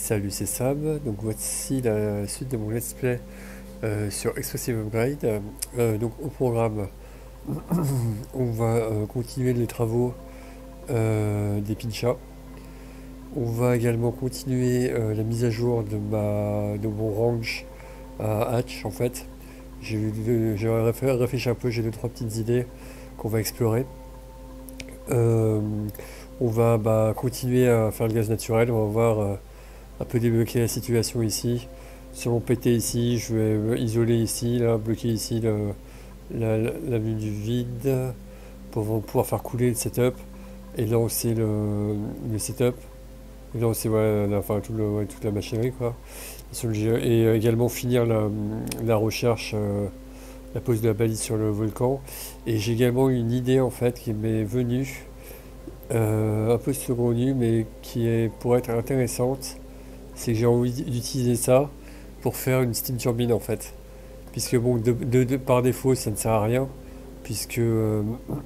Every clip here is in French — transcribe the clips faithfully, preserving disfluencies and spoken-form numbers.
Salut, c'est Sam. Donc voici la suite de mon let's play euh, sur Explosive Upgrade. Euh, donc au programme, on va euh, continuer les travaux euh, des pinchas. On va également continuer euh, la mise à jour de, ma, de mon range à Hatch en fait. J'ai j'ai réfléchi un peu, j'ai deux trois petites idées qu'on va explorer. Euh, on va bah, continuer à faire le gaz naturel, on va voir euh, un peu débloquer la situation ici. Si on péter ici, je vais isoler ici, là, bloquer ici le, la, la, l'avenue du vide pour pouvoir faire couler le setup et lancer le, le setup. Et lancer ouais, la, enfin, tout le, ouais, toute la machinerie quoi. Et également finir la, la recherche, euh, la pose de la balise sur le volcan. Et j'ai également une idée en fait qui m'est venue, euh, un peu secondaire mais qui est, pourrait être intéressante. C'est que j'ai envie d'utiliser ça pour faire une steam turbine en fait. Puisque bon, de, de, de, par défaut, ça ne sert à rien, puisque euh,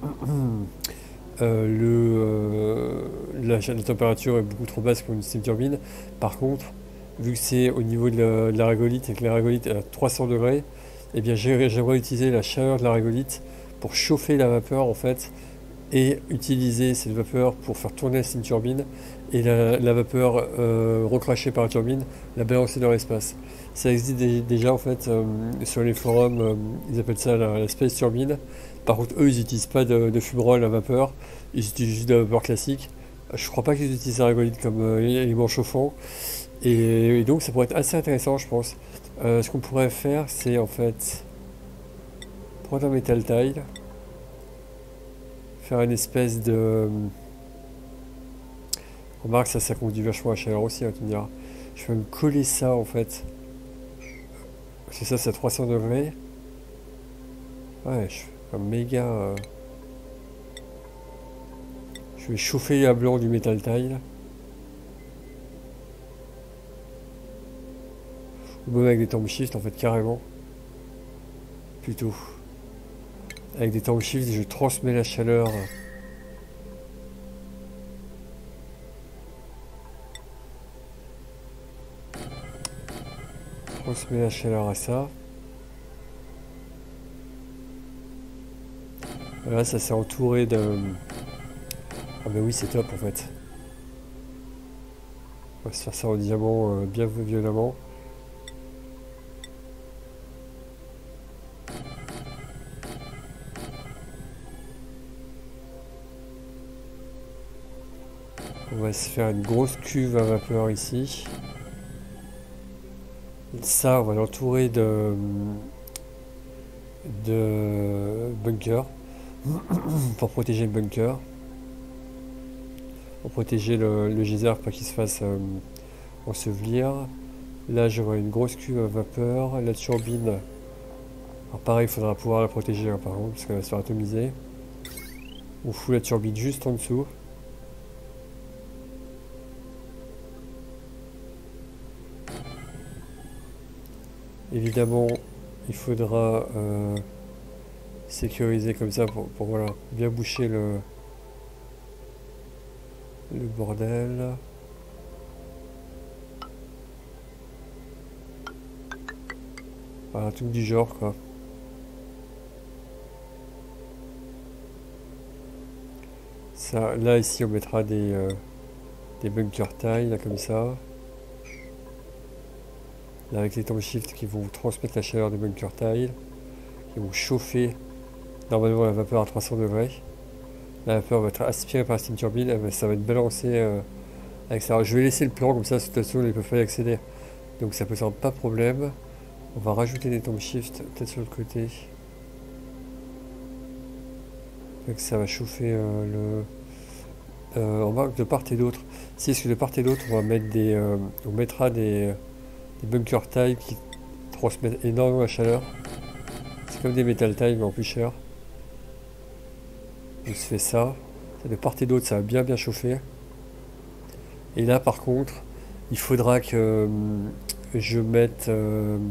euh, le, euh, la, la température est beaucoup trop basse pour une steam turbine. Par contre, vu que c'est au niveau de la, de la régolithe et que la régolithe est à trois cents degrés, eh bien j'aimerais utiliser la chaleur de la régolithe pour chauffer la vapeur en fait et utiliser cette vapeur pour faire tourner la steam turbine et la, la vapeur euh, recrachée par la turbine, la balancer dans l'espace. Ça existe déjà en fait euh, sur les forums, euh, ils appellent ça la, la space turbine. Par contre, eux, ils n'utilisent pas de, de fumerole à vapeur, ils utilisent juste de la vapeur classique. Je crois pas qu'ils utilisent la régolithe comme euh, élément chauffant. Et, et donc, ça pourrait être assez intéressant, je pense. Euh, ce qu'on pourrait faire, c'est en fait prendre un metal tile, faire une espèce de. Remarque, ça, ça conduit vachement à chaleur aussi, hein, tu me diras. Je vais me coller ça en fait. C'est ça, c'est à trois cents degrés. Ouais, je fais un méga. Euh... Je vais chauffer à blanc du metal tile. Ou même avec des temps shift en fait, carrément. Plutôt. Avec des temps shift, je transmets la chaleur. Transmets la chaleur à ça. Là, ça s'est entouré de. Ah, bah oui, c'est top en fait. On va se faire ça en diamant euh, bien violemment. On va se faire une grosse cuve à vapeur ici. Ça, on va l'entourer de, de bunker pour protéger le bunker. Pour protéger le, le geyser pour qu'il se fasse euh, ensevelir. Là, je vois une grosse cuve à vapeur. La turbine, alors pareil, il faudra pouvoir la protéger hein, par contre, parce qu'elle va se faire atomiser. On fout la turbine juste en dessous. Évidemment, il faudra euh, sécuriser comme ça pour, pour voilà, bien boucher le, le bordel. Voilà, un truc du genre quoi. Ça, là ici on mettra des, euh, des bunker tiles là, comme ça. Là avec les temps shift qui vont transmettre la chaleur des bunker tiles, qui vont chauffer normalement la vapeur à trois cents degrés. La vapeur va être aspirée par la steam turbine, ça va être balancé euh, avec ça. Alors, je vais laisser le plan comme ça, de toute façon ils peuvent pas y accéder. Donc ça peut être pas de problème. On va rajouter des temps shift peut-être sur le côté. Donc ça va chauffer euh, le. Euh, on va de part et d'autre. Si est-ce que de part et d'autre on va mettre des. Euh, on mettra des, des bunker tiles qui transmettent énormément la chaleur. C'est comme des metal tiles mais en plus cher. On se fait ça. De part et d'autre ça va bien bien chauffer. Et là par contre, il faudra que euh, je mette. Euh,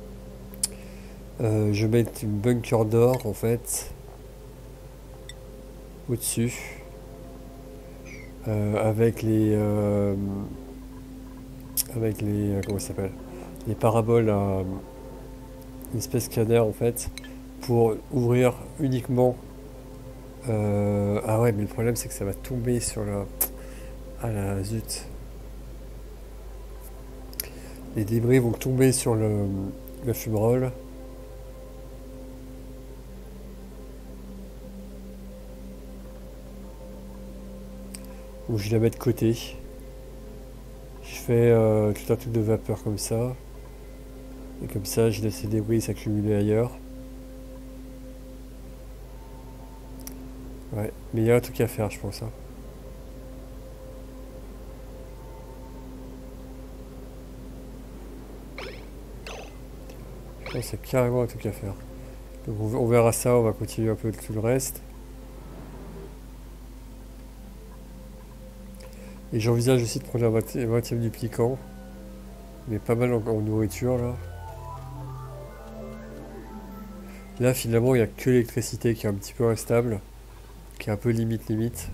euh, je mette une bunker d'or en fait. Au-dessus. Euh, avec les. Euh, avec les, euh, comment ça s'appelle, les paraboles à une espèce de scanner en fait pour ouvrir uniquement. Euh, ah ouais, mais le problème c'est que ça va tomber sur la. Ah la zut. Les débris vont tomber sur le, le fumerole. Donc je la mets de côté. Je fais euh, tout un truc de vapeur comme ça. Et comme ça, je laisse les débris s'accumuler ailleurs. Ouais, mais il y a un truc à faire, je pense. Hein. Je pense qu'il y a carrément un truc à faire. Donc on, on verra ça, on va continuer un peu tout le reste. Et j'envisage aussi de prendre un vingtième duplicant. Mais pas mal en, en nourriture là. Là finalement il n'y a que l'électricité qui est un petit peu instable. Qui est un peu limite limite.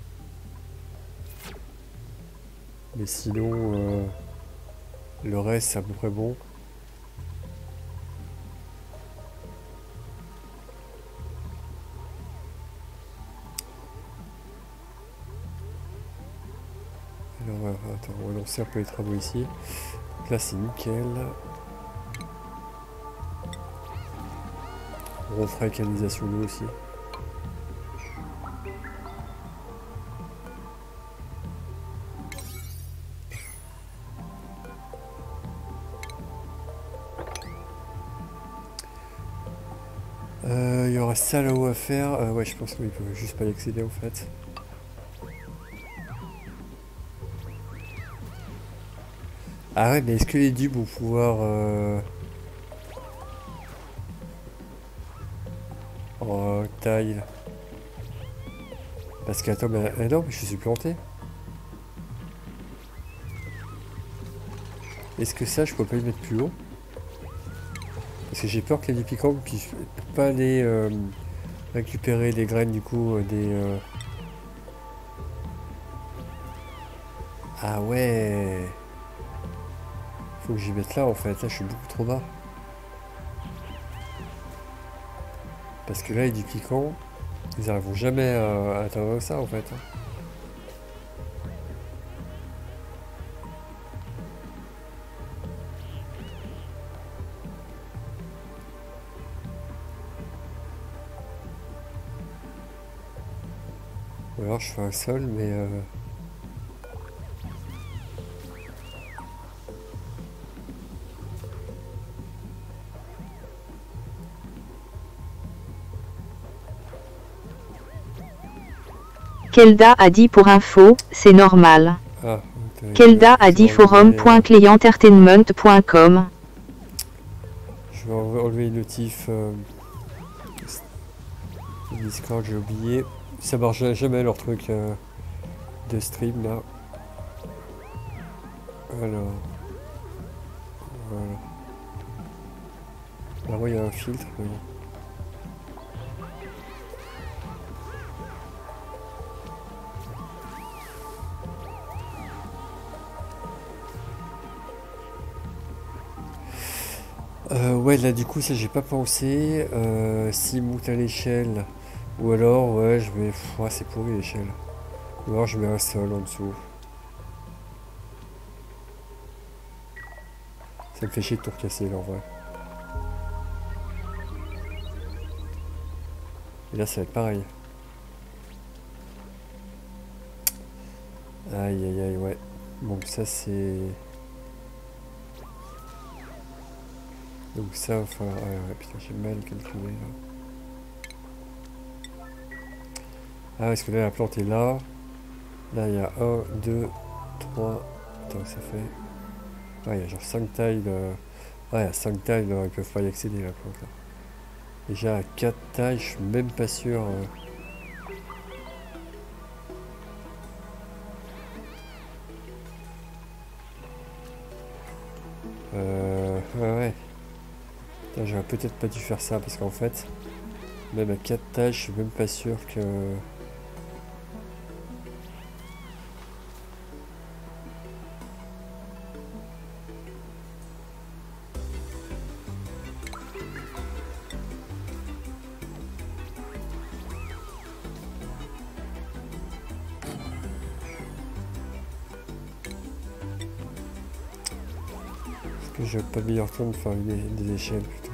Mais sinon euh, le reste c'est à peu près bon. Alors euh, attends, on va lancer un peu les travaux ici. Donc là c'est nickel. On fera la canalisation d'eau aussi. Il euh, y aura ça là-haut à faire. Euh, ouais, je pense qu'il peut juste pas y accéder en fait. Ah ouais, mais est-ce que les dupes vont pouvoir... Euh... Oh, taille. Parce que, attends, mais... Ah non, mais je suis planté. Est-ce que ça, je peux pas y mettre plus haut? Parce que j'ai peur que les duplicants ne puissent pas aller euh, récupérer des graines, du coup, euh, des... Euh... Ah ouais. Faut que j'y mette là, en fait. Là, je suis beaucoup trop bas. Parce que là, les duplicants, ils n'arriveront jamais à, à atteindre ça, en fait. Ou alors, je fais un sol, mais... Euh... Kelda a dit pour info, c'est normal. Ah, Kelda a dit forum point clientertainment point com. Je vais enlever les notifs euh, Discord, j'ai oublié. Ça marche jamais leur truc euh, de stream là. Alors. Voilà. Là-bas il y a un filtre. Mais... Euh, ouais, là du coup ça j'ai pas pensé. Euh, si monte à l'échelle, ou alors ouais je vais. Ouais, c'est pourri l'échelle. Ou alors je mets un sol en dessous. Ça me fait chier de tout recasser là en vrai. Et là ça va être pareil. Aïe aïe aïe ouais. Donc ça c'est. Donc ça, enfin, ouais, ouais, putain, j'ai mal calculé là. Ah, parce que là, la plante est là. Là, il y a un, deux, trois. Attends, ça fait. Ouais, il y a genre cinq tailles. Euh... Ouais, il y a cinq tailles, là, ils peuvent pas y accéder, la plante là. Déjà, à quatre tailles, je suis même pas sûr. Euh... Euh... Ouais, ouais. J'aurais peut-être pas dû faire ça parce qu'en fait, même à quatre tailles, je suis même pas sûr que. que j'ai pas de meilleur temps de faire des, des échelles plutôt.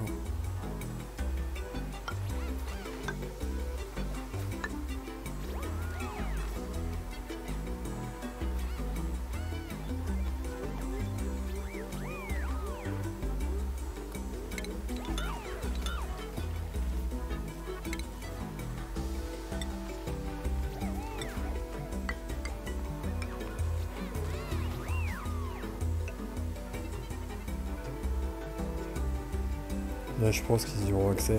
Là, je pense qu'ils y auront accès.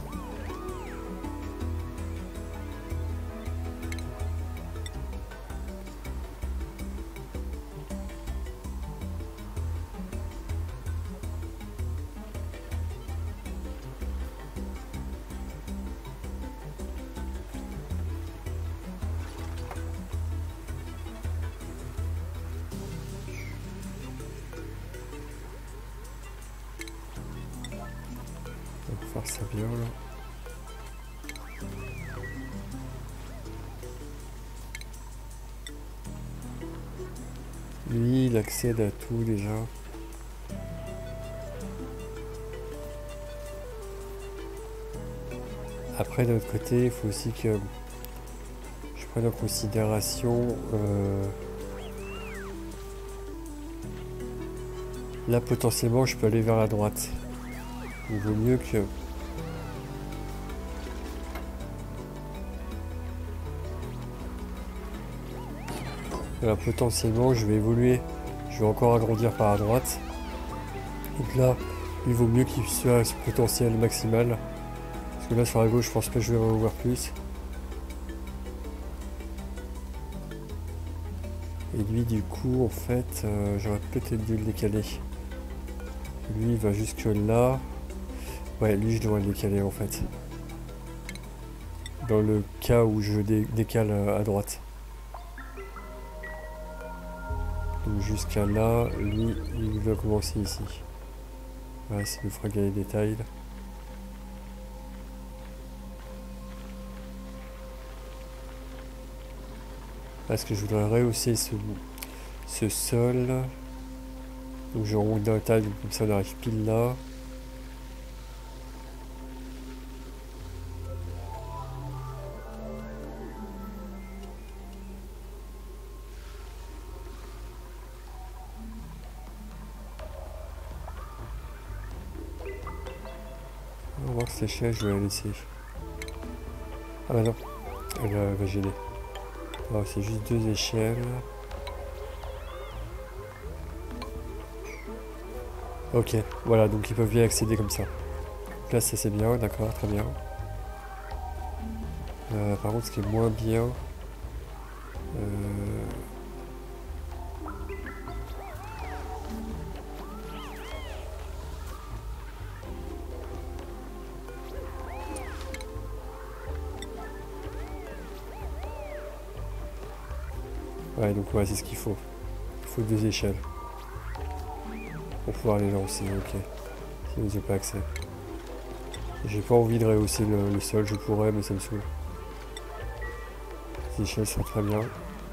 On va faire ça bien là. Lui, il accède à tout déjà. Après, d'un autre côté, il faut aussi que je prenne en considération euh, là, potentiellement, je peux aller vers la droite. Il vaut mieux que là, potentiellement, je vais évoluer. Je vais encore agrandir par la droite. Donc là, il vaut mieux qu'il soit à ce potentiel maximal. Parce que là, sur la gauche, je pense pas que je vais en voir plus. Et lui, du coup, en fait, euh, j'aurais peut-être dû le décaler. Lui, il va jusque là. Ouais, lui, je dois le décaler, en fait. Dans le cas où je dé décale à droite. Donc jusqu'à là, lui, il va commencer ici. Voilà, ça nous fera gagner des tailles. Parce que je voudrais rehausser ce, ce sol. Donc je remonte d'un taille, donc comme ça on arrive pile là. On va voir que cette échelle, je vais la laisser. Ah bah non, elle euh, va gêner. Alors c'est juste deux échelles. Ok, voilà, donc ils peuvent y accéder comme ça. Donc là, ça c'est bien, d'accord, très bien. Euh, par contre, ce qui est moins bien... Euh... Ouais, donc ouais, c'est ce qu'il faut. Il faut deux échelles. Pour pouvoir les lancer, ok. Sinon j'ai pas accès. J'ai pas envie de rehausser le, le sol, je pourrais, mais ça me saoule. Les échelles sont très bien.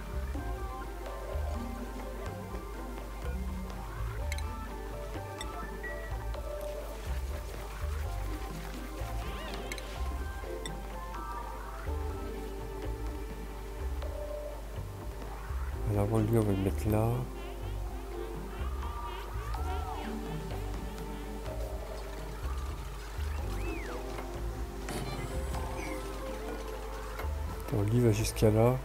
Alors lui, on va le mettre là. Alors lui va jusqu'à là.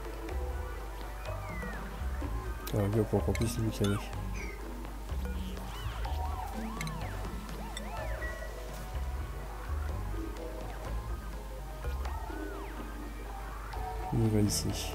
Alors lui, pour qu'on puisse lui caler. Lui, il va ici.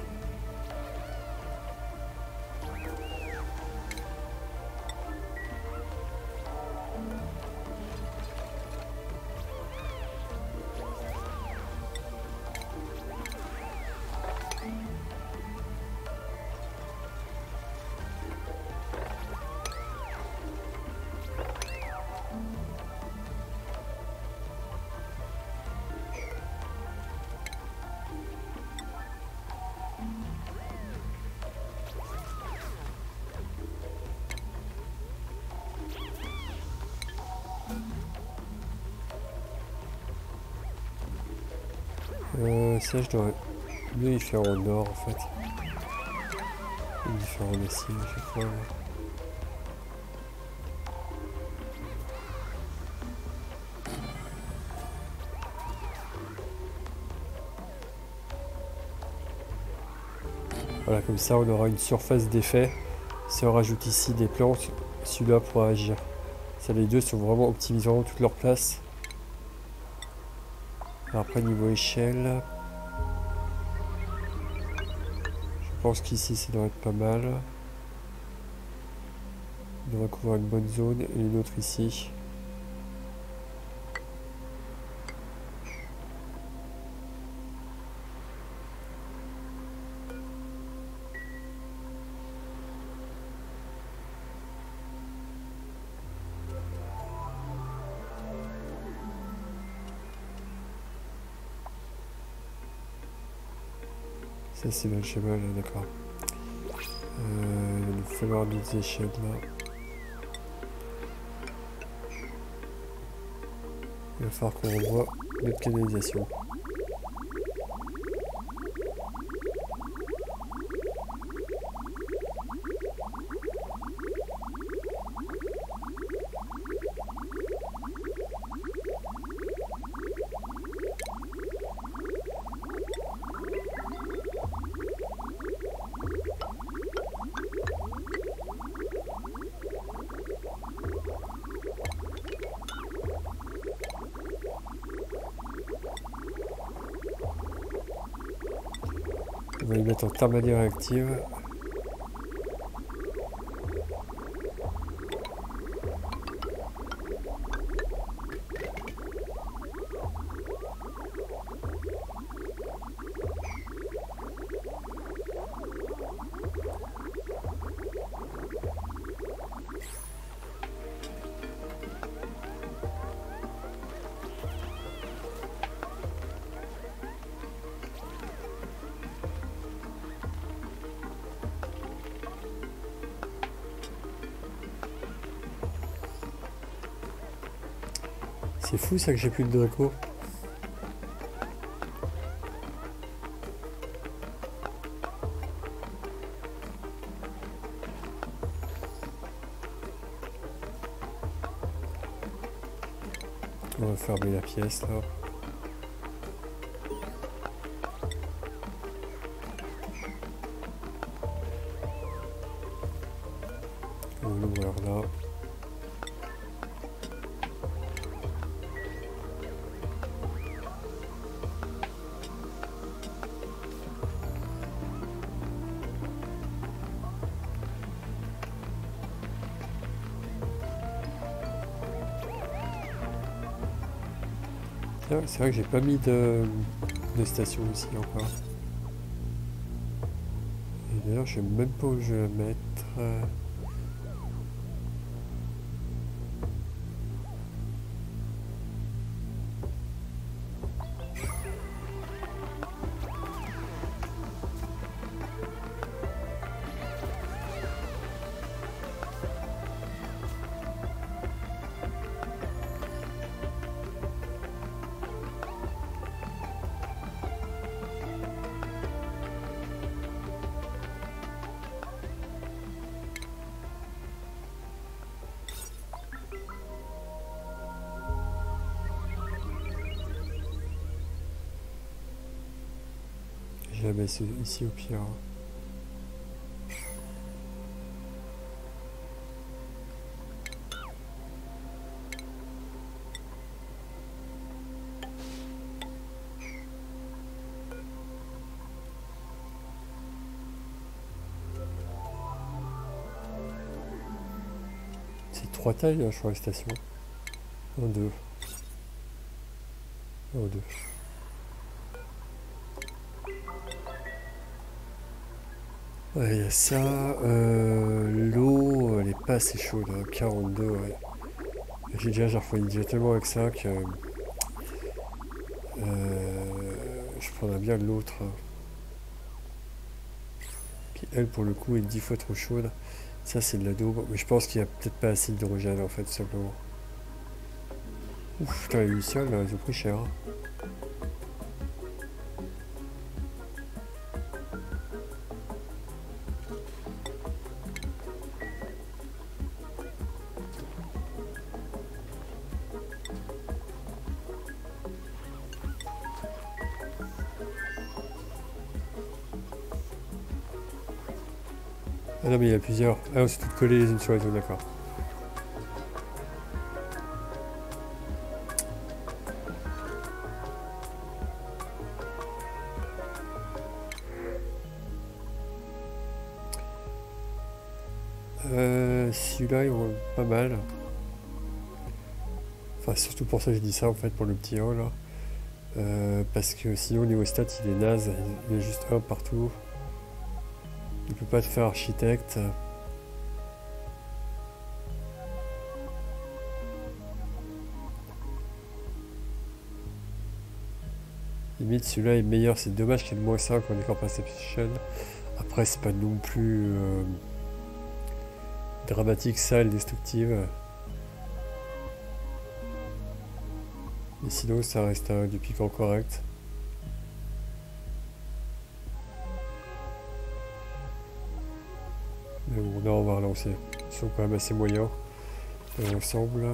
Euh, ça, je dois mieux y faire en or en fait. Ou y faire en acier à chaque fois. Ouais. Voilà, comme ça on aura une surface d'effet. Si on rajoute ici des plantes, celui-là pourra agir. Ça, les deux sont vraiment optimisés, vraiment toute leur place. Alors après, niveau échelle, je pense qu'ici ça devrait être pas mal. On devrait couvrir une bonne zone et une autre ici. Ça c'est le schéma là, d'accord. Euh, il va nous falloir d'autres échelles là. Il va falloir qu'on revoie notre canalisation. On va les mettre en thermalité réactive. C'est fou ça que j'ai plus de Draco. On va fermer la pièce là. On va l'ouvrir là. C'est vrai que j'ai pas mis de, de station ici encore. Et d'ailleurs je sais même pas où je vais la mettre. Je la mets ici au pire. C'est trois tailles, hein, je crois, la station. Un, deux. Un, deux. Ouais, il y a ça. Euh, L'eau, elle est pas assez chaude. Hein, quarante-deux, ouais. J'ai déjà, j'ai refroidi déjà tellement avec ça que. Euh, je prendrais bien l'autre. Qui, elle, pour le coup, est dix fois trop chaude. Ça, c'est de la daube. Mais je pense qu'il n'y a peut-être pas assez d'hydrogène, en fait, tout simplement. Ouf, putain, les lucioles, elles ont pris cher. Hein. Ah non mais il y a plusieurs. Ah on s'est toutes collées les unes sur les autres, d'accord. Euh, celui-là il vaut pas mal. Enfin surtout pour ça que je dis ça en fait, pour le petit un là. Euh, parce que sinon au niveau stats il est naze, il est juste un partout. Il peut pas te faire architecte. Limite celui-là est meilleur, c'est dommage qu'il y ait le moins cinq en Decor Perception. Après c'est pas non plus euh, dramatique, sale, destructive. Et sinon ça reste un, du piquant correct. Mais bon, là on va relancer. Ils sont quand même assez moyens dans l'ensemble.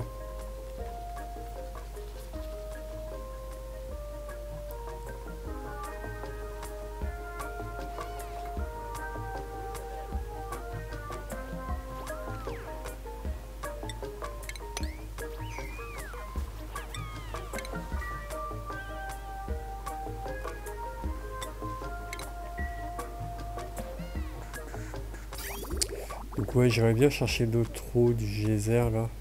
Donc ouais, j'aimerais bien chercher l'autre eau du geyser là.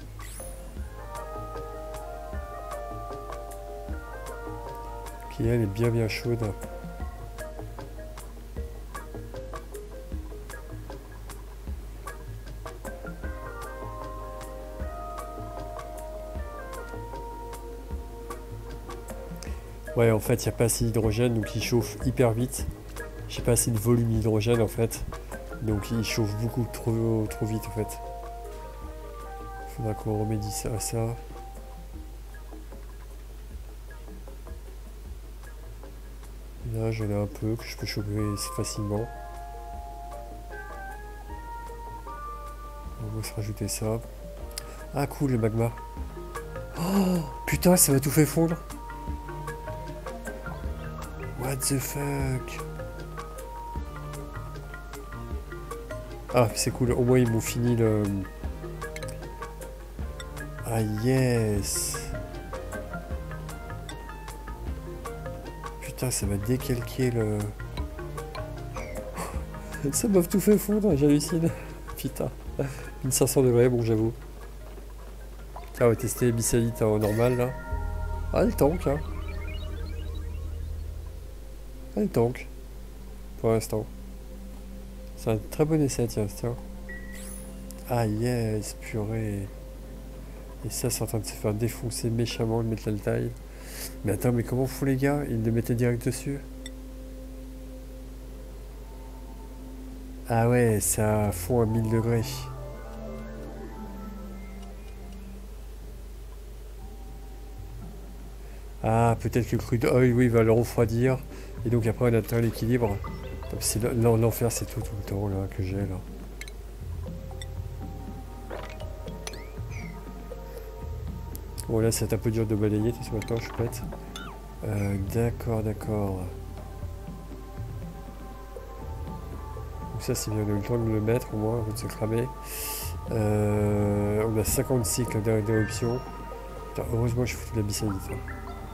Qui elle est bien bien chaude. Ouais, en fait, il n'y a pas assez d'hydrogène, donc il chauffe hyper vite. J'ai pas assez de volume d'hydrogène en fait. Donc il chauffe beaucoup trop, trop vite en fait. Faudra qu'on remédie ça à ça. Là j'en ai un peu que je peux chauffer facilement. On va se rajouter ça. Ah cool le magma. Oh putain ça va tout fait fondre. What the fuck. Ah c'est cool, au moins ils m'ont fini le... Ah yes. Putain ça va décalquer le... Ça m'a tout fait fondre, j'hallucine. Putain. mille cinq cents degrés, bon j'avoue. Ah on va tester Bycalite en normal là. Ah le tank hein. Ah le tank. Pour l'instant. C'est un très bon essai, tiens, tiens. Ah yes, purée. Et ça, c'est en train de se faire défoncer méchamment le Metal Tile. Mais attends, mais comment font les gars? Ils le mettaient direct dessus? Ah ouais, ça fond à mille degrés. Ah, peut-être que le crude oil, oui, va le refroidir. Et donc après, on atteint l'équilibre. C'est l'enfer, c'est tout, tout le temps là que j'ai là. Bon là c'est un peu dur de balayer, tu sais maintenant je pète. Euh, d'accord, d'accord. Donc ça c'est bien, on a eu le temps de le mettre au moins avant de se cramer. Euh, on a cinquante cycles d'éruption. Heureusement je fous de la Bycalite. Hein.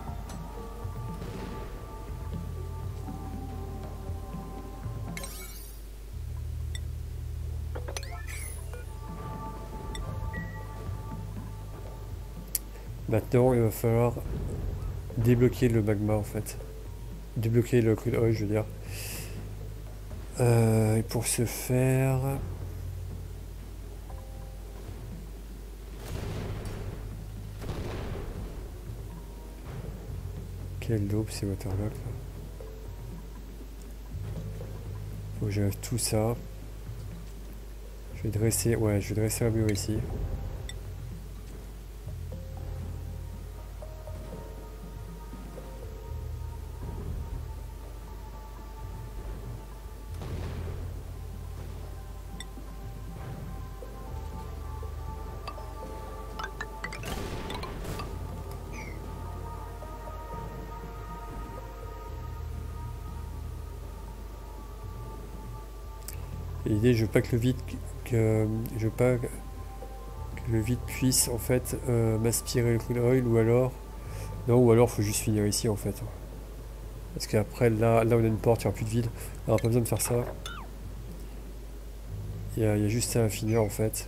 Maintenant, il va falloir débloquer le magma en fait. Débloquer le crude oil, je veux dire. Euh, et pour ce faire... Quelle dope ces waterlocks là. Faut que j'enlève tout ça. Je vais dresser... Ouais, je vais dresser un mur ici. Et l'idée, je veux pas que le vide, que, je veux pas que le vide puisse en fait euh, m'aspirer le crude oil, ou alors, non, ou alors faut juste finir ici en fait. Parce qu'après, là, là on a une porte, il n'y aura plus de vide. On n'aura pas besoin de faire ça. Il y a, il y a juste ça à finir en fait.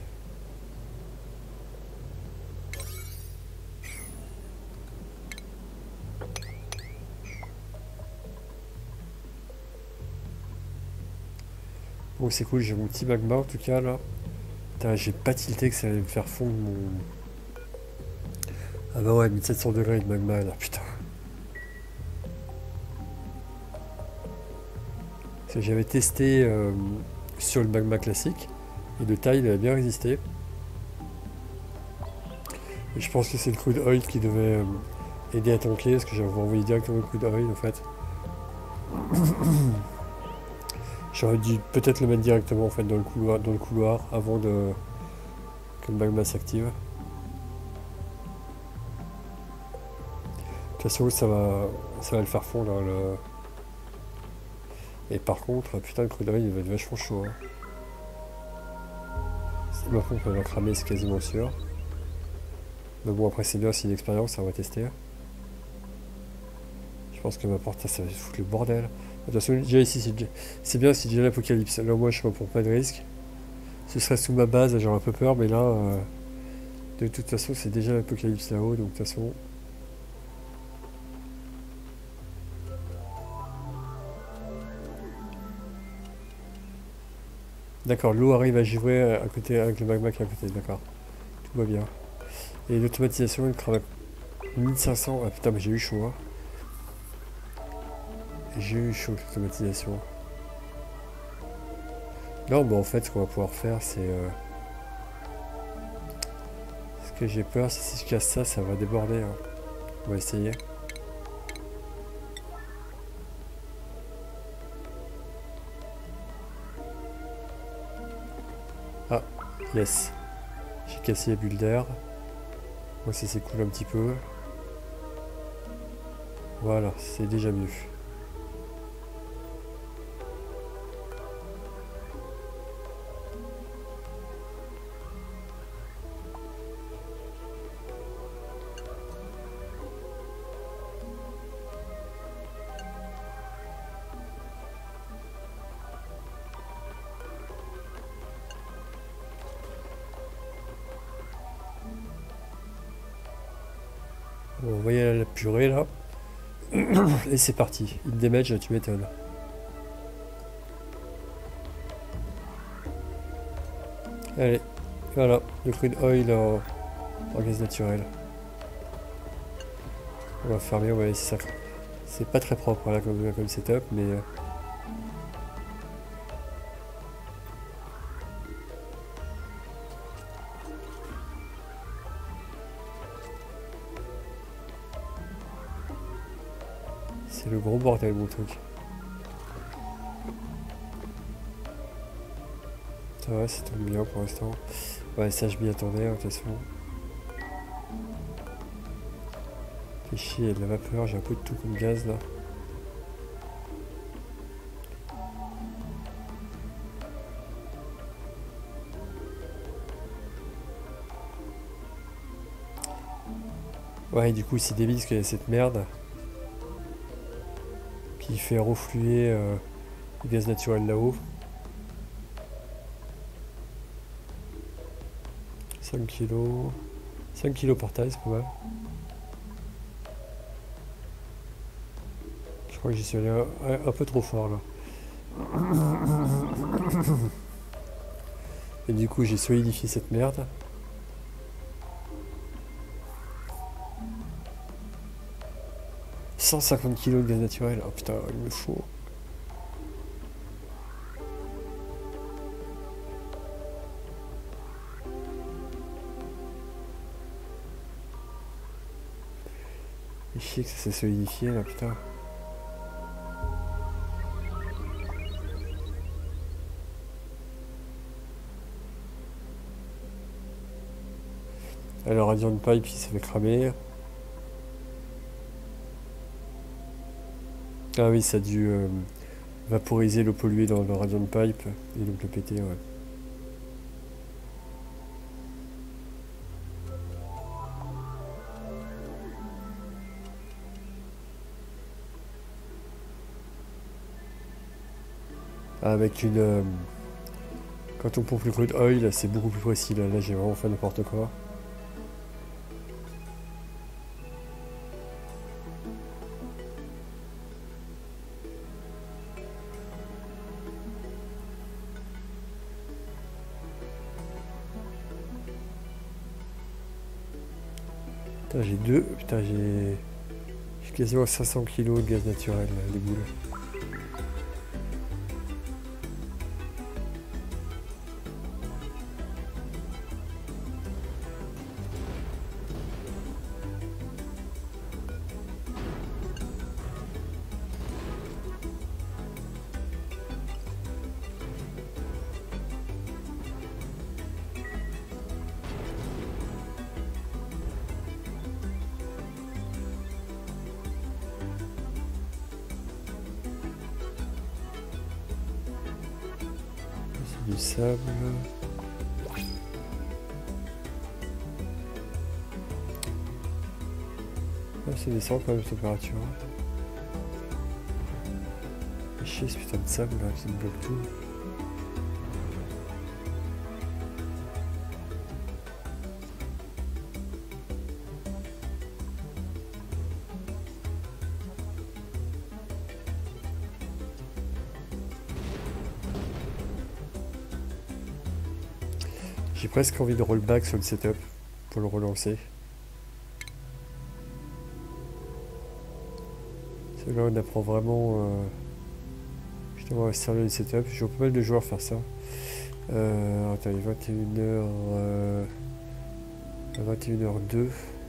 Bon, c'est cool, j'ai mon petit magma en tout cas là. Putain, j'ai pas tilté que ça allait me faire fondre mon. Ah bah ouais, mille sept cents degrés de magma là, putain. Parce que j'avais testé euh, sur le magma classique, et de taille il avait bien résisté. Et je pense que c'est le crude oil qui devait euh, aider à tanker, parce que j'avais envoyé directement le crude oil en fait. J'aurais dû peut-être le mettre directement en fait dans le couloir, dans le couloir avant de que le magma s'active. De toute façon, ça va, ça va le faire fondre. Hein, le... Et par contre, putain, le crude oil il va être vachement chaud. Hein. Si ma pompe elle va cramer, c'est quasiment sûr. Mais bon, après, c'est bien, c'est une expérience, on va tester. Je pense que ma porte, ça va foutre le bordel. De toute façon, déjà ici, c'est bien, c'est déjà l'apocalypse. Là, moi, je ne prends pas de risque. Ce serait sous ma base, j'aurais un peu peur, mais là, euh, de toute façon, c'est déjà l'apocalypse là-haut, donc de toute façon. D'accord, l'eau arrive à jouer à côté avec le magma qui est à côté, d'accord. Tout va bien. Et l'automatisation, elle crame à mille cinq cents. Ah putain, mais j'ai eu chaud, hein. J'ai eu chaud, l'automatisation. Non, bah en fait, ce qu'on va pouvoir faire, c'est... Euh... Ce que j'ai peur, c'est si je casse ça, ça va déborder. Hein. On va essayer. Ah, yes. J'ai cassé la bulle d'air. Moi, ça s'écoule un petit peu. Voilà, c'est déjà mieux. Bon, vous voyez la purée là. Et c'est parti. Il damage, tu m'étonnes. Allez, voilà, le crude oil en, en gaz naturel. On va fermer, on va laisser ça. C'est pas très propre là comme, comme setup, mais... Euh... C'est le gros bordel mon truc. Ça va, ça tombe bien pour l'instant. Ouais, ça je m'y attendais, hein, de toute façon. Fait chier, il y a de la vapeur, j'ai un peu de tout comme gaz là. Ouais, du coup, c'est débile parce qu'il y a cette merde qui fait refluer euh, le gaz naturel là-haut. cinq kilos. cinq kilos par taille, c'est pas mal. Je crois que j'y suis allé un, un peu trop fort là. Et du coup, j'ai solidifié cette merde. cent cinquante kilos de gaz naturel. Oh putain, il me faut. Et chier que ça s'est solidifié là, putain. Alors, radiant de pipe, il s'est fait cramer. Ah oui, ça a dû, euh, vaporiser l'eau polluée dans le radiant pipe et donc le péter, ouais. Avec une... euh, quand on pompe le crude oil, c'est beaucoup plus précis. Là, là j'ai vraiment fait n'importe quoi. Putain, j'ai deux... Putain, j'ai... J'ai quasiment cinq cents kilos de gaz naturel, là, des boules. Du sable. Ah, ça descend quand même cette température. Chier ce putain de sable là, qui me bloque tout. J'ai presque envie de rollback sur le setup pour le relancer. Là on apprend vraiment euh, justement à servir le setup. Je vois pas mal de joueurs faire ça. Euh, attends, il est vingt et une heures euh, vingt et une heures deux.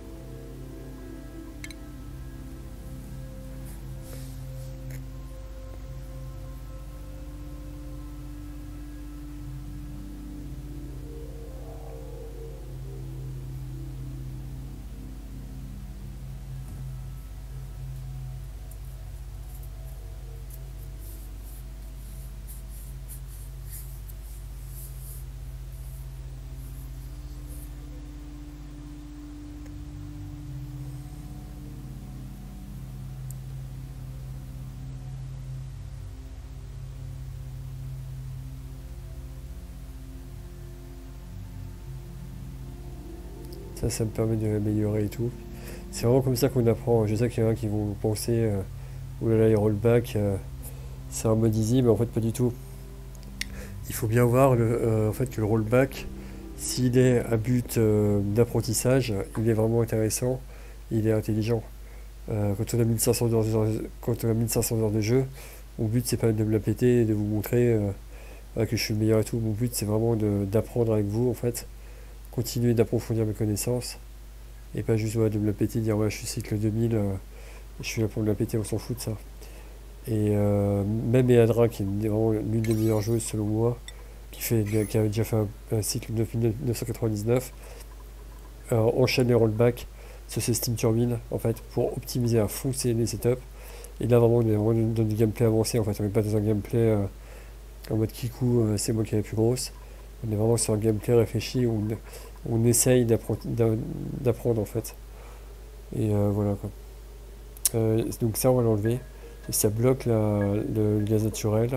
Ça, ça me permet de m'améliorer et tout. C'est vraiment comme ça qu'on apprend. Je sais qu'il y en a qui vont penser, euh, oh là là, les rollbacks, euh, c'est un mode easy, mais en fait pas du tout. Il faut bien voir le, euh, en fait, que le rollback, s'il est à but euh, d'apprentissage, il est vraiment intéressant, il est intelligent. Euh, quand on a mille cinq cents heures, de- quand on a mille cinq cents heures de jeu, mon but c'est pas de me la péter et de vous montrer euh, ah, que je suis le meilleur et tout. Mon but c'est vraiment de- d'apprendre avec vous en fait, continuer d'approfondir mes connaissances et pas juste ouais, de me la péter, dire ouais je suis cycle deux mille, euh, je suis là pour me la péter, on s'en fout de ça. Et euh, même Eadra qui est vraiment l'une des meilleures joueuses selon moi, qui, fait, qui a déjà fait un, un cycle neuf mille neuf cent quatre-vingt-dix-neuf, euh, enchaîne les rollbacks sur ses Steam Turbines en fait pour optimiser à fond ses- les setups. Et là vraiment on est vraiment dans du gameplay avancé en fait, on n'est pas dans un gameplay euh, en mode Kiku, euh, c'est moi qui est la plus grosse. On est vraiment sur un gameplay réfléchi où on, on essaye d'apprendre d'apprendre en fait. Et euh, voilà quoi. Euh, donc ça on va l'enlever. Et ça bloque la- le, le gaz naturel.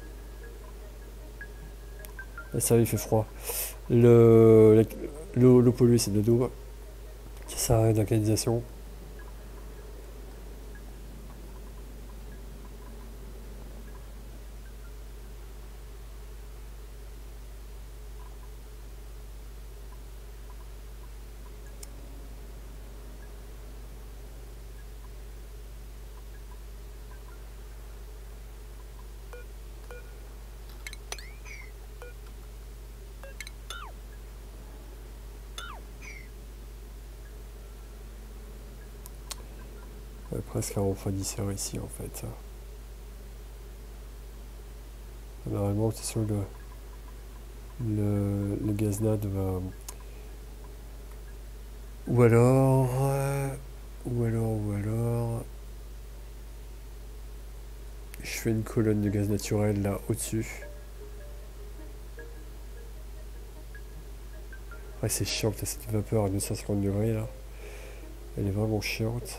Là, ça il fait froid. Le, la- l'eau, l'eau polluée c'est de l'eau. Ça sert à rien de la canalisation. Ouais, presque un refroidisseur ici en fait. Normalement c'est sur le, le, le gaz nat va. Ou alors. euh, ou alors, ou alors. Je fais une colonne de gaz naturel là au-dessus. Ouais, c'est chiant, t'as cette vapeur à deux cent cinquante degrés là. Elle est vraiment chiante.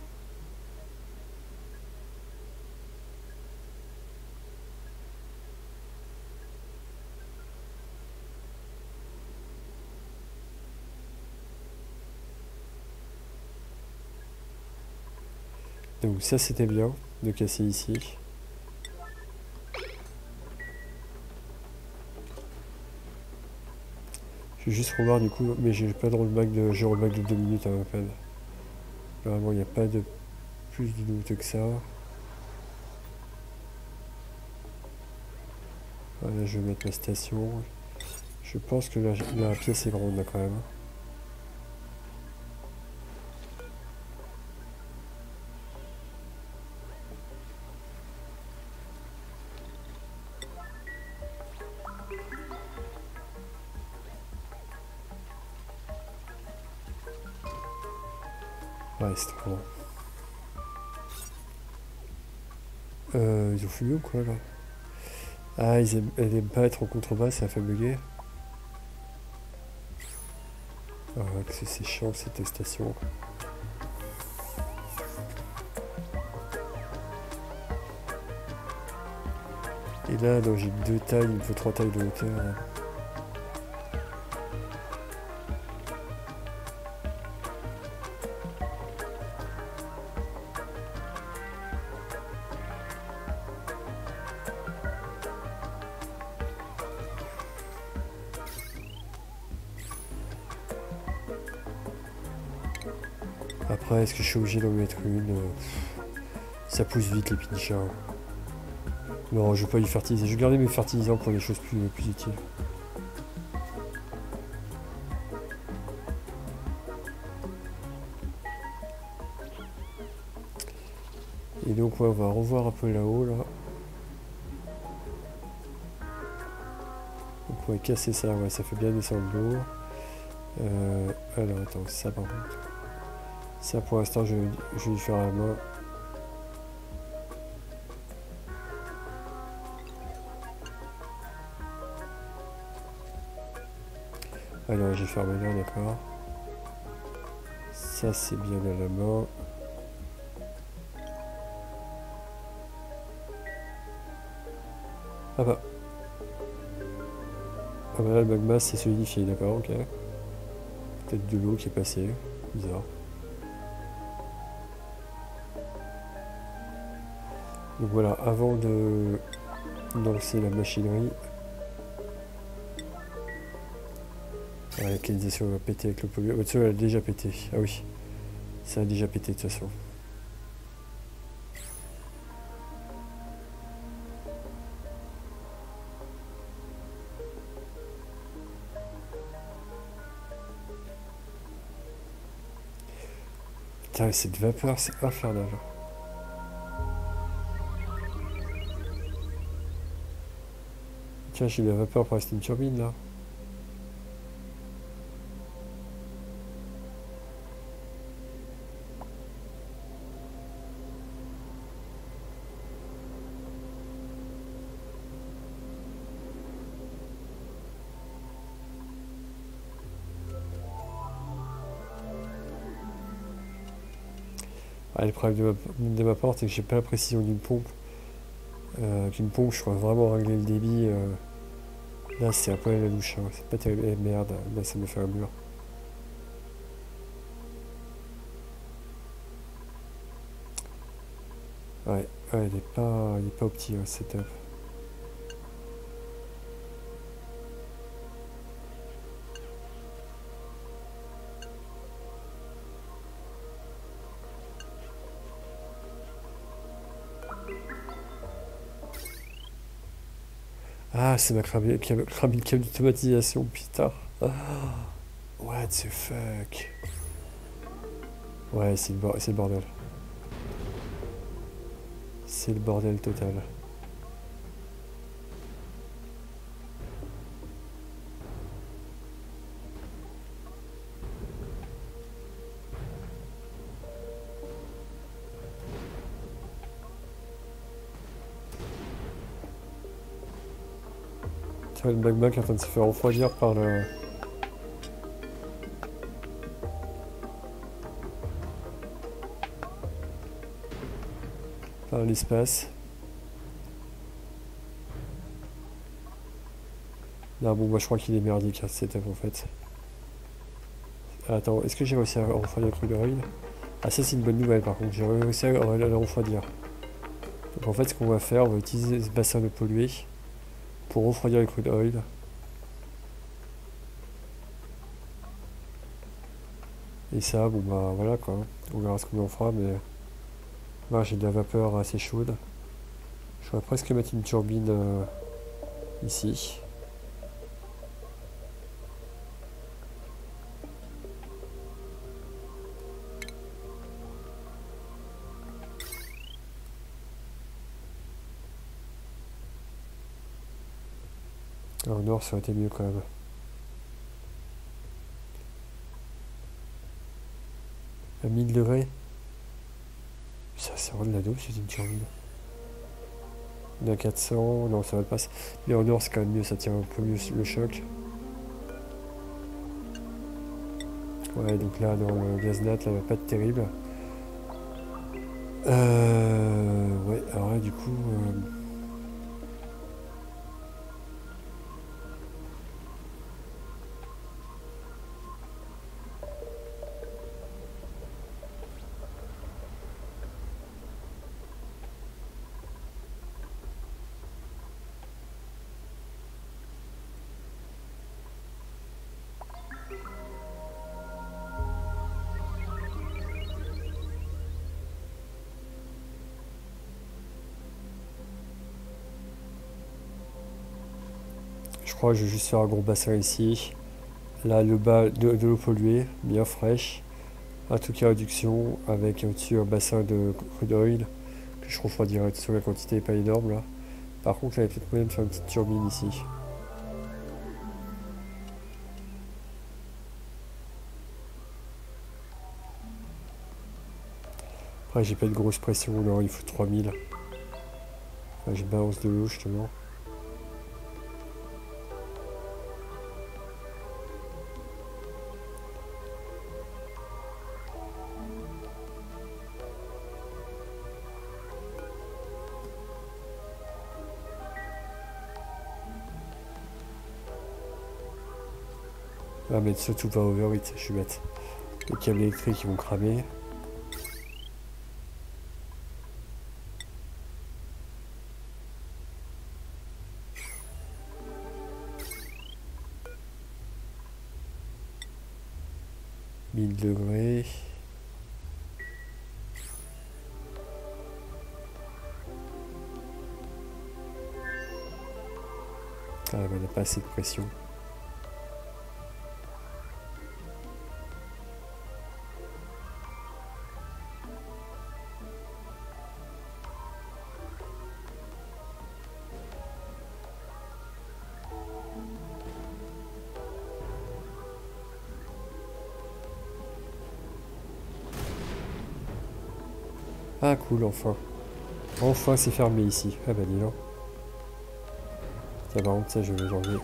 Donc ça c'était bien de casser ici. Je vais juste revoir du coup, mais j'ai pas de rollback de. J'ai rollback de deux minutes à ma peine. Vraiment il n'y a pas de plus de nouveauté que ça. Voilà, je vais mettre ma station. Je pense que la, la pièce est grande là quand même. Ouais, c'est trop grand. Euh, ils ont fumé ou quoi là? Ah, ils aiment, elle aime pas être en contrebasse, ça a fait bugger. Ah, que c'est c'est chiant cette station. Et là, donc j'ai deux tailles, il me faut trois tailles de hauteur. Là. Après, est-ce que je suis obligé d'en mettre une euh, Ça pousse vite les pinchers. Non, je vais pas y fertiliser. Je vais garder mes fertilisants pour les choses plus, plus utiles. Et donc, ouais, on va revoir un peu là-haut, là. Donc, on va casser ça. Ouais, ça fait bien descendre l'eau. Euh, alors, attends, ça par contre. Ça, pour l'instant, je, je vais lui faire à la main. Alors, j'ai fermé là, d'accord. Ça, c'est bien à la main. Ah bah. Ah bah là, le magma s'est solidifié, d'accord, ok. Peut-être de l'eau qui est passée. Bizarre. Donc voilà, avant de lancer la machinerie, la localisation va péter avec le polluant. Votre elle a déjà pété. Ah oui, ça a déjà pété de toute façon. Putain, cette vapeur, c'est infernal. Tiens, j'ai de la vapeur pour rester une turbine là. Ah, le problème de ma, de ma porte, c'est que j'ai pas la précision d'une pompe. Euh, d'une pompe, je crois vraiment régler le débit. Euh, là, c'est un peu la louche. Hein. C'est pas terrible. Eh merde, là, ça me fait un mur. Ouais, ouais, il est pas, il est pas opti, hein, setup. Ah, c'est ma cramé le câble d'automatisation, putain. Ah, what the fuck. Ouais, c'est le, c'est le bordel. C'est le bordel total. vois le magma qui est en train de se faire refroidir par le... par l'espace. Non bon, moi je crois qu'il est merdique hein, ce setup en fait. Attends, est-ce que j'ai réussi à refroidir le crude oil? Ah ça c'est une bonne nouvelle par contre, j'ai réussi à le refroidir. Donc en fait ce qu'on va faire, on va utiliser ce bassin de pollué pour refroidir le crude oil. Et ça, bon bah voilà quoi, on verra ce qu'on en fera, mais là j'ai de la vapeur assez chaude. Je pourrais presque mettre une turbine euh, ici. Au nord ça aurait été mieux quand même. À mille degrés. Ça c'est vraiment de la dope, c'est une turbine. On est à quatre cents, non ça va pas. Mais au nord c'est quand même mieux, ça tient un peu mieux le choc. Ouais donc là dans le gaz nat là va pas être terrible. Euh, ouais alors là du coup... Euh, je crois que je vais juste faire un gros bassin ici. Là le bas de, de l'eau polluée, bien fraîche. Un truc à réduction avec au-dessus un bassin de crude oil que je refroidirai sur la quantité n'est pas énorme là. Par contre là il y a peut-être moyen de faire une petite turbine ici. Après j'ai pas de grosse pression, alors il faut trois mille. Enfin, je balance de l'eau justement. Ah mais surtout pas overheat, je suis bête. Les câbles électriques ils vont cramer. mille degrés. Ah on n'a pas assez de pression. Ah cool, enfin. Enfin c'est fermé ici. Ah bah dis donc. Ça par contre ça je vais enlever.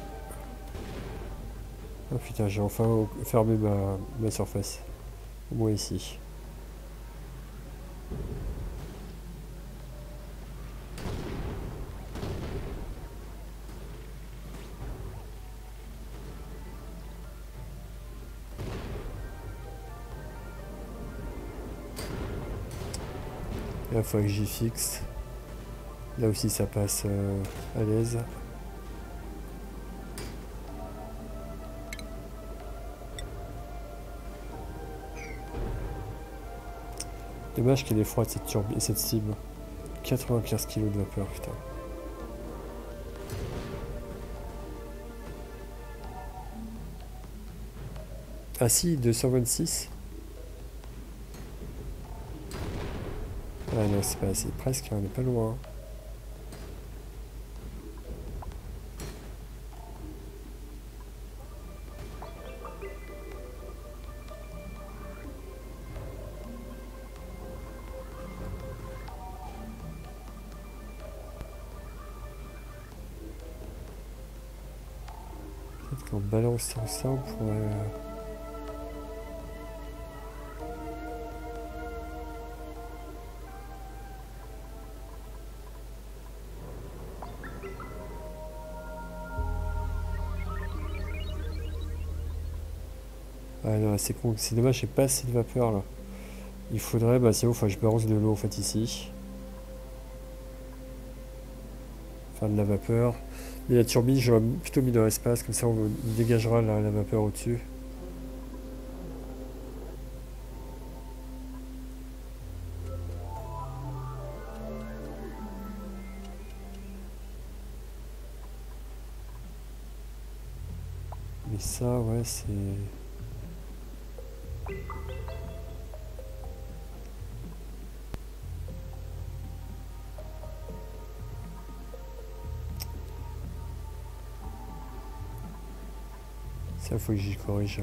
Oh putain j'ai enfin fermé ma, ma surface. Au moins ici. Là il faut que j'y fixe. Là aussi ça passe euh, à l'aise. Dommage qu'elle est froide cette turbine, cette cible. quatre-vingt-quinze kilos de vapeur, putain. Ah si, deux cent vingt-six. Ah non, c'est pas assez. Presque, on n'est pas loin. En balançant ça, on pourrait... Ah non, c'est con, c'est dommage, j'ai pas assez de vapeur là. Il faudrait, bah sinon, faut que je balance de l'eau en fait ici. Enfin de la vapeur. Et la turbine, j'aurais plutôt mis dans l'espace, comme ça on dégagera la, la vapeur au-dessus. Mais ça, ouais, c'est... Ça, faut que j'y corrige.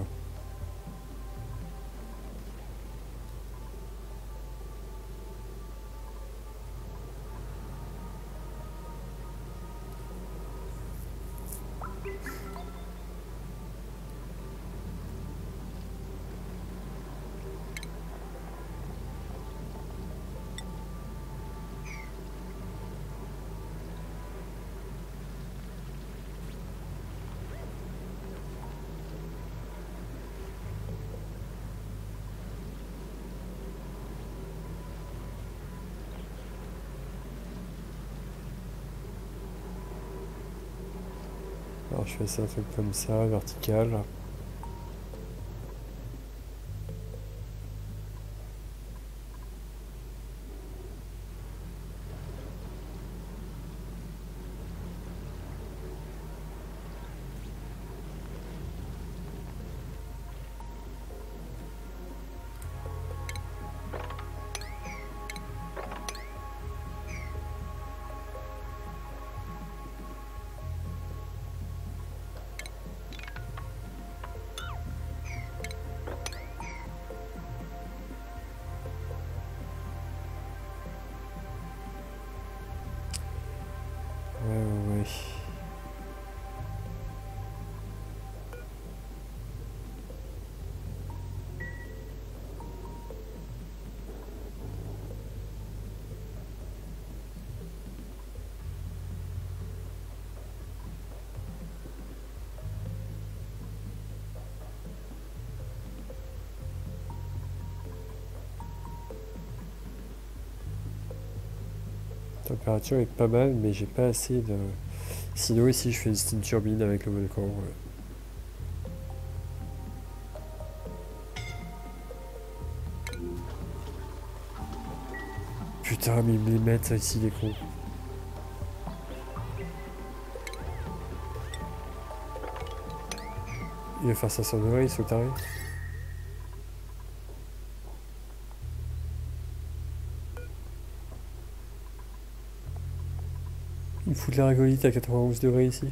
Alors je fais ça, un truc comme ça, vertical. Ouais, ouais, ouais. La température est pas mal, mais j'ai pas assez de... Sinon ici je fais une steam turbine avec le volcan. Ouais. Putain, mais ils me les mettent ici, les cons. Il va faire cinq cents degrés, ils sont tarés. Il me fout de la régolite à quatre-vingt-onze degrés ici.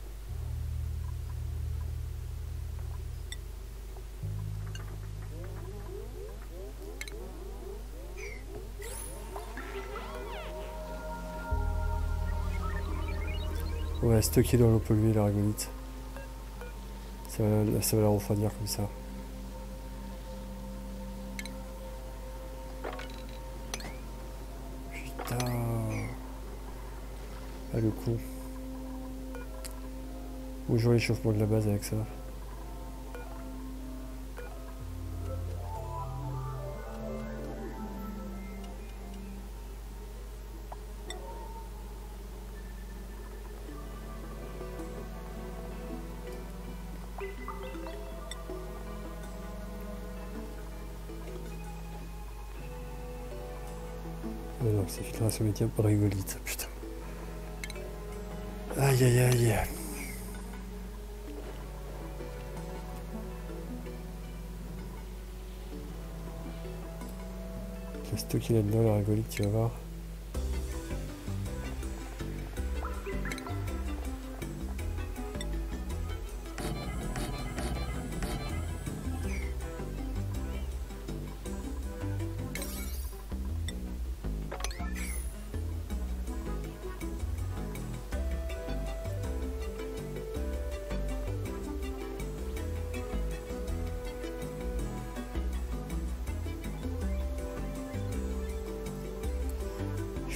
On va stocker dans l'eau polluée la régolite. Ça va, ça va la refroidir comme ça. Putain. Ah le con. Bonjour l'échauffement de la base avec ça. Mais non, c'est filtration médium pour régolite, putain. Aïe aïe aïe. Je vais stocker là-dedans la régolite, tu vas voir.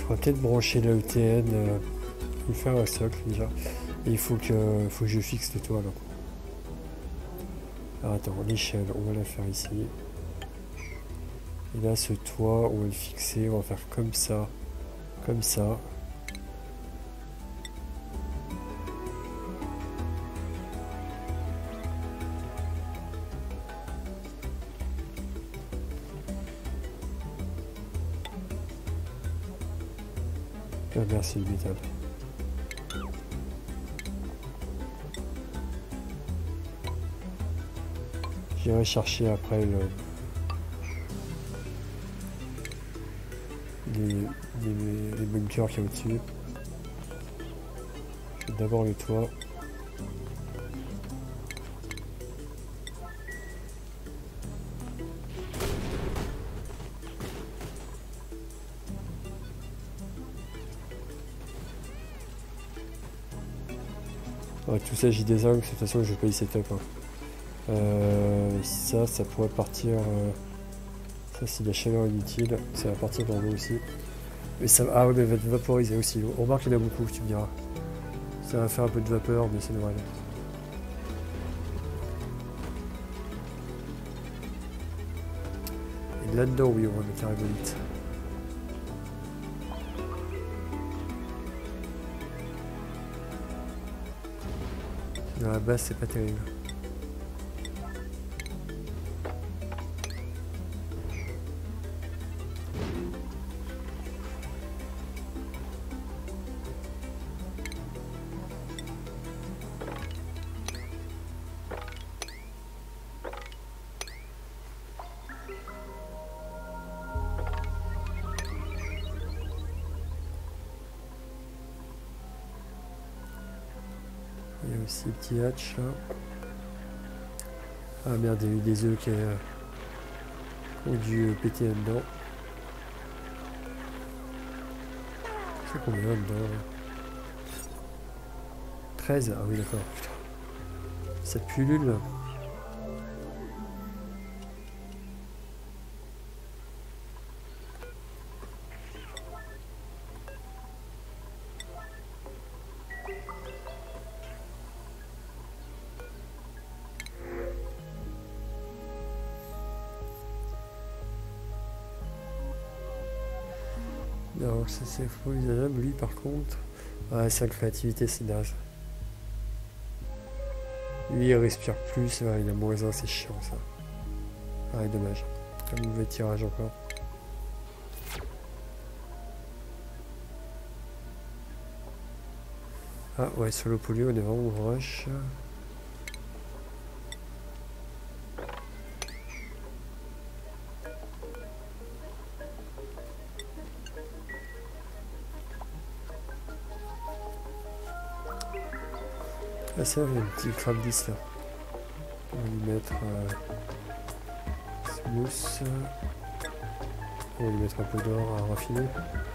faudra peut-être brancher la E T N, euh, et faire un socle déjà. Et il faut que, faut que je fixe le toit là. Alors attends, l'échelle, on va la faire ici. Et là, ce toit, on va le fixer, on va faire comme ça, comme ça. Ah, merci le métal. J'irai chercher après le, les, les, les bunkers qu'il y a au-dessus. Je fais d'abord le toit. Ouais, tout ça j'y désingue, de toute façon je vais pas y setup. Hein. Euh, ça, ça pourrait partir. Euh, ça, c'est de la chaleur inutile. Ça va partir dans l'eau aussi. Mais ça, ah ouais, mais va vaporiser aussi. On remarque qu'il y en a beaucoup, tu me diras. Ça va faire un peu de vapeur, mais ça devrait aller. Et là-dedans, oui, on va mettre la régolite. Dans la base, c'est pas terrible. Il y a aussi le petit hatch là. Ah merde, il y a eu des œufs qui euh, ont dû euh, péter là-dedans. C'est combien là-dedans? treize? Ah oui, d'accord. Ça pullule là. Non, ça c'est faux usable, lui par contre. Ouais, sa créativité c'est naze. Lui il respire plus, ouais, il a moins un, c'est chiant ça. Ouais, dommage. Un mauvais tirage encore. Ah ouais, sur le polio on est vraiment rush. Ah ça, il y a un petit crabe dix là. On va lui mettre euh, smooth. On va lui mettre un peu d'or à raffiner.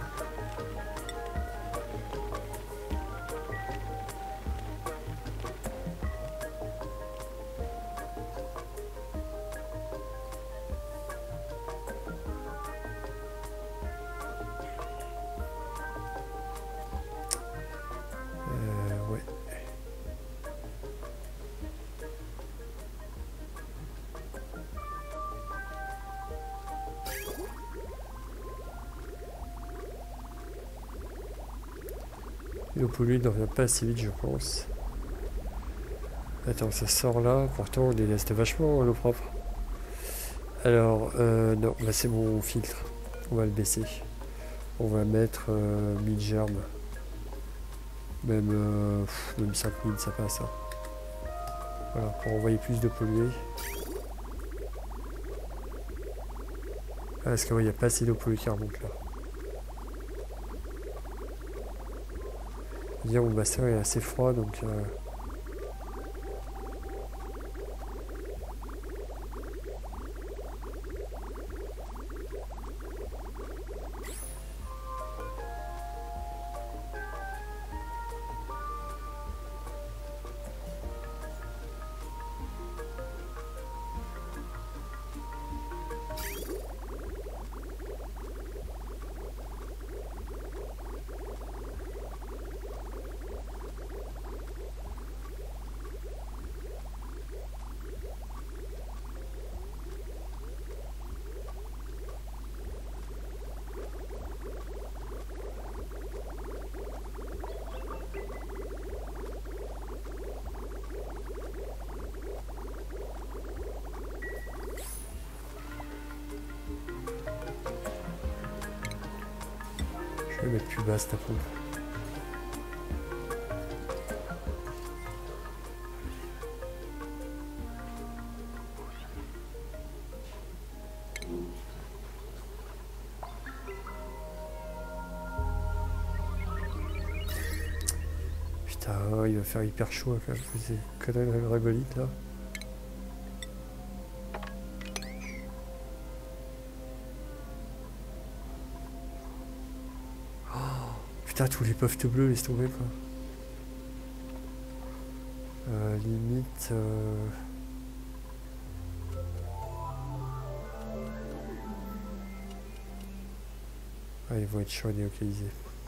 Euh, ouais. L'eau polluée ne revient pas assez vite, je pense. Attends, ça sort là. Pourtant, on délaisse vachement l'eau propre. Alors, euh, non, là c'est mon filtre. On va le baisser. On va mettre euh, mille germes. Même, euh, pff, même cinq mille, ça passe. Hein. Voilà, pour envoyer plus de pollués. Ah, parce qu'il n'y a pas assez d'eau polluée qui remonte là. Dire mon bassin est assez froid donc euh... Je vais mettre plus basse ta pompe. Putain, il va faire hyper chaud quand même, je vous ai connu le régolite là. Putain, tous les puffs bleus, laisse tomber quoi. Euh, limite... Euh... Ah, ils vont être chauds et délocalisés.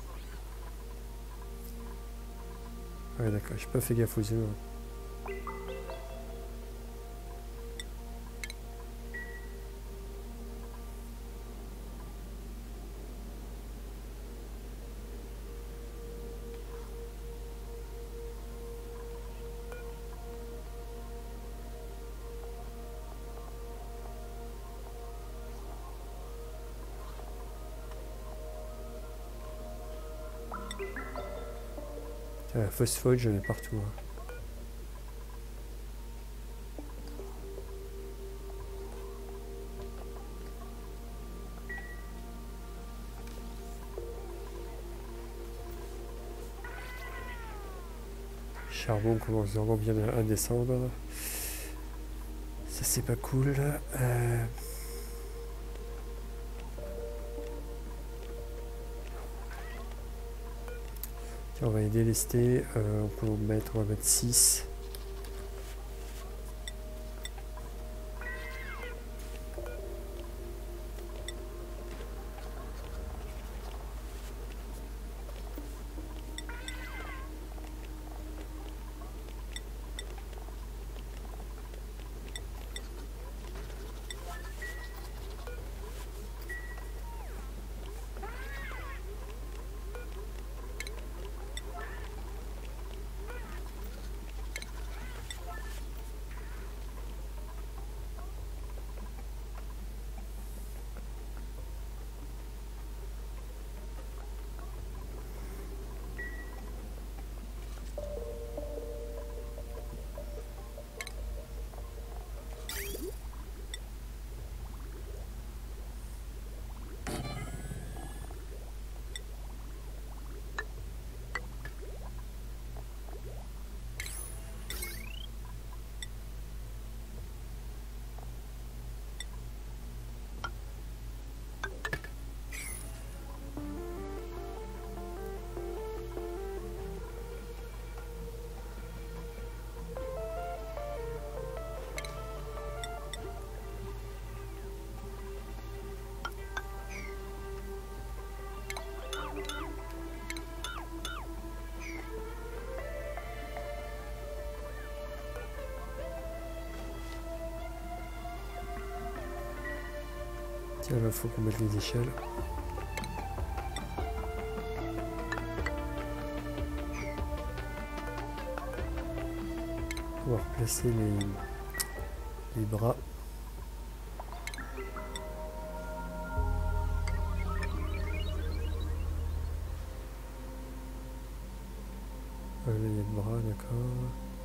Ouais, d'accord, j'ai pas fait gaffe aux œufs. Hein. La phosphode, j'en ai partout. Hein. Charbon commence vraiment bien à descendre. Ça, c'est pas cool. Euh... On va les délester, euh, on peut mettre, on va mettre six. Tiens, là, faut qu'on mette les échelles. On va replacer les, les bras. Là, il y a le bras, d'accord.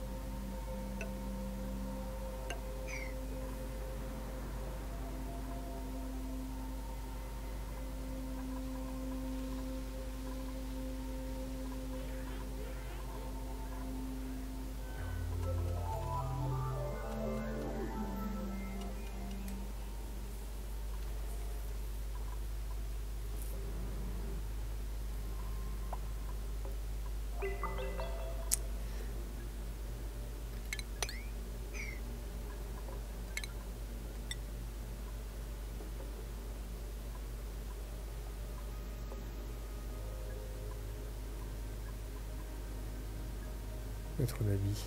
Mettre l'habit.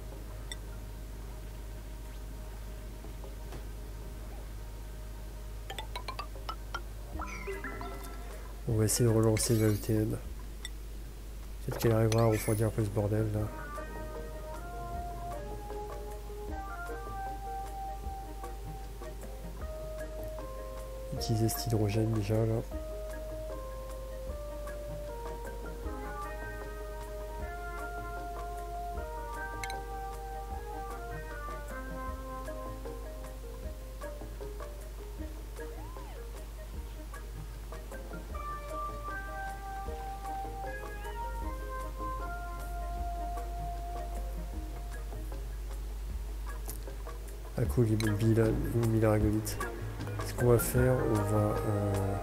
On va essayer de relancer la E T N. Peut-être qu'elle arrivera à refroidir un peu ce bordel là. Utiliser cet hydrogène déjà là. à coup il mis la régolite. Ce qu'on va faire, on va... Euh,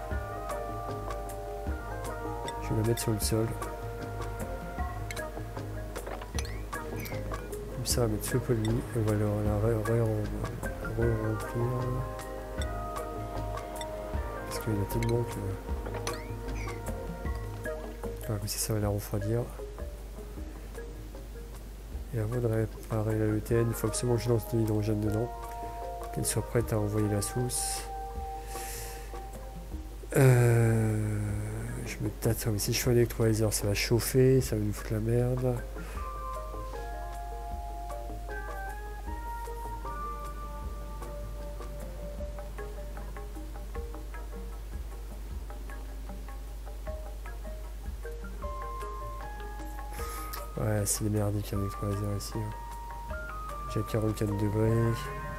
je vais la mettre sur le sol. Comme ça, on va mettre ce poli et on va la re-remplir. Parce qu'il y en a tellement que... Voilà, comme ça, ça va la refroidir. Et avant de réparer la E T N, il faut absolument que je lance de l'hydrogène dedans. Qu'elle soit prête à envoyer la sauce. Euh, je me tâte, mais si je fais un électrolyseur, ça va chauffer, ça va nous foutre la merde. Ouais, c'est merdique un électrolyseur ici. J'ai quarante-quatre degrés.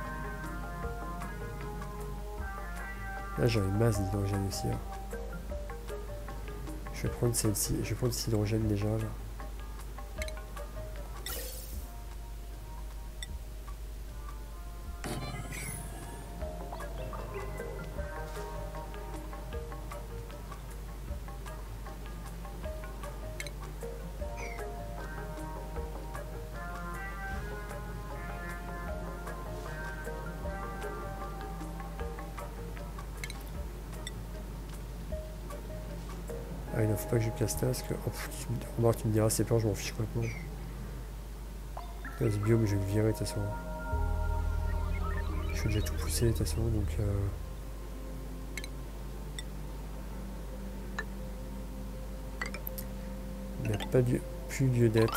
Là j'en ai une masse d'hydrogène aussi. Hein. Je vais prendre celle-ci. Je vais prendre cet hydrogène déjà là. Ah, il ne faut pas que je casse ça parce que. Oh, remarque, tu me diras, c'est peur, je m'en fiche complètement. Là, ce biome, je vais le virer de toute façon. Je vais déjà tout pousser de toute façon, donc. Euh... Il n'y a pas lieu, plus lieu d'être.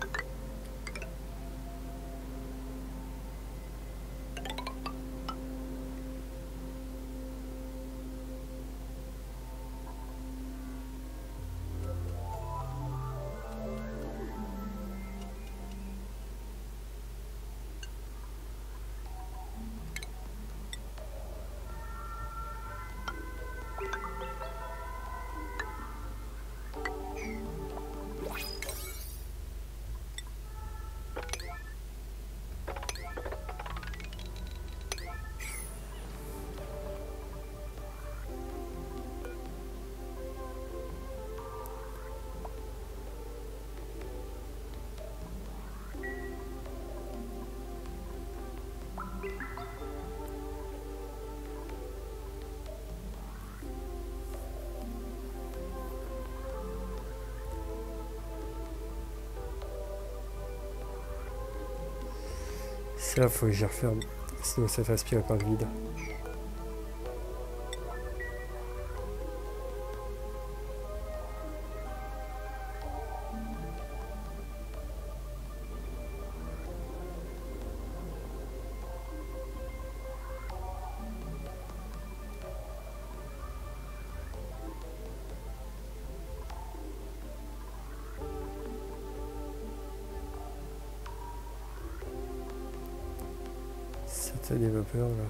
Ça, faut que j'y referme. Sinon, ça fait aspirer par le vide. C'est des vapeurs là.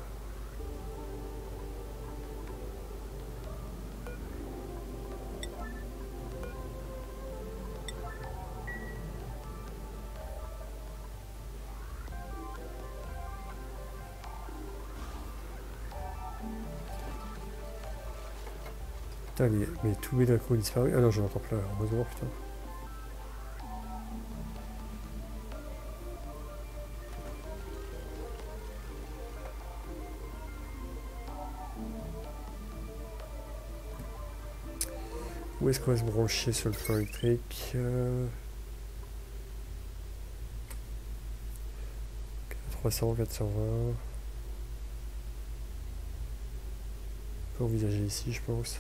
Putain, mais, mais tous mes dacos ont disparu. Ah non, j'en ai encore plein, heureusement, putain. Où est-ce qu'on va se brancher sur le plan électrique? euh... trois cents, quatre cent vingt. On peut envisager ici, je pense.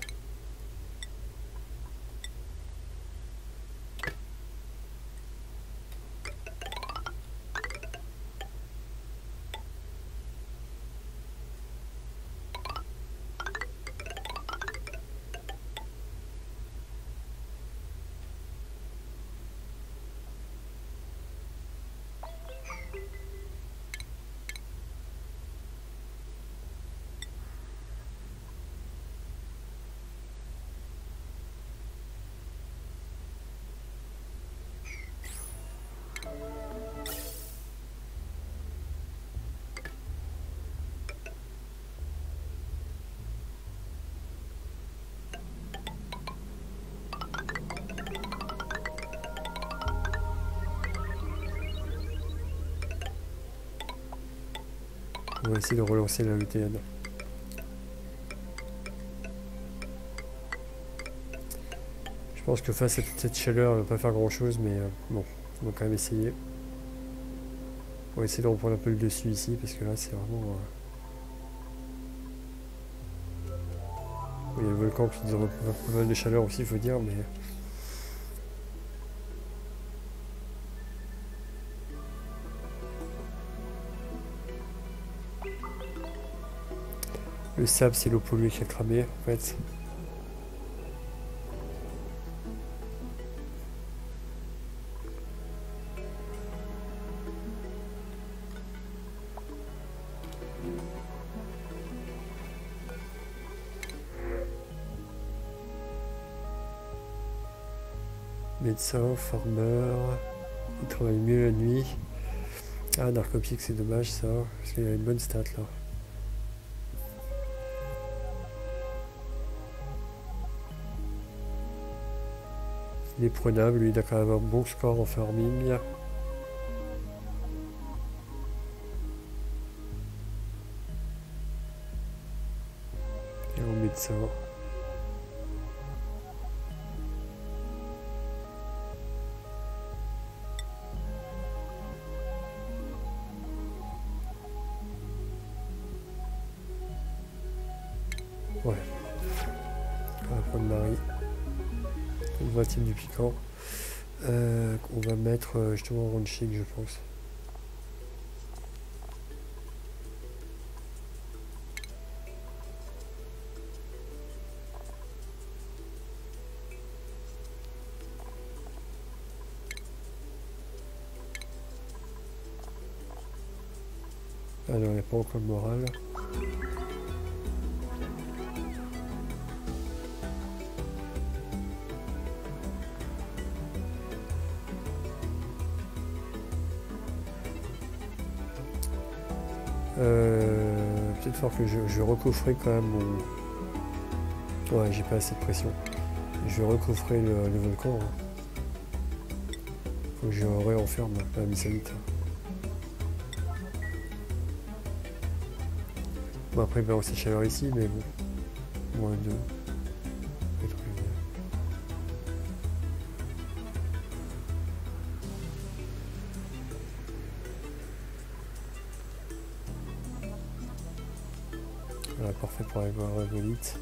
va essayer de relancer la E T N. Je pense que face à toute cette chaleur, elle ne va pas faire grand chose, mais euh, bon, on va quand même essayer. On va essayer de reprendre un peu le dessus ici, parce que là c'est vraiment... Euh... Il y a le volcan qui nous envoie pas mal de chaleur aussi, il faut dire, mais... Le sable, c'est l'eau polluée qui a cramé, en fait. Médecin, farmer, il travaille mieux la nuit. Ah, narcopique, c'est dommage ça, parce qu'il a une bonne stat là. Il est prenable, lui il a quand même un bon score en farming. Et en médecin. Ouais. On va prendre Marie. Une vingtième du piquant. Euh, on va mettre euh, justement en ranching, je pense. Ah non, il n'y a pas encore le moral. Euh, peut-être fort que je, je vais recoffrer quand même mon... Ouais, j'ai pas assez de pression. Je vais recoffrer le, le volcan. Hein. Faut que je réenferme la misalite. Bon, après, il va aussi chaleur ici, mais bon. Moins deux. Voilà, parfait pour aller voir Volite.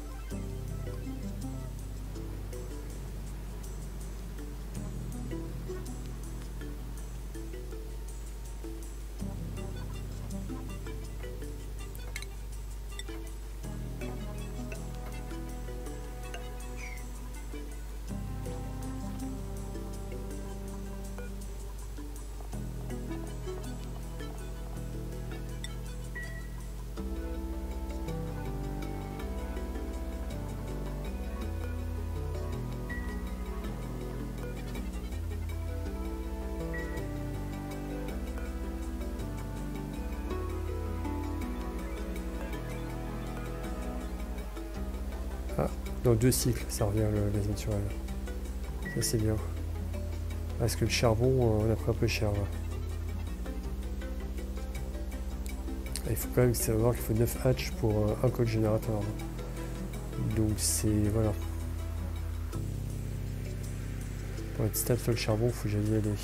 Dans deux cycles, ça revient le gaz naturel. Ça c'est bien. Parce que le charbon, on a pris un peu cher là. Il faut quand même savoir qu'il faut neuf hatch pour un code générateur. Donc c'est... voilà. Pour être stable sur le charbon, il faut que j'aille y aller.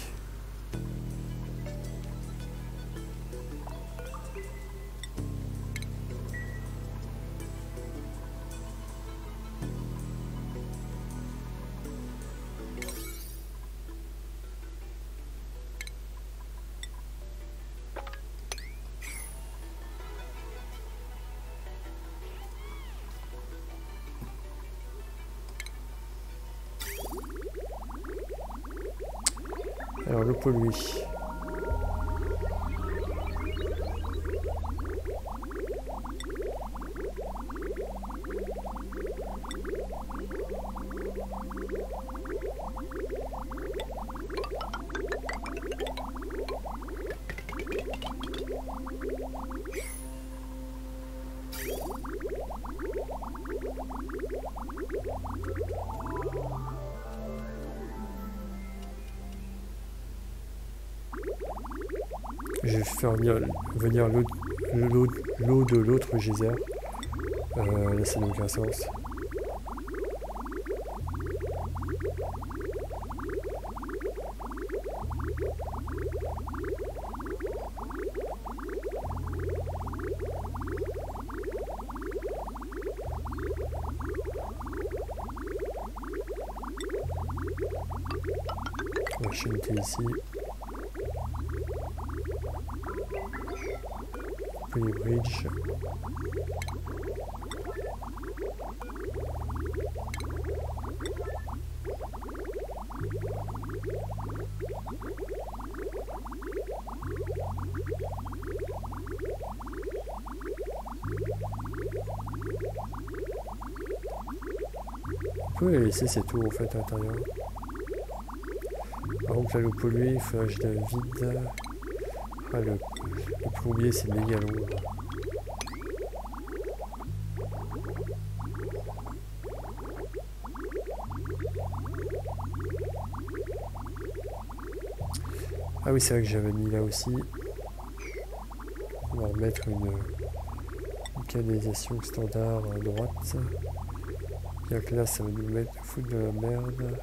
Alors l'eau polluée. Je vais faire venir, venir l'eau l'eau de l'autre geyser. Euh, là, ça n'a aucun sens. On va chanter ici. Les bridges. On peut les laisser cette eau en fait à l'intérieur. Par contre là l'eau polluée, il faudrait que je la vide. Ah, le, le plombier c'est méga long. Ah oui, c'est vrai que j'avais mis là aussi. On va remettre une, une canalisation standard à droite. Bien que là, ça va nous mettre foutre de la merde.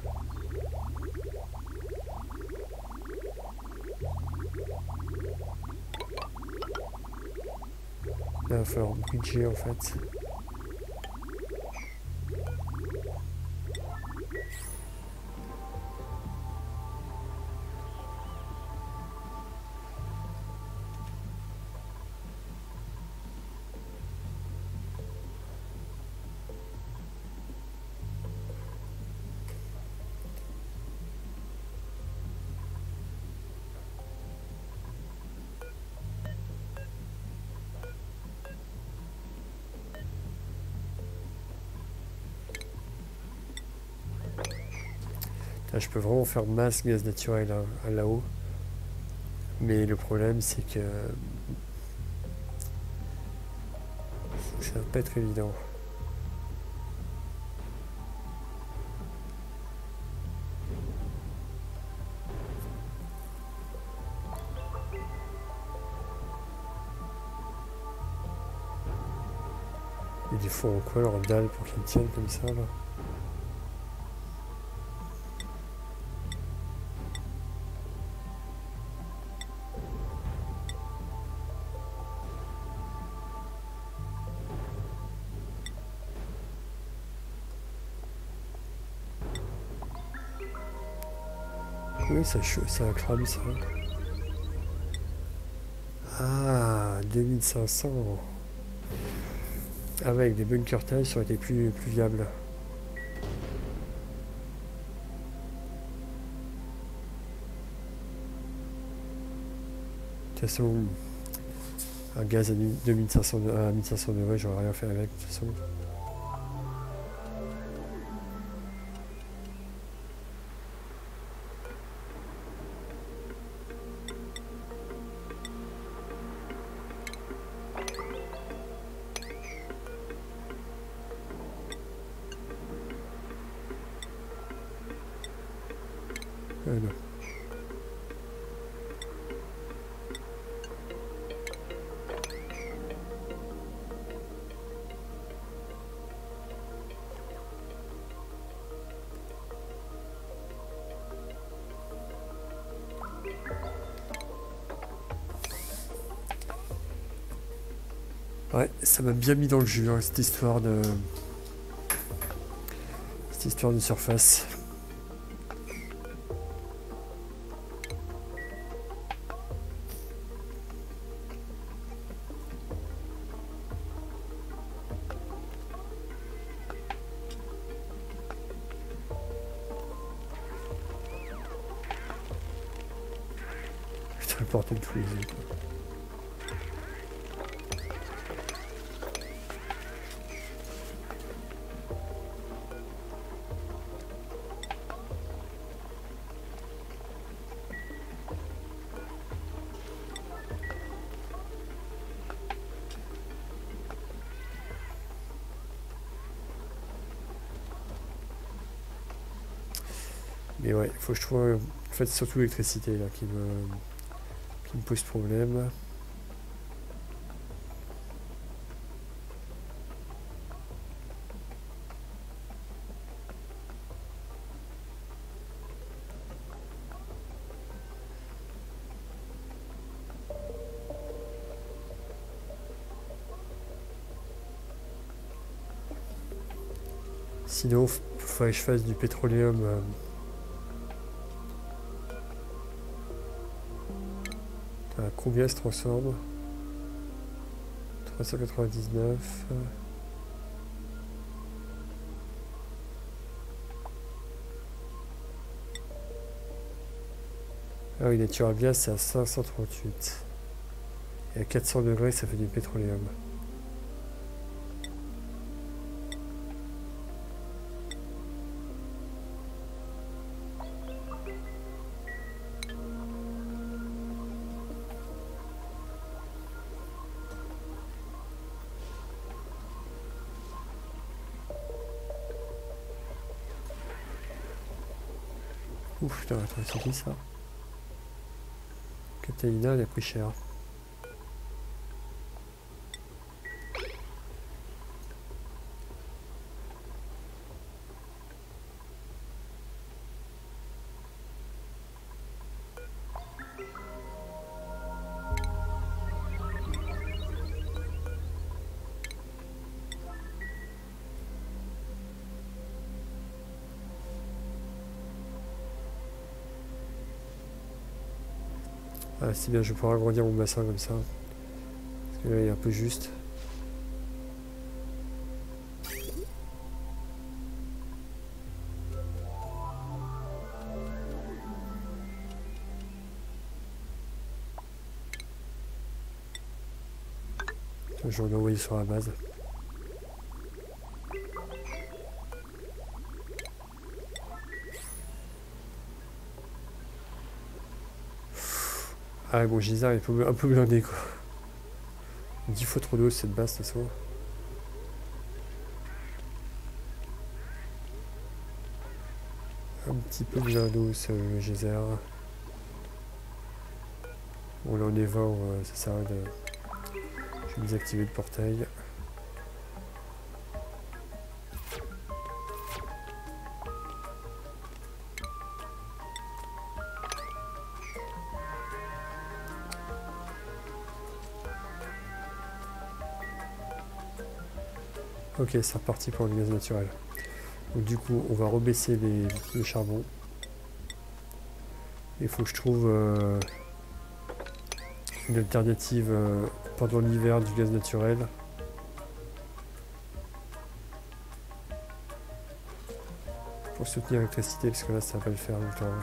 Là, il va falloir bridger en fait. Là, je peux vraiment faire masse gaz naturel là, là-haut. Mais le problème, c'est que ça va pas être évident. Ils font quoi leur dalle pour qu'ils tiennent comme ça là? Oui, ça, ça crame ça. Ah, deux mille cinq cents. Avec des bunker tiles, ça aurait été plus, plus viable. De toute façon, un gaz à deux mille cinq cents, à mille cinq cents degrés, j'aurais rien fait avec de toute façon. Euh, non. Ouais, ça m'a bien mis dans le jus, hein, cette histoire de... Cette histoire de surface. Putain, le porter tous les yeux, quoi. Mais ouais, il faut que je trouve... En fait, c'est surtout l'électricité là qui me... qui me pose problème. Sinon, il faudrait que je fasse du pétroléum. Euh, à combien se transforme? trois cent quatre-vingt-dix-neuf. Ah oui, nature à gaz, c'est à cinq cent trente-huit. Et à quatre cents degrés, ça fait du pétroléum. Ouf, putain, attends, c'est qui ça? Catalina, elle a pris cher. Ah, c'est bien, je vais pouvoir agrandir mon bassin comme ça. Parce que là, il est un peu juste. Je vais l'envoyer sur la base. Ah bon, Gisard, il est un peu, un peu blindé quoi. dix fois trop d'eau cette base de toute façon. Un petit peu blindé ce geyser. Bon là on est vingt, euh, ça sert à rien de... Je vais désactiver le portail. Ok, c'est reparti pour le gaz naturel. Donc du coup, on va rebaisser les, le charbon. Il faut que je trouve euh, une alternative euh, pendant l'hiver du gaz naturel. Pour soutenir l'électricité, parce que là, ça va pas le faire longtemps.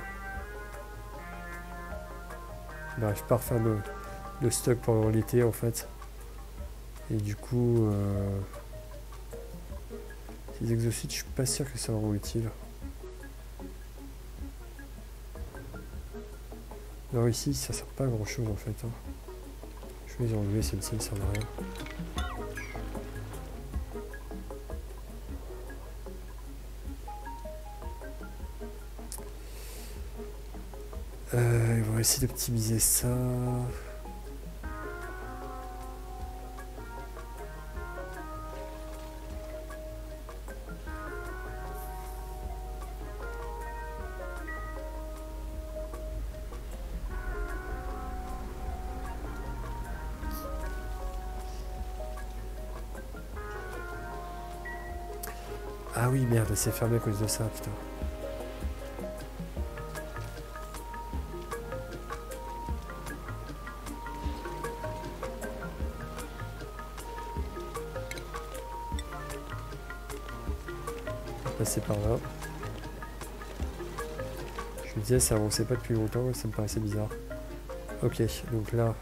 On n'arrive pas à refaire le, le stock pendant l'été, en fait. Et du coup... Euh, les exocytes, je suis pas sûr que ça leur utile. Alors ici, ça sert pas à grand chose en fait. Hein. Je vais les enlever, celle-ci ne sert à rien. Euh, on va essayer d'optimiser ça. Ah oui, merde, c'est fermé à cause de ça, putain. On va passer par là. Je me disais, ça avançait pas depuis longtemps, ça me paraissait bizarre. Ok, donc là...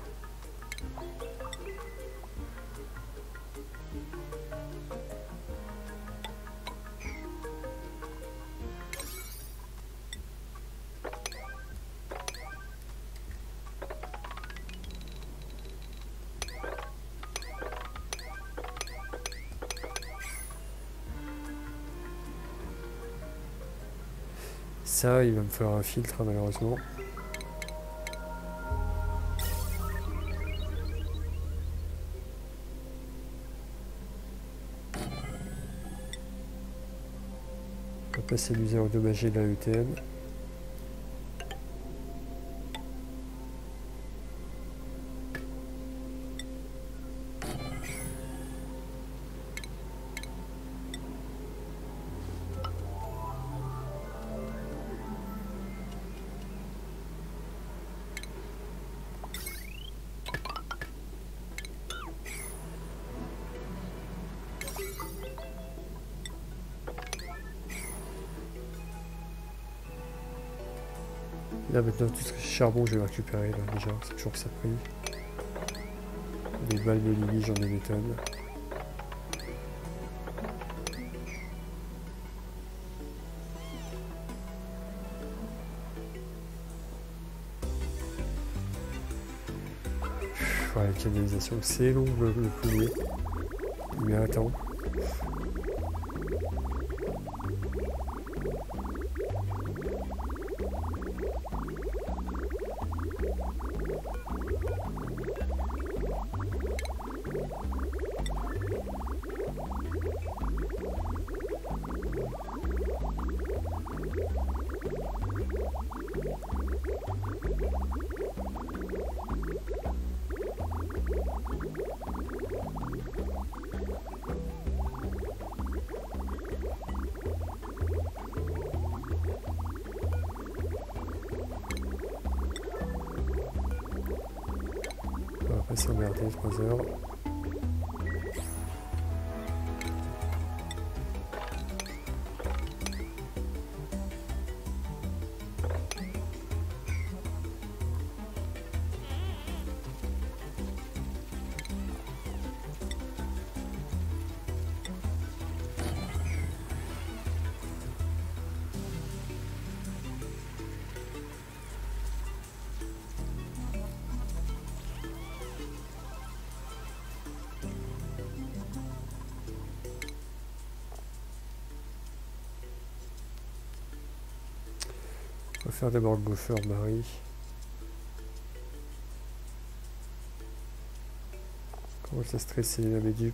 Ça, il va me falloir un filtre, hein, malheureusement. On va passer l'usine endommagée de la E T M. Là maintenant tout ce que charbon je vais récupérer là déjà, c'est toujours que ça pris. Des balles de lily, j'en ai des tonnes. Ouais, la canalisation, c'est long le, le plombier. Mais attends. On va pas s'emmerder trois heures. On va faire d'abord le buffer Marie. Comment ça stresser la médupe.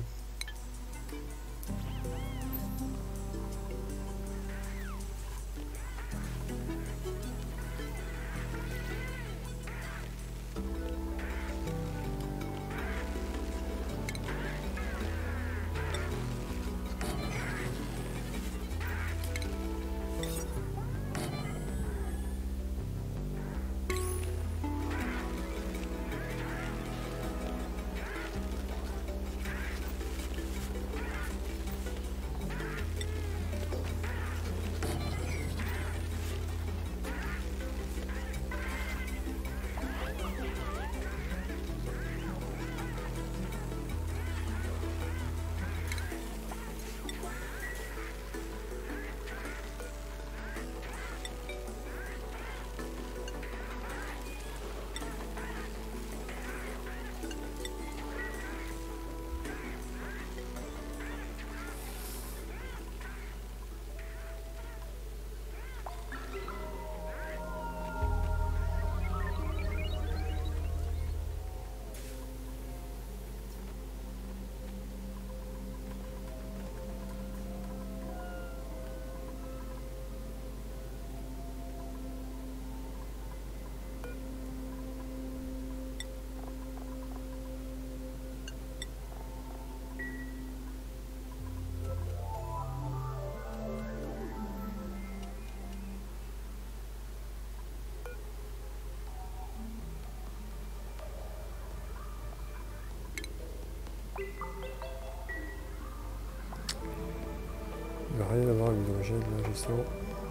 Il va rien avoir avec l'hydrogène là, je sens.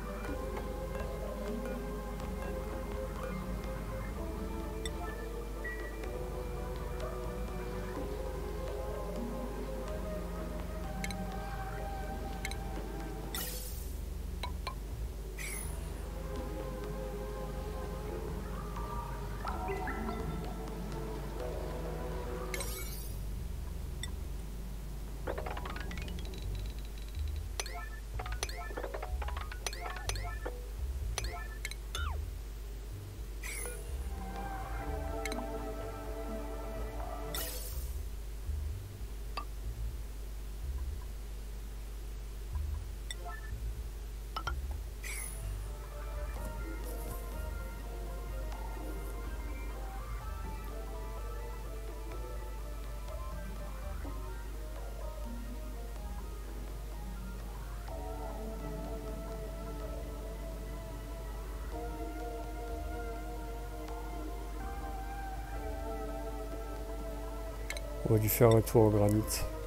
On va lui faire un tour en granit.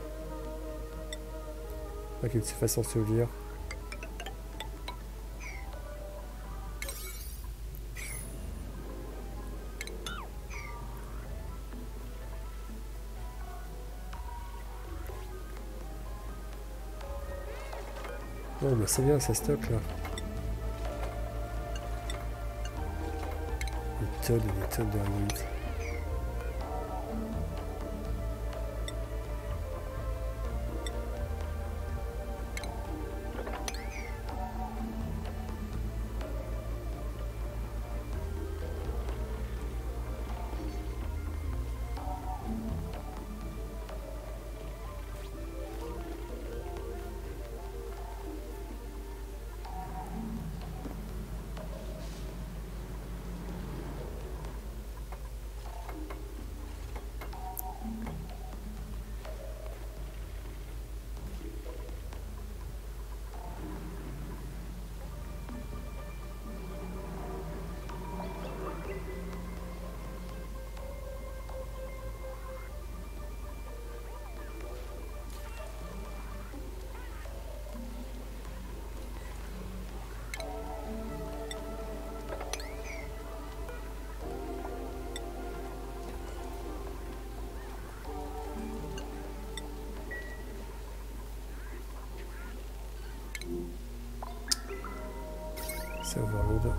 Pas qu'il se fasse ensevelir. Oh bah c'est bien, ça stocke là. Des tonnes et des tonnes de réduites. Ça overload.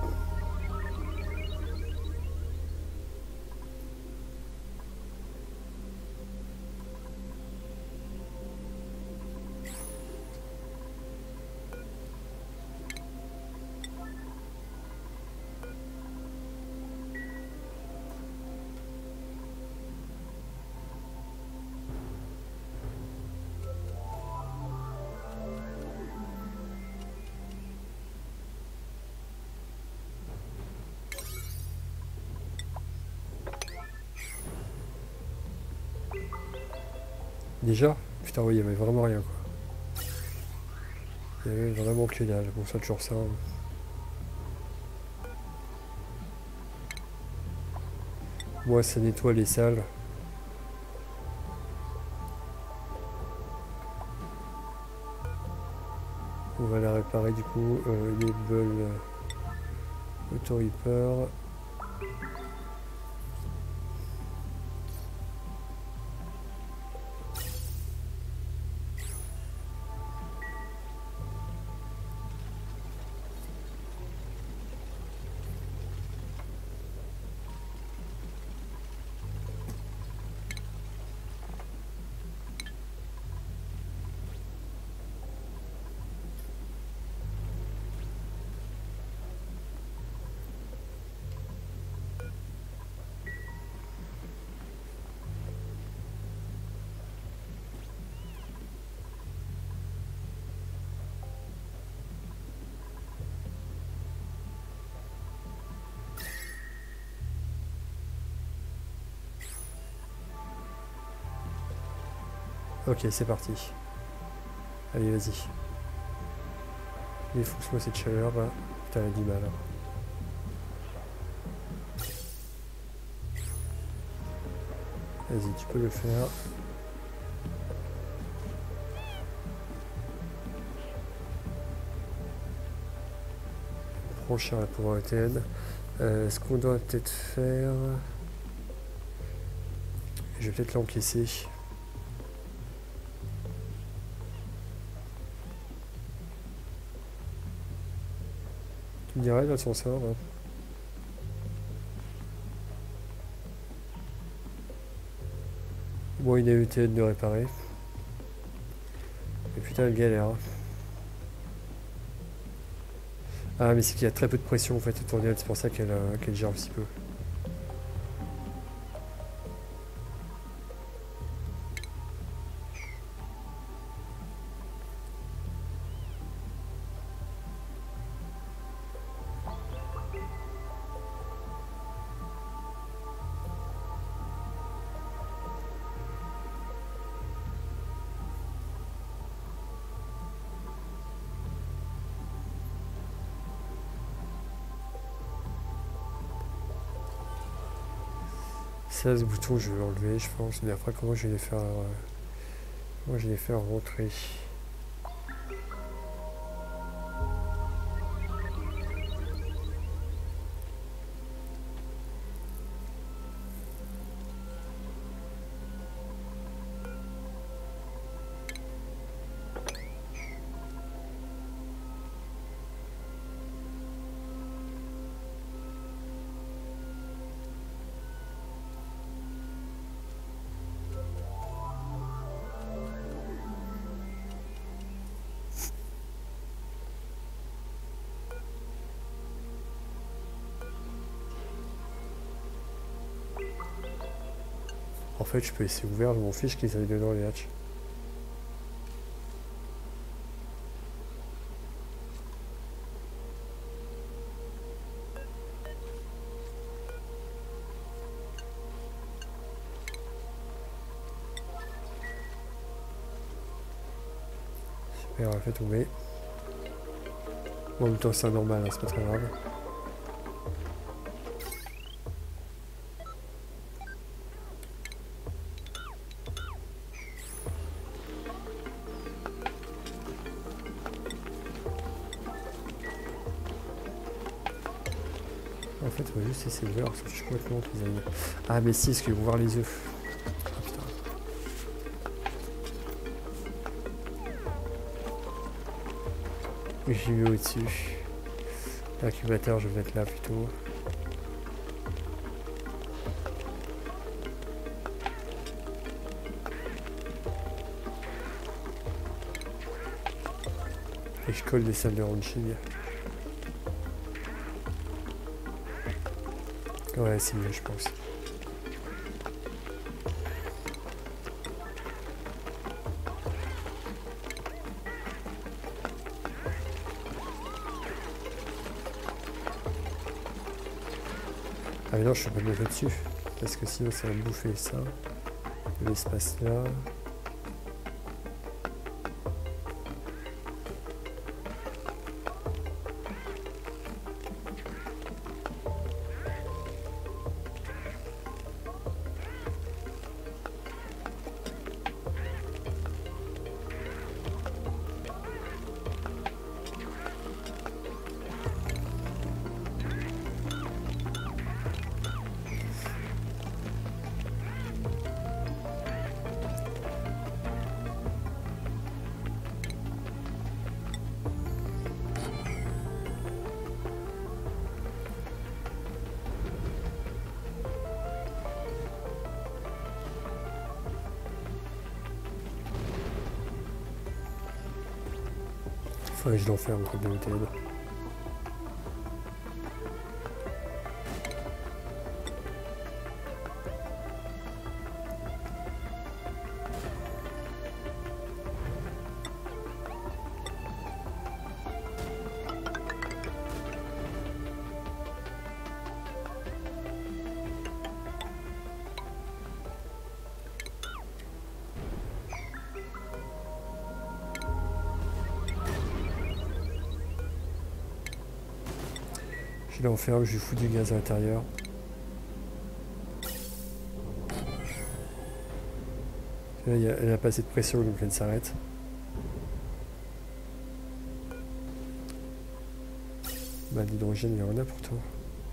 Déjà? Putain, oui, il y avait vraiment rien quoi. Il y avait vraiment que dalle. Bon, ça, toujours ça. Hein. Moi, ça nettoie les salles. On va la réparer du coup. Euh, Enable euh, Auto Repair. Ok, c'est parti. Allez, vas-y. Défonce-moi cette chaleur là. Putain, elle a du mal. Hein. Vas-y, tu peux le faire. Prochain pour E T N. Euh, ce qu'on doit peut-être faire... Je vais peut-être l'encaisser. Tu me dirais l'ascenseur hein. Bon, il a eu E T N de réparer. Et putain, elle galère. Hein. Ah, mais c'est qu'il y a très peu de pression en fait au tournel, c'est pour ça qu'elle euh, qu'elle gère un petit peu. seize boutons, je vais enlever, je pense. Mais après, comment je vais les faire, euh, comment je vais les faire rentrer? En fait, je peux laisser ouvert, je m'en fiche qu'ils aillent dedans les hatchs. Super, on a fait tomber. Bon, en même temps, c'est normal, hein, c'est pas très grave. En fait, on va juste essayer de voir, ça je complètement qu'ils aillent. Ah, mais si, est-ce qu'ils vont voir les œufs? Ah, putain. J'ai mis au-dessus. L'incubateur, je vais mettre là plutôt. Et je colle des salles de ranching. Ouais, c'est mieux, je pense. Ah mais non, je peux pas me mettre dessus. Parce que sinon, ça va me bouffer ça. L'espace là. Faudrait que je l'enferme comme de méthode. Je l'enferme, je lui fous du gaz à l'intérieur. Là, il y a, elle a pas assez de pression, donc elle s'arrête. Bah, l'hydrogène, il y en a pour toi.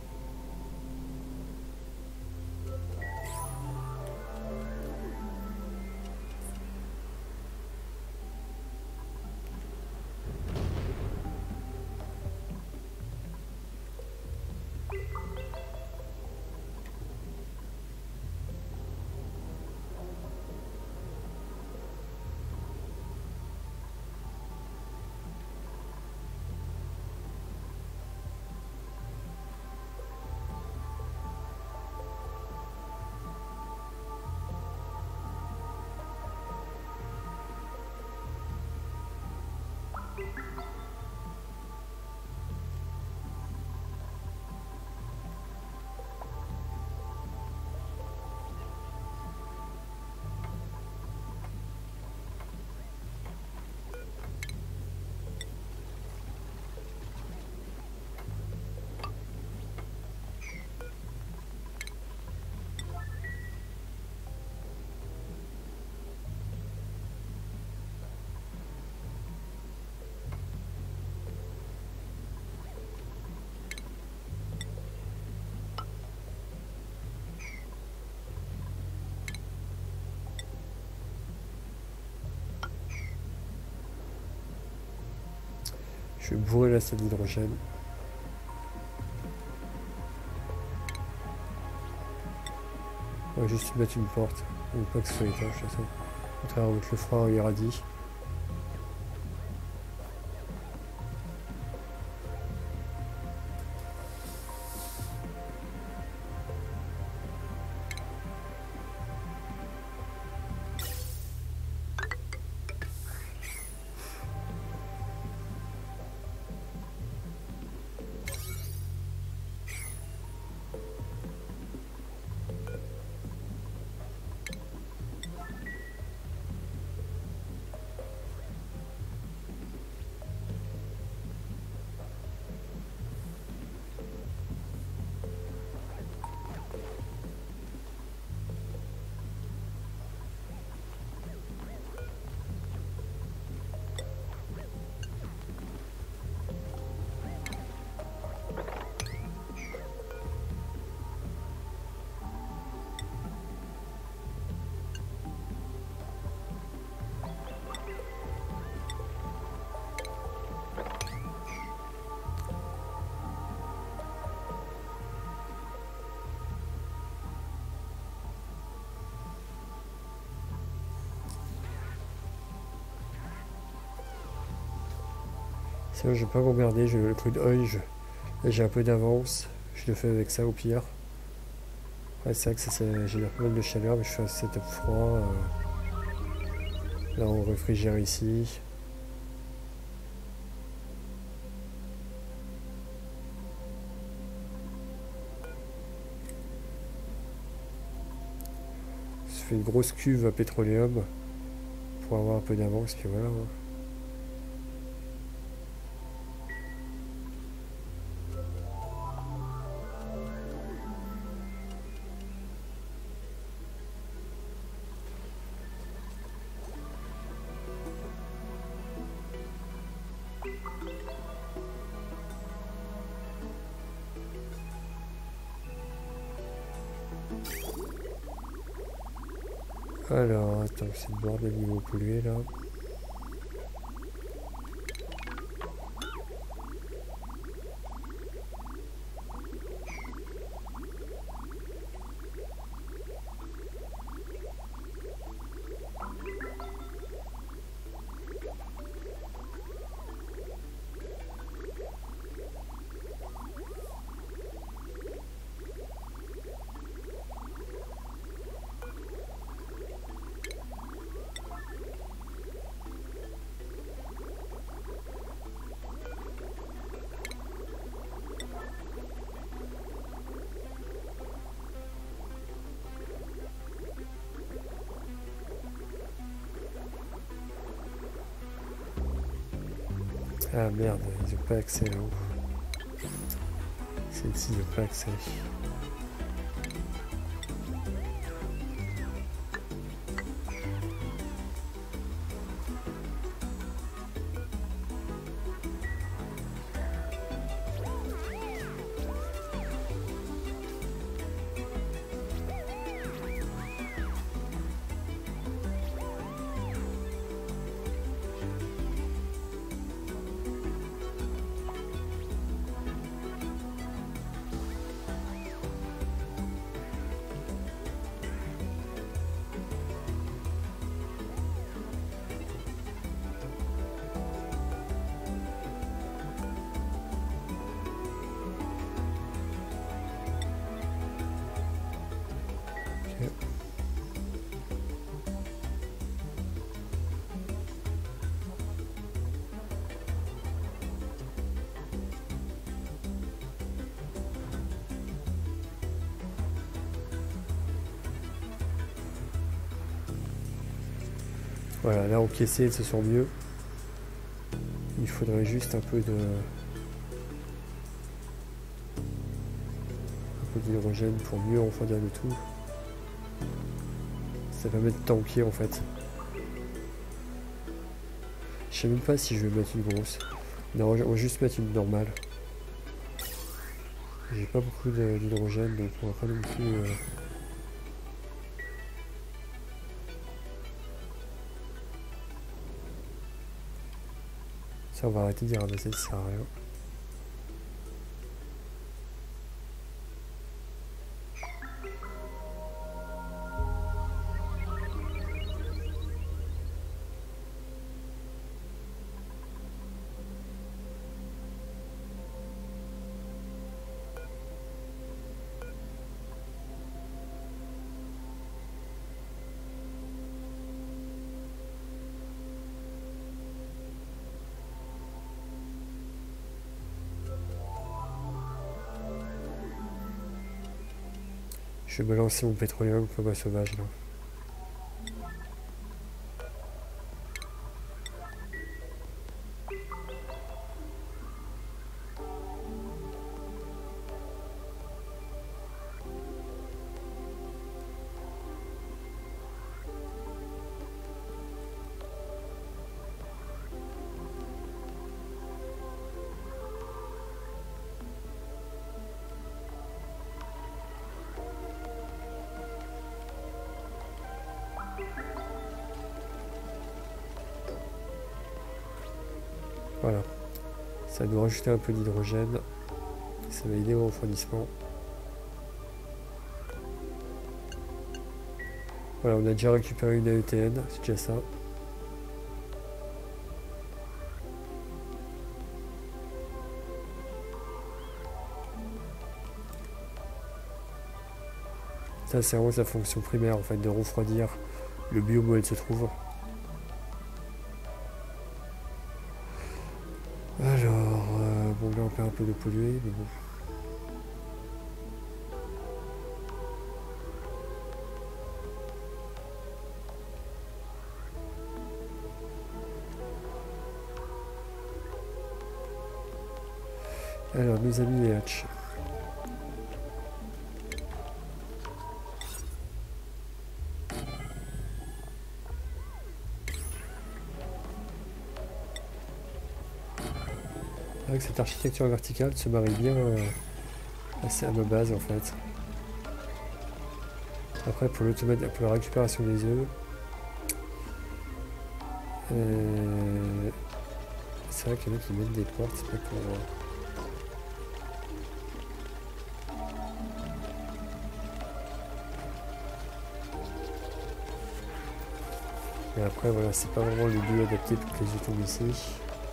Je vais bourrer la salle d'hydrogène. On va juste mettre une porte. On ne veut pas que ce soit étanche, de toute façon. Au contraire, avec le froid irradie. Sinon, je vais pas m'emmerder. Je le crude oil, je- là, j'ai un peu d'avance. Je le fais avec ça au pire. Ouais, c'est vrai que ça, ça génère pas mal de chaleur, mais je fais un setup froid. euh. Là, on réfrigère ici. Je fais une grosse cuve à pétroléum pour avoir un peu d'avance, puis voilà. hein. Alors, attends, c'est le bordel niveau pollué là. Ah merde, ils n'ont pas accès là-haut. Celle-ci n'a pas accès. Ok. Voilà, là encaissé, se sent mieux. Il faudrait juste un peu de... un peu d'hydrogène pour mieux refroidir le tout. Ça permet de tanker en fait. Je sais même pas si je vais mettre une grosse. Non, on va juste mettre une normale. J'ai pas beaucoup de- d'hydrogène, donc on va pas non plus... euh, Ça, on va arrêter d'y ramasser, ça sert à rien. Je vais balancer mon pétroleum comme un sauvage là. Voilà. Ça doit rajouter un peu d'hydrogène. Ça va aider au refroidissement. Voilà, on a déjà récupéré une A E T N, c'est déjà ça. Ça, c'est vraiment sa fonction primaire, en fait, de refroidir le biome où elle se trouve. Alors, euh, bon, là, on perd un peu de polluer, mais bon. Alors, nos amis les Hatch. Avec cette architecture verticale se marie bien euh, assez à ma base en fait. Après pour l'automate, pour la récupération des œufs, euh, c'est vrai qu'il y en a qui mettent des portes, c'est pas pour moi. Et après voilà, c'est pas vraiment le lieu adapté pour que les œufs tombent ici.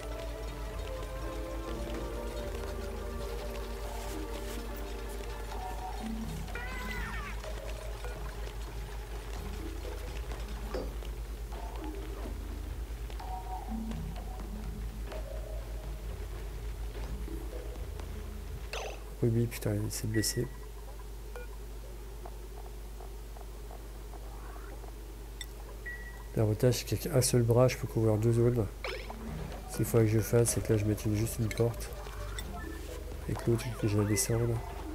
Oui, putain, il s'est blessé. L'avantage, c'est qu'il n'y a qu'un seul bras, je peux couvrir deux zones. Ce qu'il faudrait que je fasse, c'est que là, je mette une, juste une porte. Et que l'autre, que je la descende.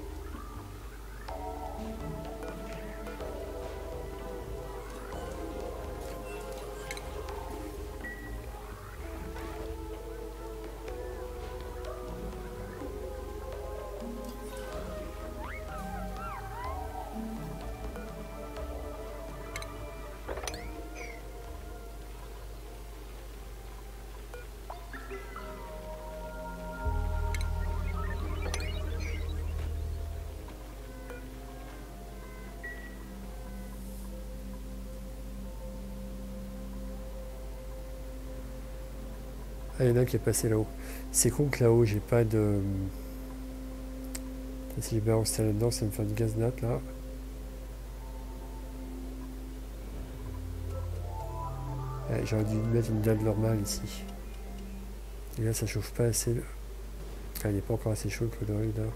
Ah, il y en a un qui est passé là-haut. C'est con que là-haut, j'ai pas de... Si j'ai balancé là-dedans, ça me fait une gaz nat là. Ouais, j'aurais dû mettre une dalle normale ici. Et là, ça chauffe pas assez. Ah, il n'est pas encore assez chaud le clodoïde là.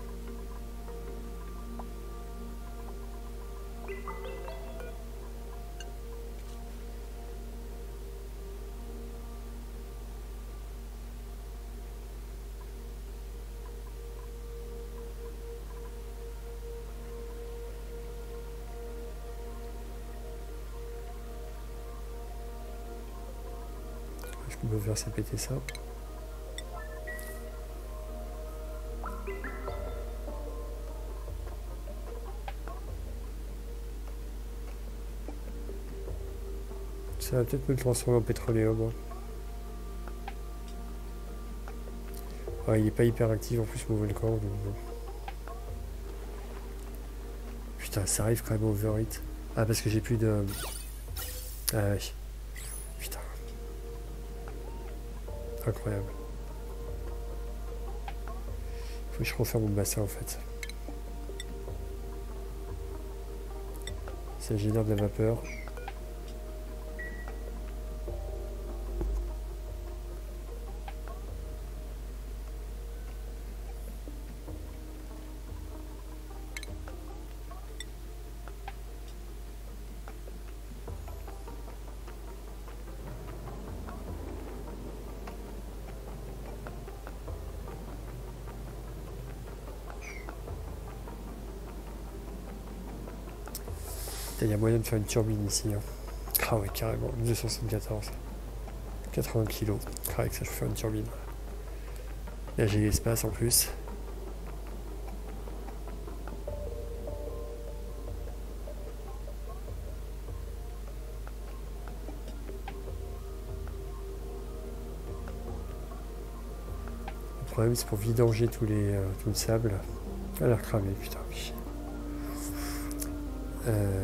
Je peux me faire ça péter ça. Ça va peut-être me transformer en pétroléum. Hein. Ouais, il n'est pas hyper actif en plus mon volcan. Donc bon. Putain, ça arrive quand même au overheat. Ah, parce que j'ai plus de... Ah ouais. Putain. Incroyable. Faut que je refaire mon bassin en fait. Ça génère de la vapeur. Il y a moyen de faire une turbine ici. Hein. Ah ouais, carrément. deux cent soixante-quatorze. quatre-vingts kilos. Ah, avec ça, je peux faire une turbine. Là, j'ai l'espace en plus. Le problème, c'est pour vidanger tous les, euh, tout le sable. Elle a l'air cramé, putain. Euh...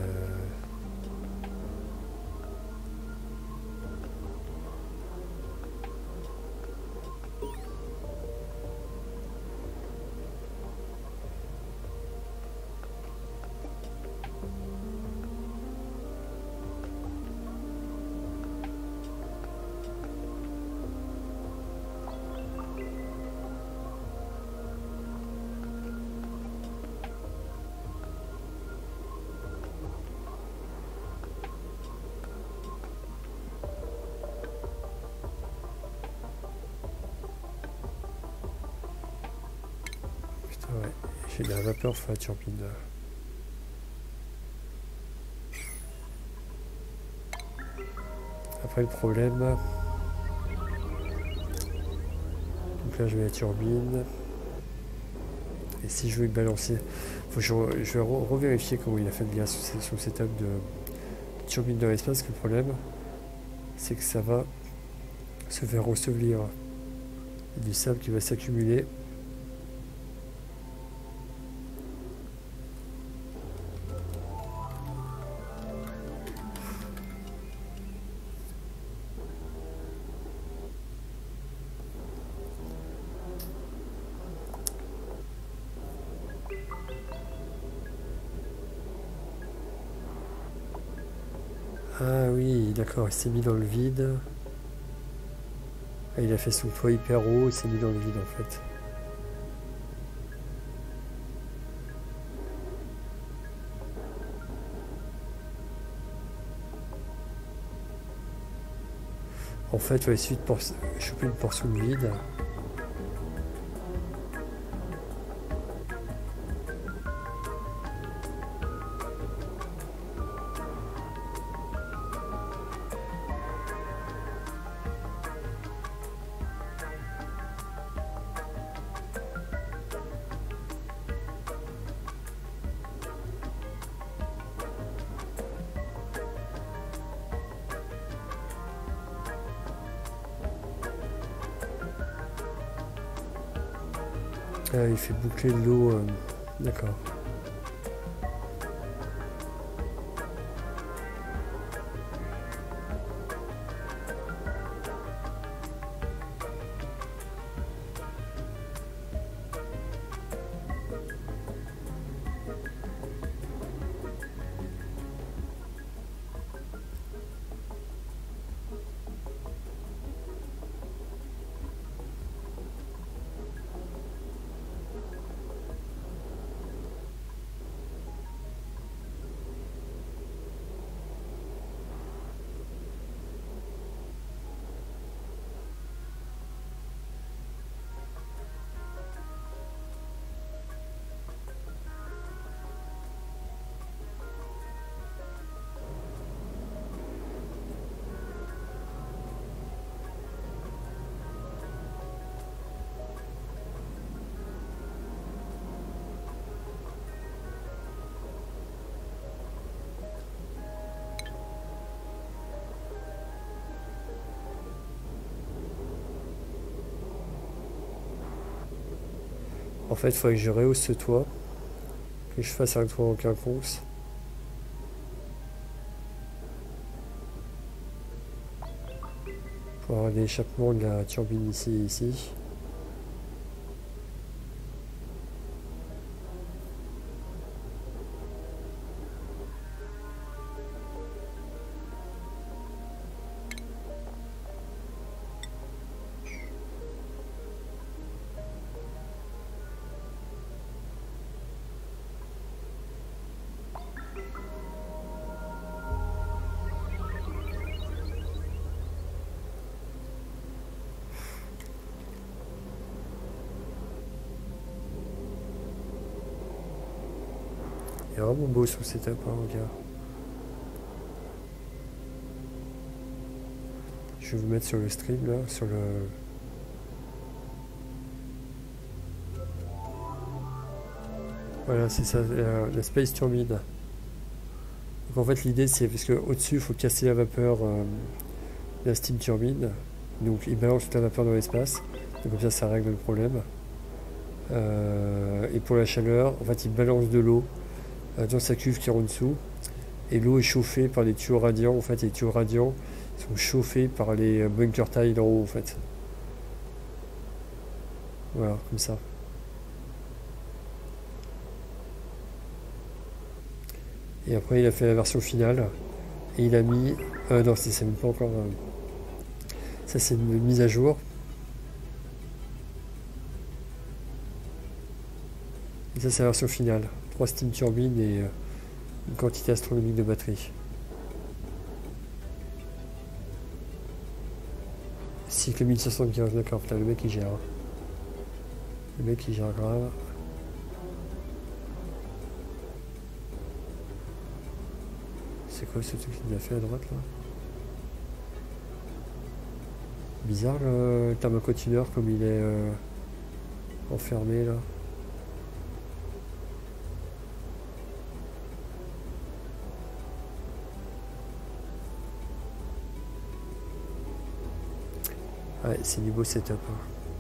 Ouais, j'ai de la vapeur sur la turbine. Après le problème, donc là je mets la turbine, et si je veux balancer, faut que je, je vais re revérifier comment il a fait le gaz sur, sur le setup de turbine dans l'espace, que le problème c'est que ça va se faire ressevelir du sable qui va s'accumuler. Ah oui, d'accord, il s'est mis dans le vide. Ah, il a fait son toit hyper haut, il s'est mis dans le vide en fait. En fait, il va essayer de choper une portion de vide. Ah, il fait boucler de l'eau, euh, d'accord. En fait, il faudrait que je rehausse ce toit, que je fasse un toit en quinconce. Pour avoir l'échappement de la turbine ici et ici. Il est vraiment beau son setup, hein, regarde. Je vais vous mettre sur le stream là, sur le. Voilà, c'est ça, la, la Space Turbine. Donc en fait l'idée c'est parce que au-dessus il faut casser la vapeur, euh, la Steam Turbine. Donc il balance toute la vapeur dans l'espace. Donc comme ça ça règle le problème. Euh, et pour la chaleur, en fait il balance de l'eau dans sa cuve qui est en dessous, et l'eau est chauffée par les tuyaux radiants. En fait, les tuyaux radiants sont chauffés par les bunker tiles en haut, en fait. Voilà, comme ça. Et après, il a fait la version finale, et il a mis... Euh, non, c'est même pas encore... Euh, ça, c'est une mise à jour. Et ça, c'est la version finale. trois steam turbines et euh, une quantité astronomique de batterie. Cycle mille soixante-quinze, d'accord, putain, le mec il gère. Le mec il gère grave. quoi ce truc qu'il a fait à droite là? Bizarre le thermocontinueur comme il est euh, enfermé là. Ouais, c'est du beau setup. Hein.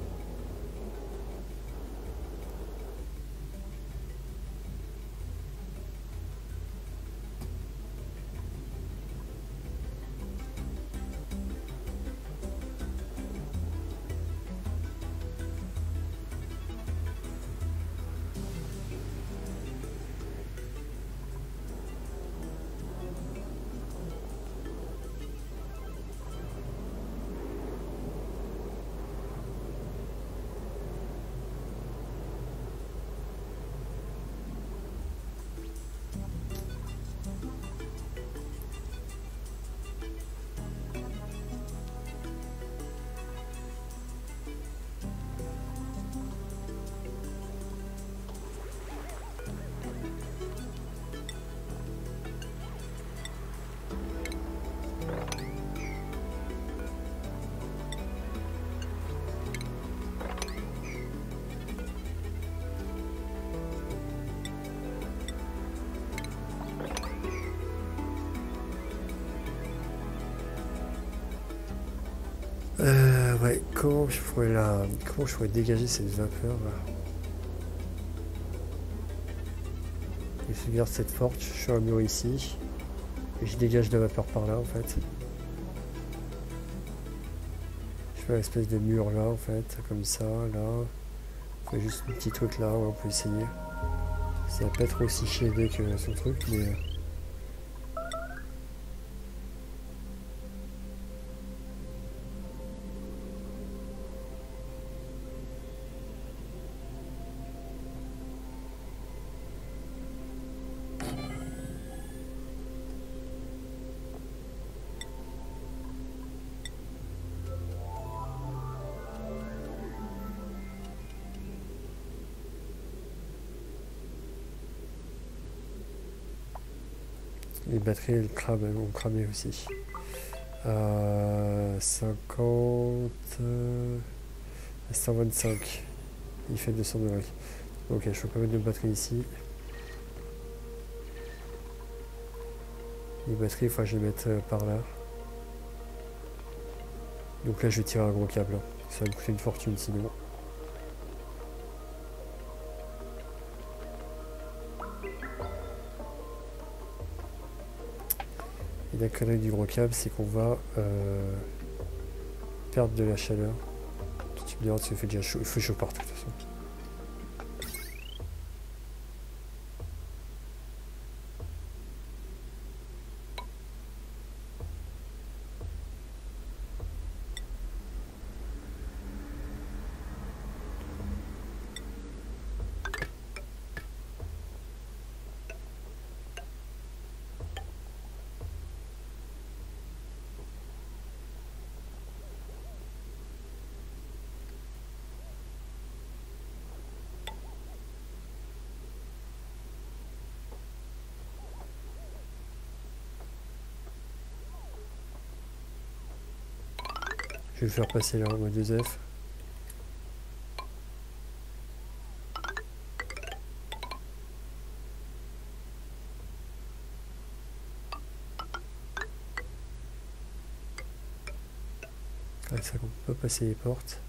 Euh, ouais, comment je pourrais la... comment je pourrais dégager cette vapeur là? Et je garde cette porte, je suis un mur ici. Et je dégage de la vapeur par là en fait. Je fais une espèce de mur là en fait, comme ça, là. Il faut juste un petit truc là, ouais, on peut essayer. Ça va pas être aussi shadé que son truc, mais... Les batteries elles crament, elles vont cramer aussi. Euh, cinquante... Euh, cent vingt-cinq. Il fait deux cents degrés. Ok, je peux pas mettre de batterie ici. Les batteries, il faut que je les mette euh, par là. Donc là, je vais tirer un gros câble. Hein. Ça va me coûter une fortune sinon. Et la connerie du gros câble, c'est qu'on va euh, perdre de la chaleur. Tu me diras, ça fait déjà chaud. Il fait chaud partout de toute façon. Je vais le faire passer là en mode deux F. Avec ça qu'on peut pas passer les portes.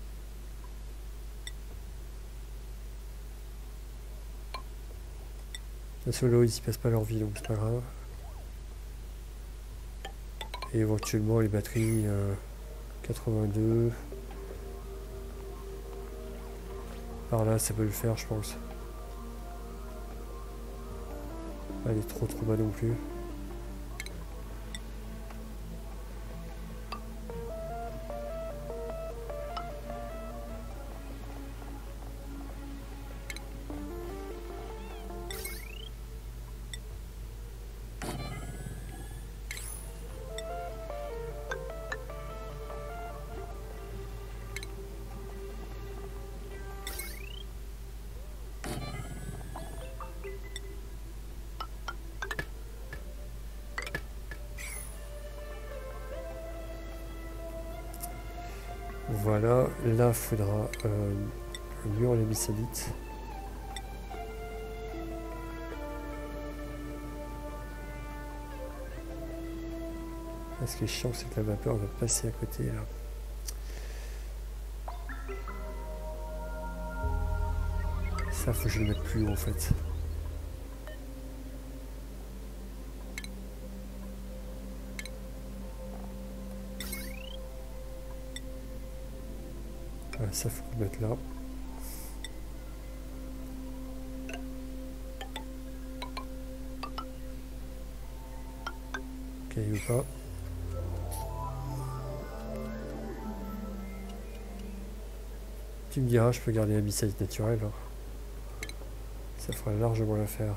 De toute façon là ils y passent pas leur vie donc c'est pas grave. Et éventuellement les batteries euh, quatre-vingt-deux. Par là ça peut le faire je pense. Pas aller trop trop bas non plus. Voilà, là il faudra euh, un mur en abyssalite. Là, ce qui est chiant, c'est que la vapeur va passer à côté là. Ça, faut que je le mette plus haut en fait. Voilà, ça, faut le mettre là. Ok, ou pas. Tu me diras, je peux garder l'abyssalité naturelle. Hein. Ça fera largement l'affaire.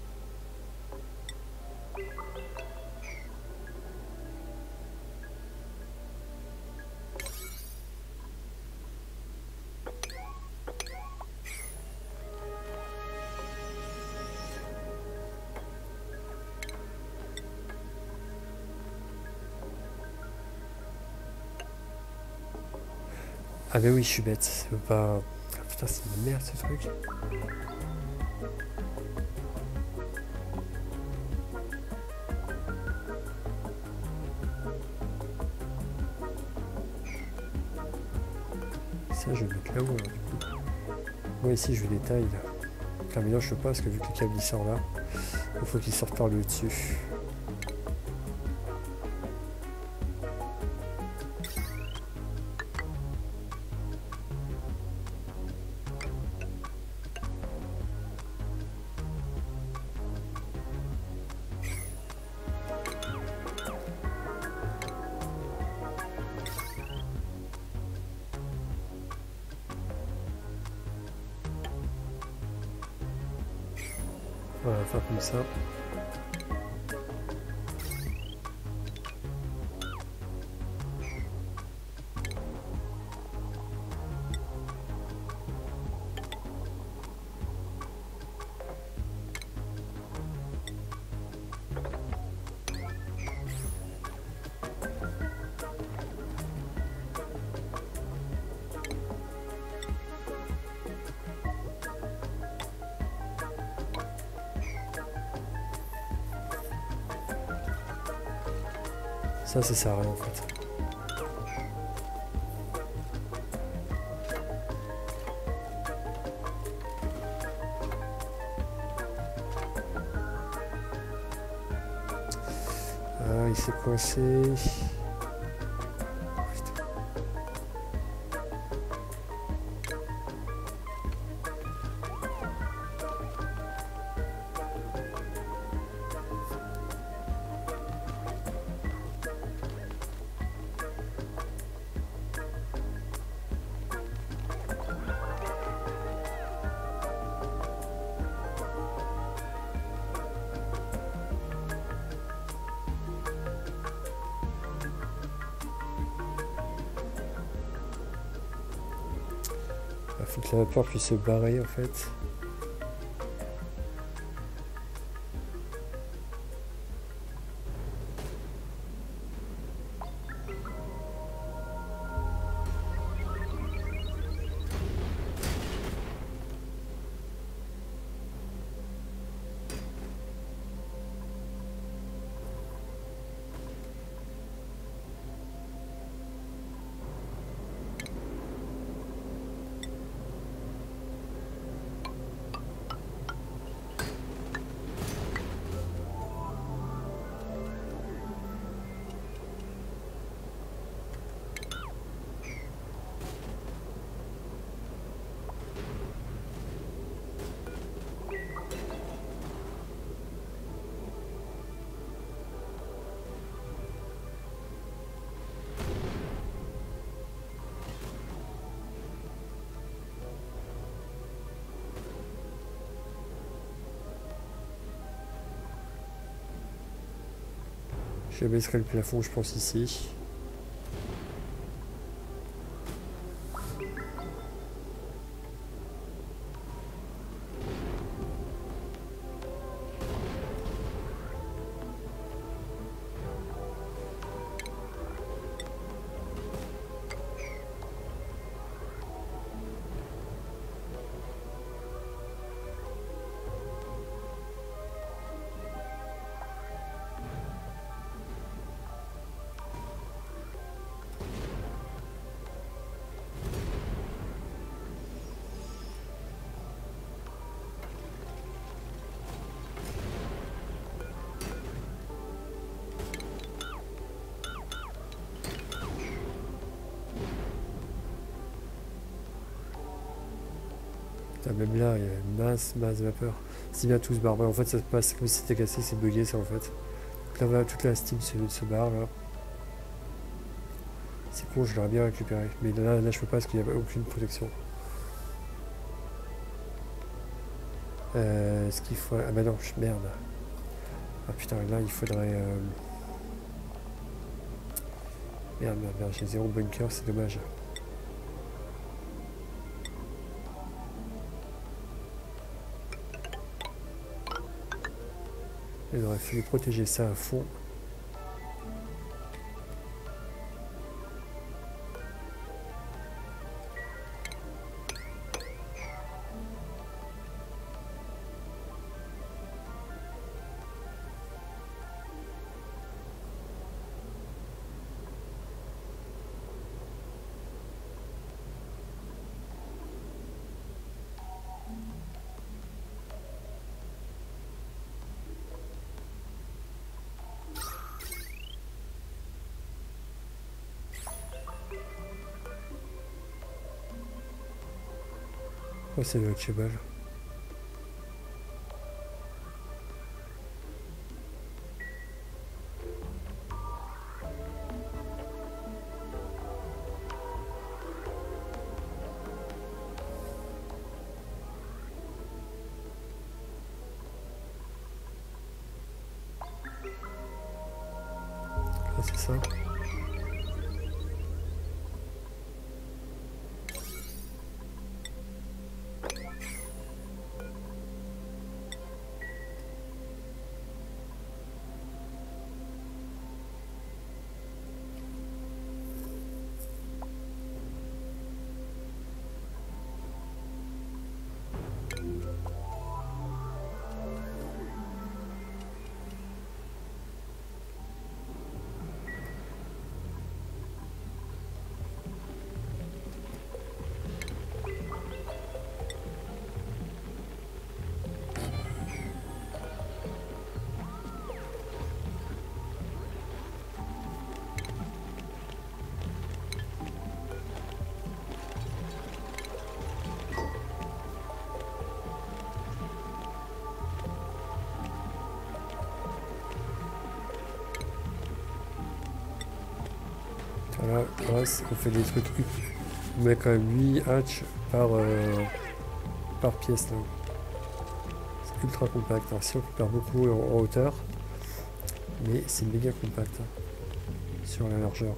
Ah mais oui, je suis bête. Ça veut pas... Ah, putain, c'est une merde ce truc. Ça, je vais mettre là-haut, alors, du coup. Moi, ici, je veux des tailles, là. Enfin, mais non, je peux pas, parce que vu que le câble, il sort là, il faut qu'il sorte par le dessus. Voilà, faire comme ça. Ça, ça sert à rien en fait. Ah, il s'est coincé. Il faut que la vapeur puisse se barrer en fait. Je baisserai le plafond, je pense, ici. Putain, même là, il y a une masse, masse de vapeur. Si bien tout se barre. Ouais, en fait, ça se passe comme si c'était cassé, c'est bugué, ça, en fait. Donc là, voilà, toute la Steam se, se barre, là. C'est con, je l'aurais bien récupéré. Mais là, là, je peux pas parce qu'il n'y a aucune protection. Euh, ce qu'il faut... Ah bah non, je... merde. Ah putain, là, il faudrait... Euh... Merde, merde, merde, j'ai zéro bunker, c'est dommage. Il aurait fallu protéger ça à fond. Oh, c'est le cheval. Ah, c'est ça. Voilà, grâce, on fait des trucs. On met quand même huit hatch par, euh, par pièce là. C'est ultra compact. Alors si on récupère beaucoup en, en hauteur, mais c'est méga compact hein, sur la largeur.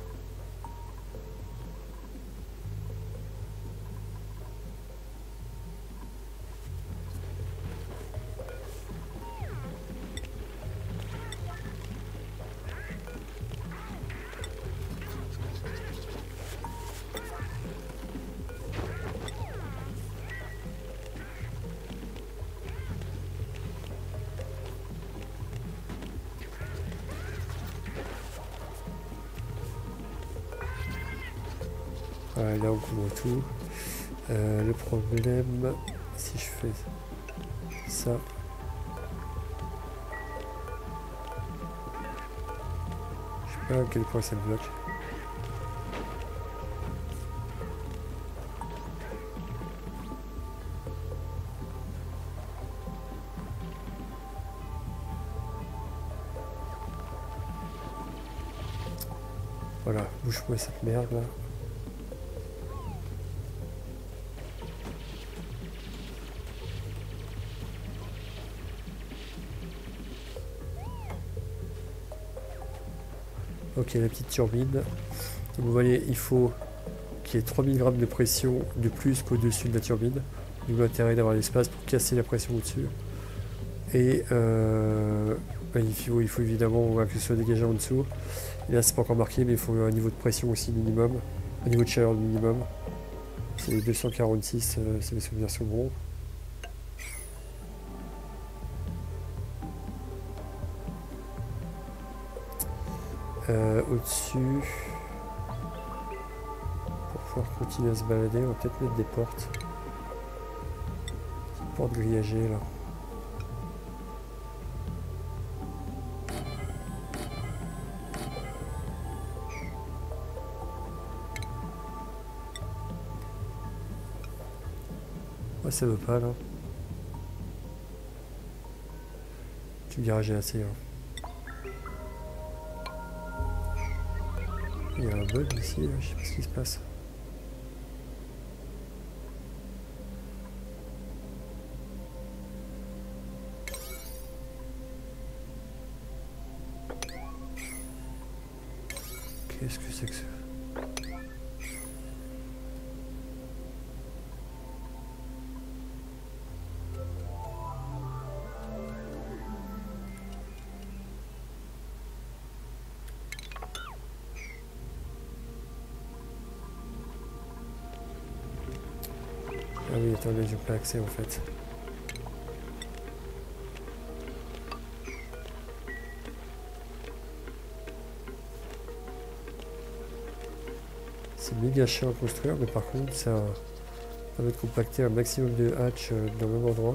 Voilà, là on couvre tout. Euh, le problème, si je fais ça, je sais pas à quel point ça me bloque. Voilà, bouge-moi cette merde là. Ok, la petite turbine. Donc vous voyez, il faut qu'il y ait trois mille grammes de pression de plus qu'au-dessus de la turbine. D'où l'intérêt d'avoir l'espace pour casser la pression au-dessus. Et euh, il, faut, il faut évidemment que ce soit dégagé en dessous. Et là, c'est pas encore marqué, mais il faut un niveau de pression aussi minimum. Un niveau de chaleur minimum. C'est les deux cent quarante-six, euh, c'est mes souvenirs sont bons. Euh, Au-dessus, pour pouvoir continuer à se balader, on va peut-être mettre des portes. Des portes grillagées là. Pourquoi ça veut pas là? Tu me diras, j'ai assez. Hein. Il y a un bug ici, là. Je sais pas ce qui se passe. Qu'est-ce que c'est que ça? Ah oui, attendez, j'ai pas accès en fait. C'est méga chiant à construire, mais par contre, ça permet de compacter un maximum de hatch dans le même endroit.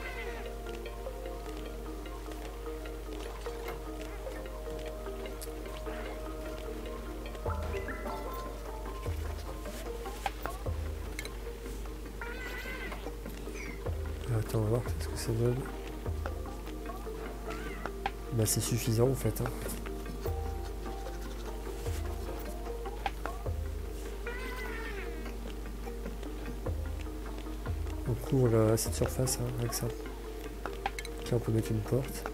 Attends, on va voir ce que ça donne. Bah, c'est suffisant en fait. Hein. On couvre la, cette surface hein, avec ça. Là, on peut mettre une porte.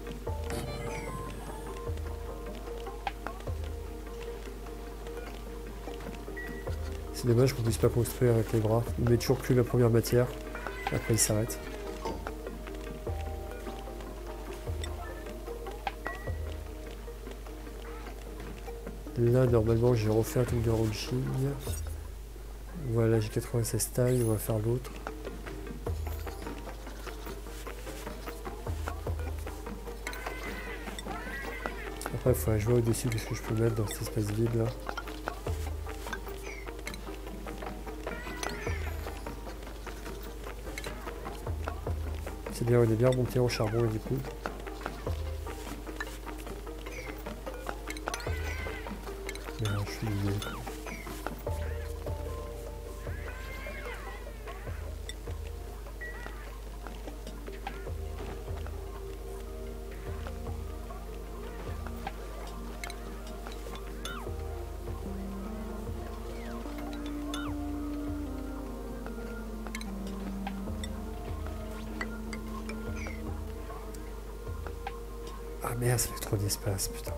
C'est dommage qu'on puisse pas construire avec les bras. Il met toujours que la première matière. Après, il s'arrête. Là, normalement, j'ai refait un truc de roaching. Voilà, j'ai quatre-vingt-seize tailles, on va faire l'autre. Après, il faudrait jouer au-dessus de ce que je peux mettre dans cet espace vide là. C'est bien, on est bien monté en charbon et du coup. Mais non, je suis lié. Ah merde, ça fait trop d'espace, putain.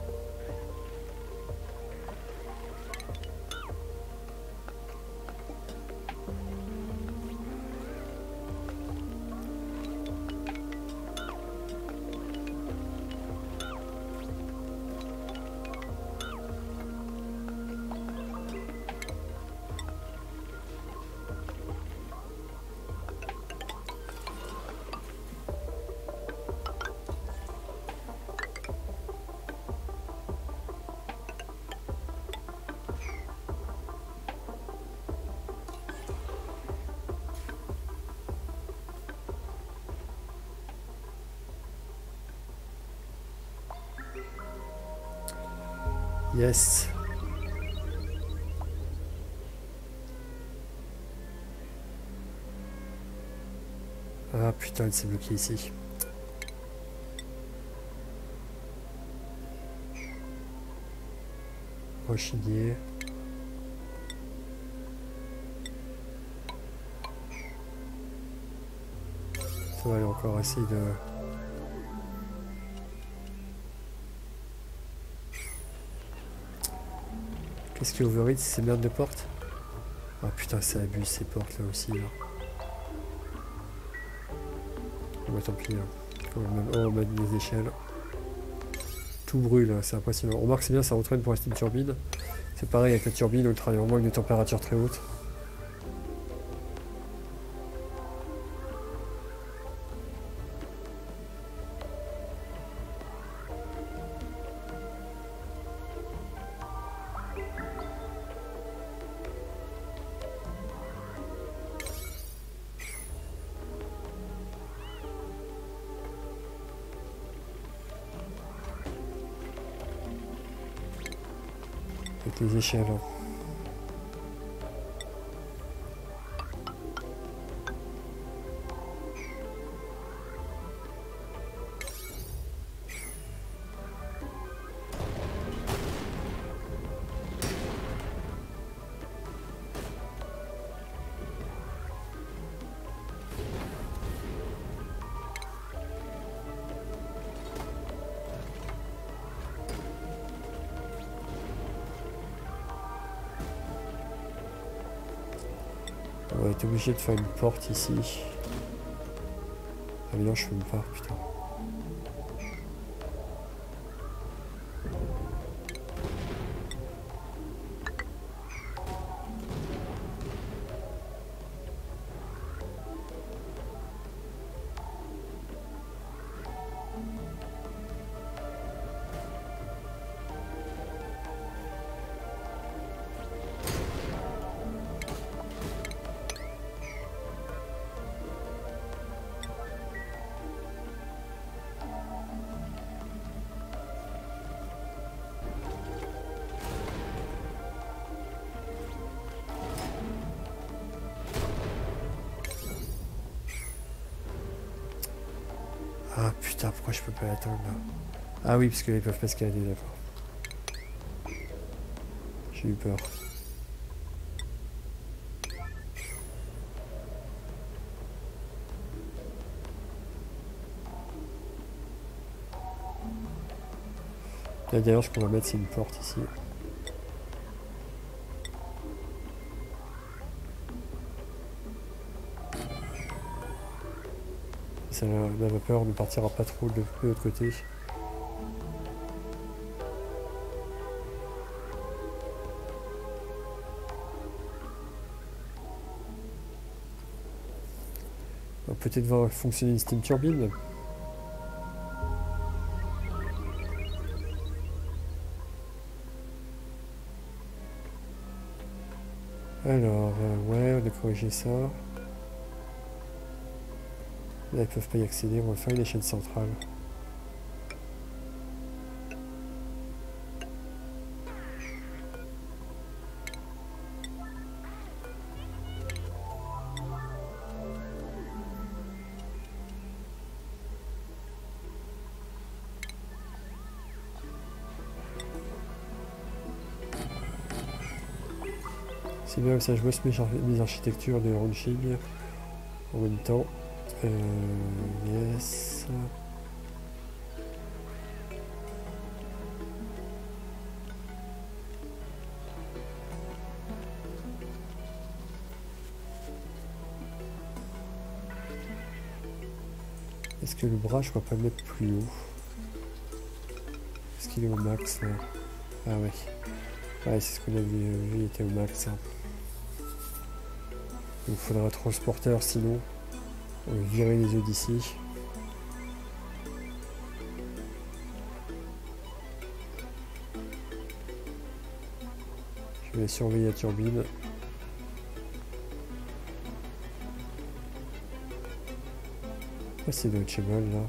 Yes. Ah putain, il s'est bloqué ici. Rechigner. Ça va aller encore essayer de... Qu'est-ce qui overheat, c'est ces merdes de porte? Ah putain, ça abuse ces portes là aussi là. Oh bah tant pis là. Oh, on va mettre des échelles. Tout brûle, c'est impressionnant. On remarque c'est bien, ça entraîne pour rester une turbine. C'est pareil avec la turbine, on travaille vraiment avec des températures très hautes. Avec les échelles. être obligé de faire une porte ici. Ah mais non, je peux même pas, putain. Ah putain, pourquoi je peux pas l'attendre là? Ah oui, parce qu'ils peuvent pas escalader, d'accord. J'ai eu peur. Là d'ailleurs, ce qu'on va mettre, c'est une porte ici. Ça, la vapeur ne partira pas trop de l'autre côté. On va peut-être voir fonctionner une steam turbine. Alors, euh, ouais, on a corrigé ça. Là, ils peuvent pas y accéder, on va faire une échelle centrale. C'est bien, ça je bosse mes, mes architectures de ranching en même temps. Euh, yes. Est-ce que le bras, je ne peux pas le mettre plus haut? Est-ce qu'il est au max là? Ah ouais. Ouais, c'est ce qu'on a vu, il était au max. Hein. Il faudra un transporteur sinon. On va virer les œufs d'ici. Je vais surveiller la turbine. Ah, c'est le Chebol là.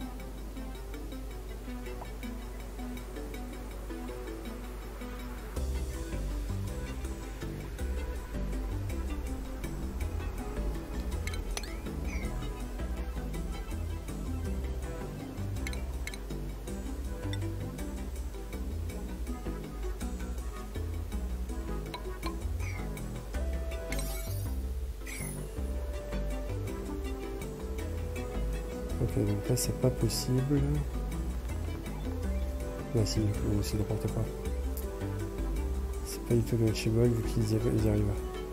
Ok, donc là c'est pas possible. Là si, c'est n'importe quoi. C'est pas du tout le Chebol vu qu'ils y arrivent.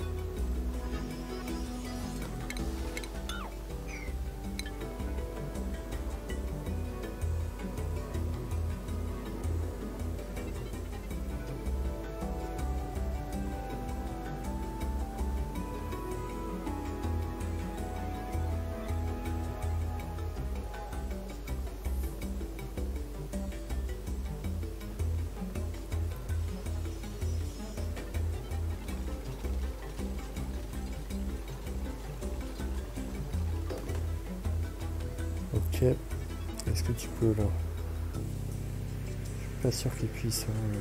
Ok, est-ce que tu peux là? Je suis pas sûr qu'il puisse. Hein.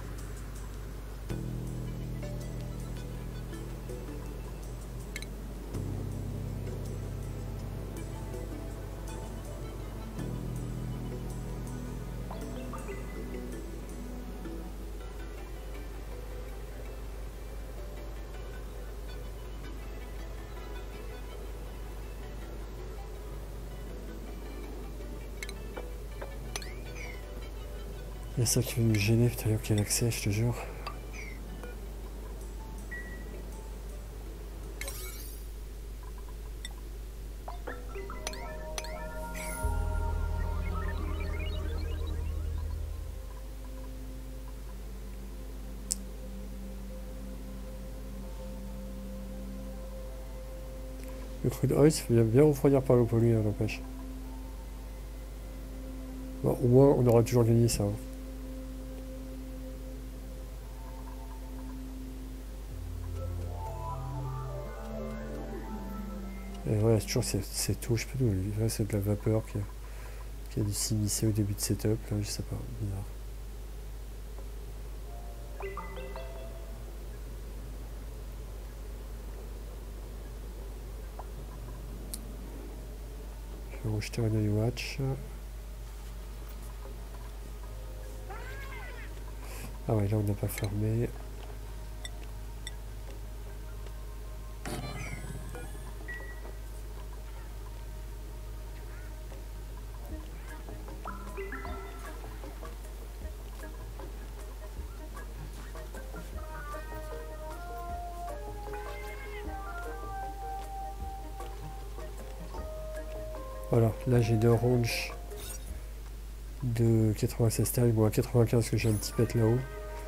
Il y a ça qui veut nous gêner, putain, qu'il y a l'accès, je te jure. Le crude oil se fait bien refroidir par l'eau polluée, hein, n'empêche. Bon, au moins, on aura toujours gagné ça. Hein. Et voilà, c'est toujours cette eau, je sais pas d'où. Là, c'est de la vapeur qui a, qui a dû s'immiscer au début de setup. Là, je sais pas, bizarre. Je vais rejeter un œil watch. Ah ouais, là on n'a pas fermé. Voilà, là j'ai deux ranges de quatre-vingt-seize tailles, bon à quatre-vingt-quinze que j'ai un petit pet là-haut.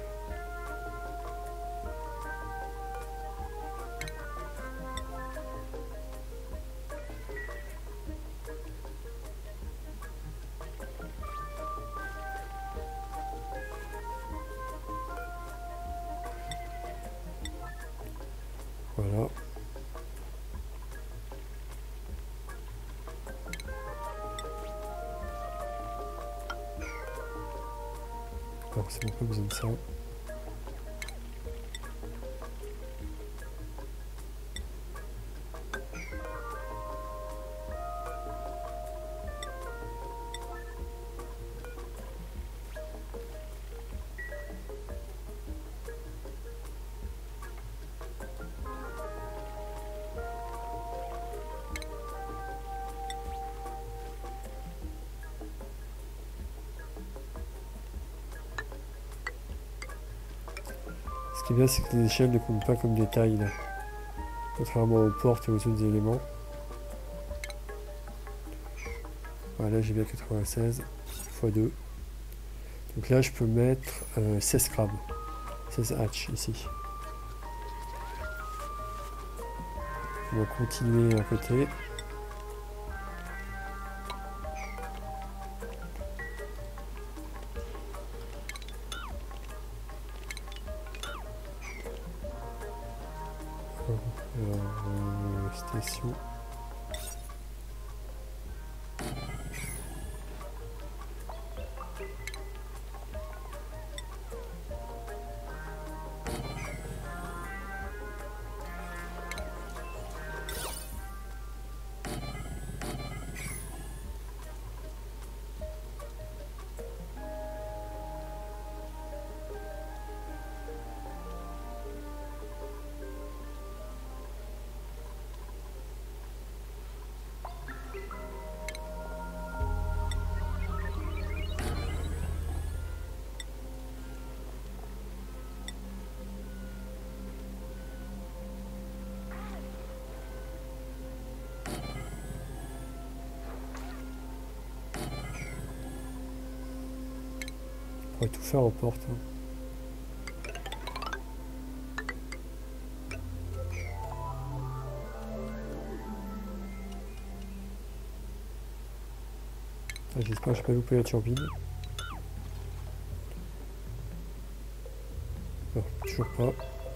Voilà. Alors c'est bon, pas besoin de ça. Ce qui est bien, c'est que les échelles ne comptent pas comme des tailles, là. Contrairement aux portes et aux autres éléments. Voilà, j'ai bien quatre-vingt-seize fois deux. Donc là, je peux mettre euh, seize crabes, seize hatch ici. On va continuer à côté. Euh, station. On pourrait tout faire en porte. Hein. Ah, j'espère que je n'ai pas loupé la turbine. Non, toujours pas.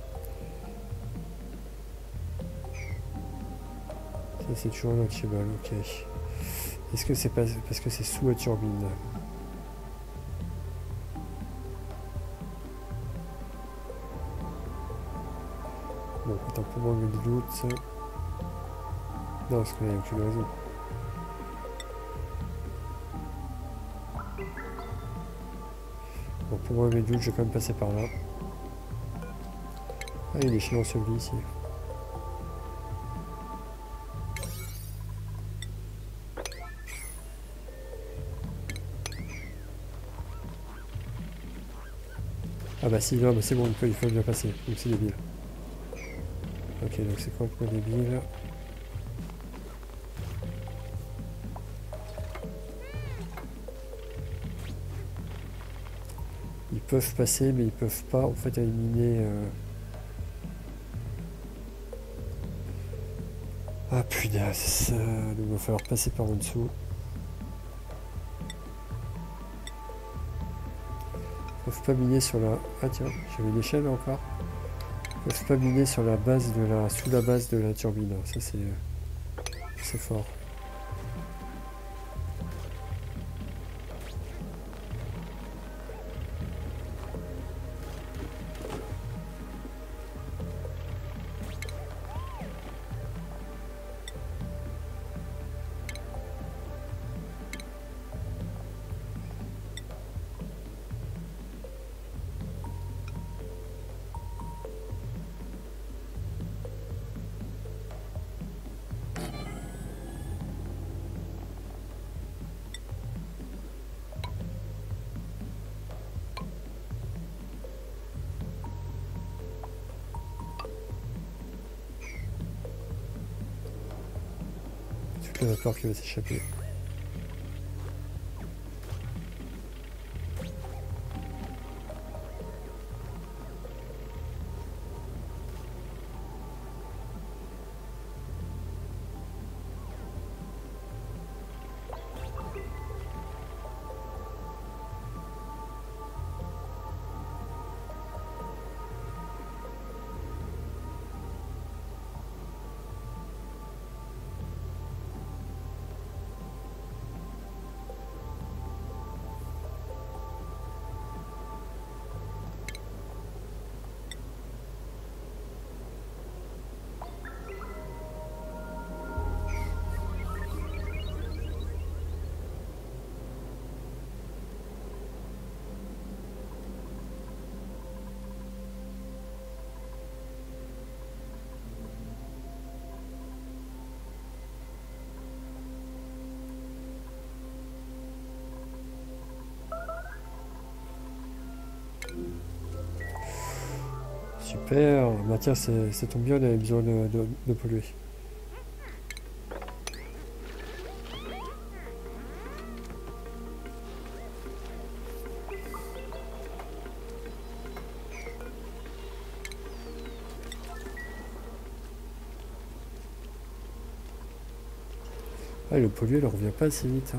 Ça c'est toujours un anti-ball, ok. Est-ce que c'est pas parce que c'est sous la turbine là? Bon, attends, pour moi, le loot. Non, parce qu'il n'y a aucune raison. Bon, pour moi, le loot, je vais quand même passer par là. Ah, il y a des chiens ensevelis ici. Ah bah si, non, bah c'est bon, il faut, il faut bien passer, donc c'est débile. Ok, donc c'est complètement débile. Ils peuvent passer, mais ils peuvent pas en fait éliminer. Euh... Ah punaise, euh, donc il va falloir passer par en dessous. Ils peuvent pas miner sur la... Ah tiens, j'avais une échelle encore. Ils peuvent pas miner sur la base de la... sous la base de la turbine. Ça c'est... c'est fort. La vapeur qui va s'échapper. Super, bah tiens, ça tombe bien, on avait besoin de, de, de polluer. Ah, le pollué, il revient pas assez vite. Hein.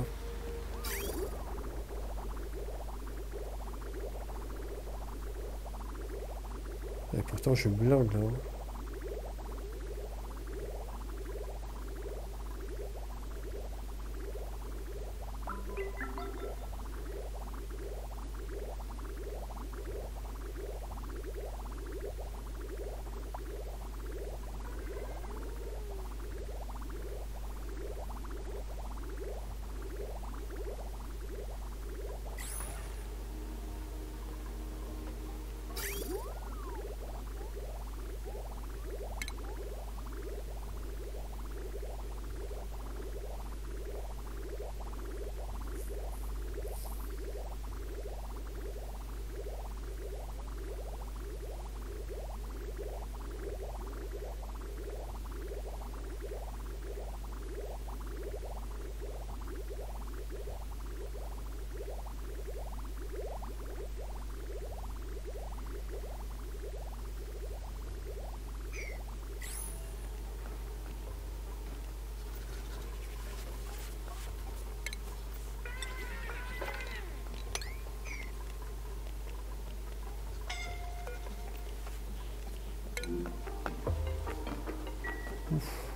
Et pourtant, je blinde là. Hein. Ouf.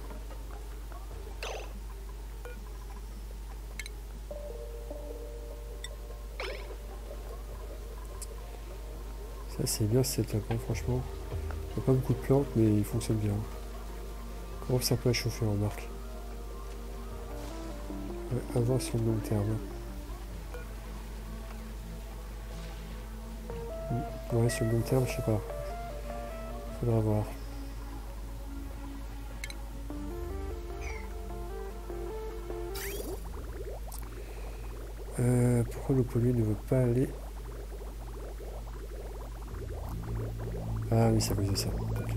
Ça c'est bien ce setup, hein, franchement. Il n'y a pas beaucoup de plantes, mais il fonctionne bien. Comment ça peut chauffer en marque? Ouais, avoir sur le long terme. Ouais, sur le long terme, je sais pas. Faudra voir. Euh, pourquoi le pollué ne veut pas aller? Ah oui, c'est à cause de ça. Okay.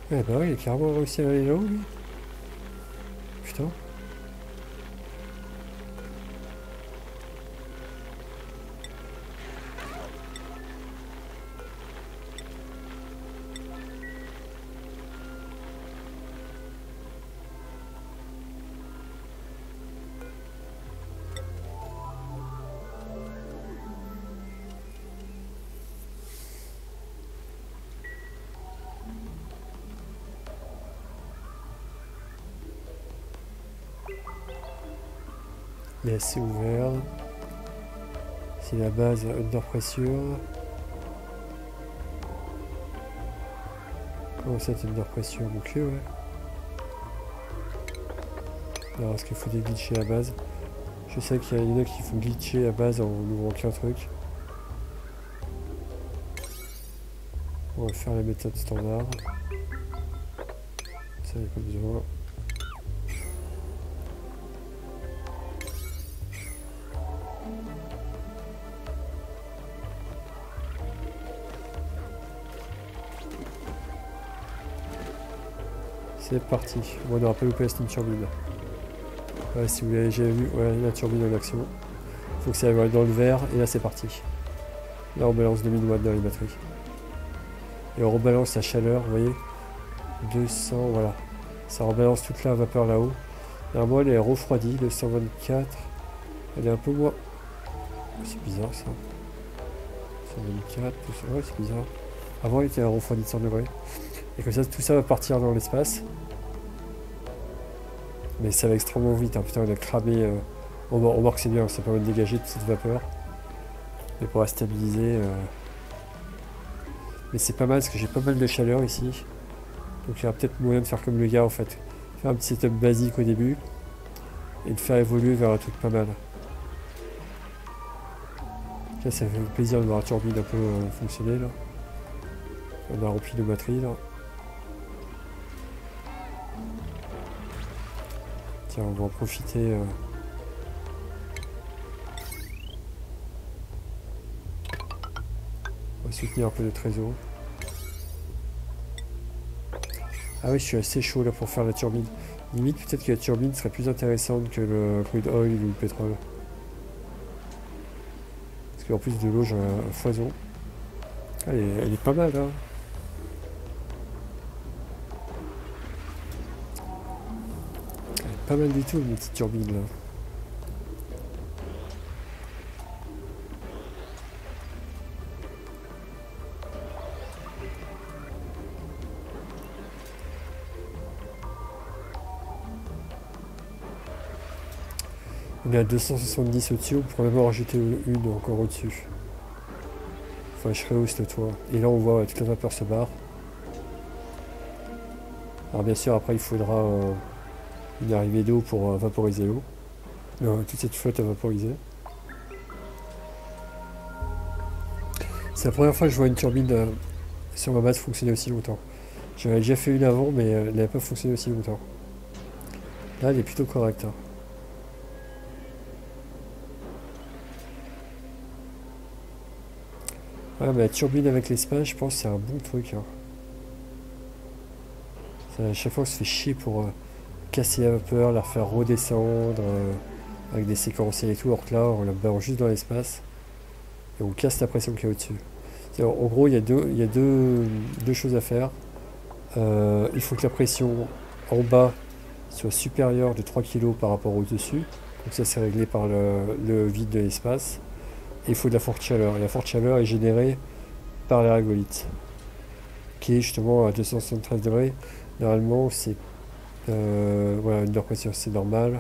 Eh bah ouais, il a carrément réussi à aller là-haut, lui. Putain. Yes, c'est ouvert. C'est la base under pressure. Oh, c'est under pressure, ok, ouais. Alors, est-ce qu'il faut des glitcher à base? Je sais qu'il y en a qui font glitcher à base en ouvrant qu'un truc. On va faire la méthode standard. Ça, il n'y a pas besoin. C'est parti. Bon, on n'aura pas loupé la steam turbine. Ouais, si vous l'avez déjà vu, ouais, la turbine en action. Il faut que ça aille dans le vert, et là c'est parti. Là on balance deux mille watts dans les batteries. Et on rebalance la chaleur, vous voyez, deux cents, voilà. Ça rebalance toute la vapeur là-haut. Normalement elle est refroidie, deux cent vingt-quatre. Elle est un peu moins... C'est bizarre ça. cent vingt-quatre, tout ça, ouais c'est bizarre. Avant elle était refroidie de cent degrés. Et comme ça, tout ça va partir dans l'espace. Mais ça va extrêmement vite, hein. Putain on a cramé... Euh... On remarque que c'est bien, ça permet de dégager toute cette vapeur. Mais pour la stabiliser... Euh... Mais c'est pas mal parce que j'ai pas mal de chaleur ici. Donc il y aura peut-être moyen de faire comme le gars en fait. Faire un petit setup basique au début. Et de faire évoluer vers un truc pas mal. Là ça fait plaisir de voir la turbine un peu euh, fonctionner là. On a rempli nos batteries là. Tiens on va en profiter. Euh... On va soutenir un peu le trésor. Ah oui, je suis assez chaud là pour faire la turbine. Limite, peut-être que la turbine serait plus intéressante que le crude oil ou le pétrole. Parce qu'en plus de l'eau, j'ai un foison. Ah, elle, est, elle est pas mal, hein. Elle est pas mal du tout, une petite turbine là. On est à deux cent soixante-dix au-dessus, on pourrait même en rajouter une encore au-dessus. Enfin, je rehausse le toit. Et là, on voit ouais, toute la vapeur se barre. Alors bien sûr, après, il faudra euh, une arrivée d'eau pour euh, vaporiser l'eau. Euh, toute cette flotte à vaporiser. C'est la première fois que je vois une turbine euh, sur ma base fonctionner aussi longtemps. J'en avais déjà fait une avant, mais euh, elle n'avait pas fonctionné aussi longtemps. Là, elle est plutôt correcte. Hein. Ouais, mais la turbine avec l'espace, je pense que c'est un bon truc. Hein. Ça, à chaque fois, on se fait chier pour euh, casser la vapeur, la refaire redescendre euh, avec des séquentiels et tout. Alors que là, on la balance juste dans l'espace et on casse la pression qu'il y a au-dessus. En gros, il y a deux, il y a deux, deux choses à faire. Euh, il faut que la pression en bas soit supérieure de trois kilos par rapport au dessus. Donc ça, c'est réglé par le, le vide de l'espace. Et il faut de la forte chaleur. Et la forte chaleur est générée par l'air régolithe, qui est justement à deux cent soixante-treize degrés. Normalement, c'est euh, voilà, une pression, c'est normal.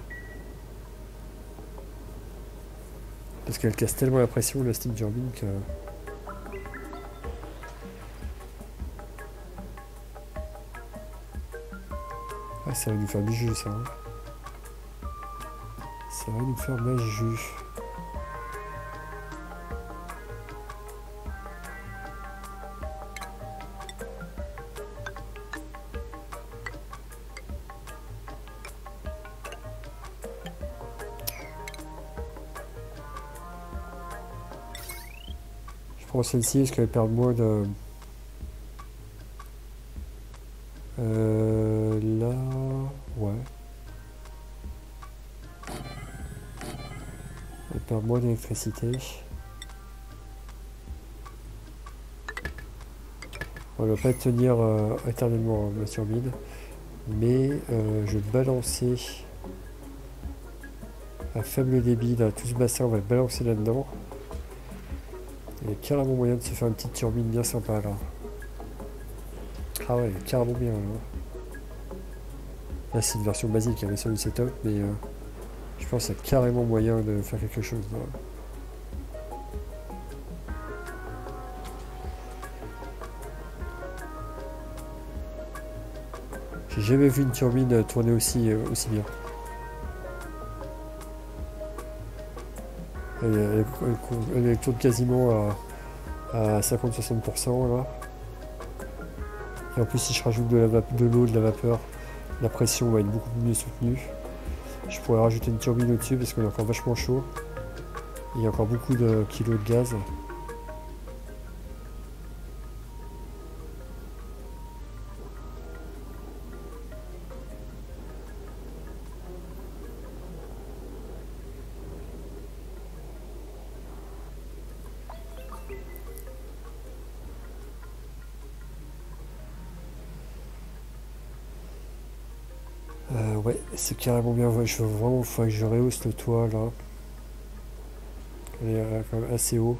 Parce qu'elle casse tellement la pression, la steam turbine, que... Ah, ça va nous faire du jus, ça. Hein. Ça va nous faire du jus. Je prends celle-ci parce qu'elle perd moins de... Euh, perd moins d'électricité. On ne va pas tenir euh, éternellement ma turbine, mais euh, je vais balancer à faible débit, là, tout ce bassin, on va le balancer là-dedans. Il y a carrément moyen de se faire une petite turbine bien sympa là. Ah ouais, il est carrément bien là. Là c'est une version basique, hein, mais sur le setup, mais euh, je pense qu'il y a carrément moyen de faire quelque chose là. J'ai jamais vu une turbine tourner aussi, euh, aussi bien. Elle, elle, elle, elle tourne quasiment à, à cinquante à soixante pour cent là. Et en plus si je rajoute de l'eau, de, de la vapeur, la pression va être beaucoup mieux soutenue. Je pourrais rajouter une turbine au-dessus parce qu'on est encore vachement chaud. Il y a encore beaucoup de kilos de gaz. Euh, ouais, c'est carrément bien. Ouais, je veux vraiment, faut que je rehausse le toit là. Il est euh, quand même assez haut.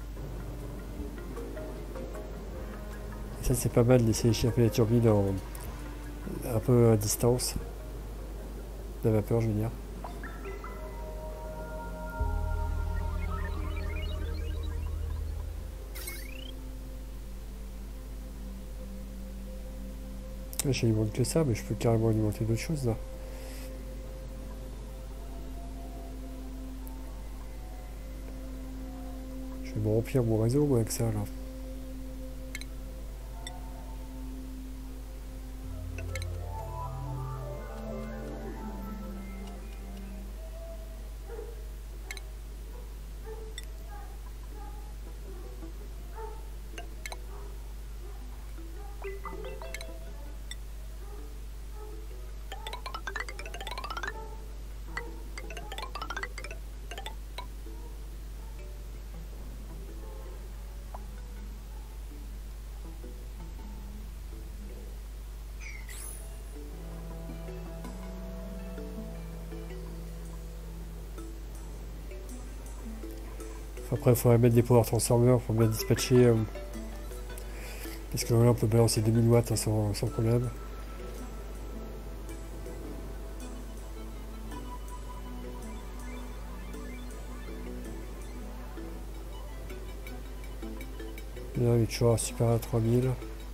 Et ça c'est pas mal d'essayer d'échapper la turbine en, un peu à distance. La vapeur, je veux dire. Là, j'alimente que ça, mais je peux carrément alimenter d'autres choses là. Je vais me remplir mon réseau moi, avec ça là. Après, il faudrait mettre des power transformers pour bien dispatcher. Euh, parce que là, on peut balancer deux mille watts hein, sans, sans problème. Là, il est toujours super à trois mille.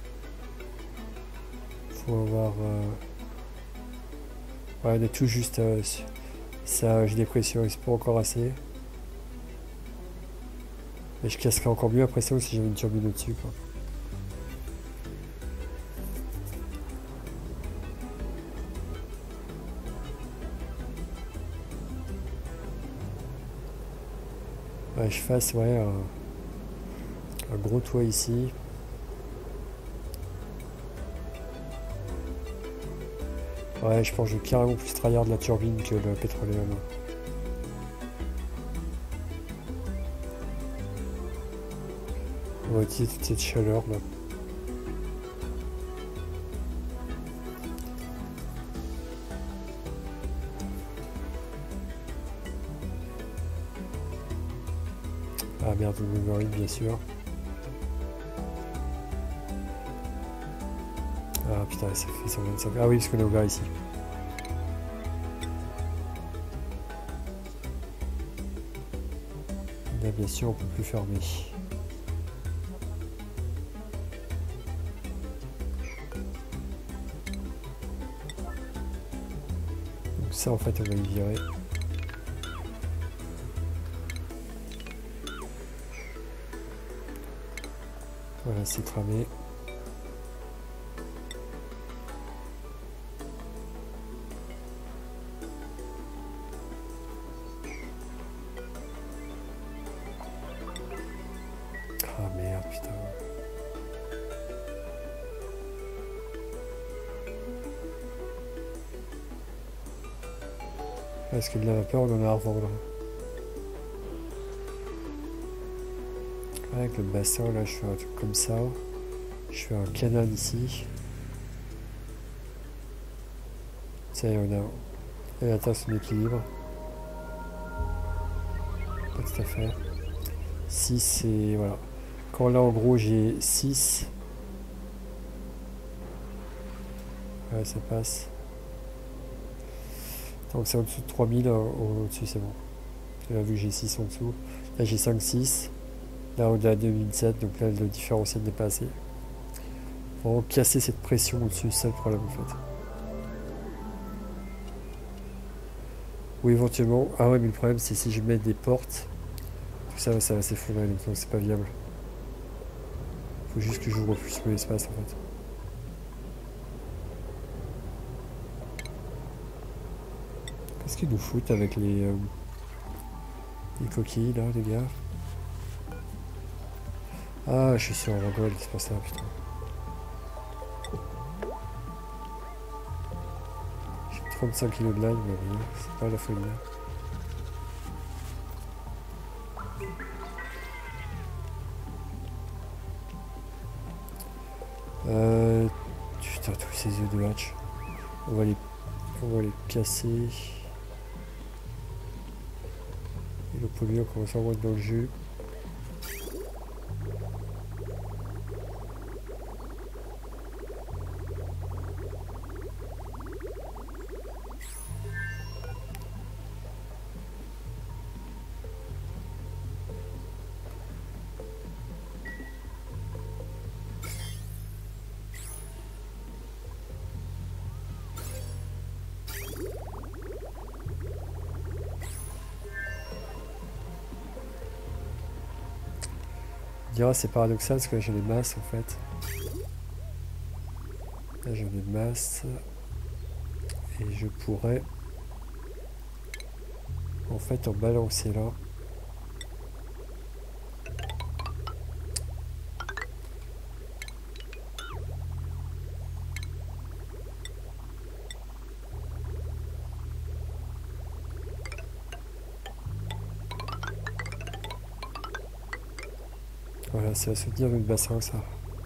Faut avoir. Euh... Ouais, on est tout juste. Euh, ça, j'ai des pressions, c'est pas encore assez. Et je casserai encore mieux après ça si j'avais une turbine au-dessus quoi. Ouais, je fasse ouais un, un gros toit ici. Ouais, je pense que je vais carrément plus tryhard de la turbine que le pétrolium. On va utiliser toute cette chaleur là. Ah merde, le overheat bien sûr. Ah putain, ça fait cent vingt-cinq. Ah oui, parce qu'on est ouvert ici. Là bien sûr on peut plus fermer. Ça en fait on va y virer. Voilà, c'est cramé. Ah merde, putain. Est-ce que de la vapeur on en a à revendre? Avec le bassin, là, je fais un truc comme ça. Je fais un canal ici. Ça y est, on a, elle atteint son équilibre. Pas tout à fait. six et voilà. Quand là, en gros, j'ai six. Ouais, ça passe. Donc c'est en dessous de trois mille, au-dessus c'est bon. Là, vu que j'ai six en dessous. Là, j'ai cinq, six. Là, au-delà de deux mille sept, donc là, le différentiel n'est pas assez. Faut casser cette pression au-dessus, c'est ça le problème en fait. Ou éventuellement, ah ouais, mais le problème c'est si je mets des portes, tout ça, ça va s'effondrer, donc c'est pas viable. Faut juste que j'ouvre plus l'espace en fait. Qu'est-ce qu'ils nous foutent avec les, euh, les coquilles là, les gars? Ah, je suis sur un gold, c'est pour ça, putain. J'ai trente-cinq kilos de line, mais rien, c'est pas la folie. Euh, putain, tous ces œufs de hatch. On va les, on va les casser. Et le polluant on commence à en mettre dans le jus. C'est paradoxal parce que là j'ai des masses en fait. Là j'ai des masses. Et je pourrais en fait en balancer là. Voilà, ça va soutenir notre bassin, ça.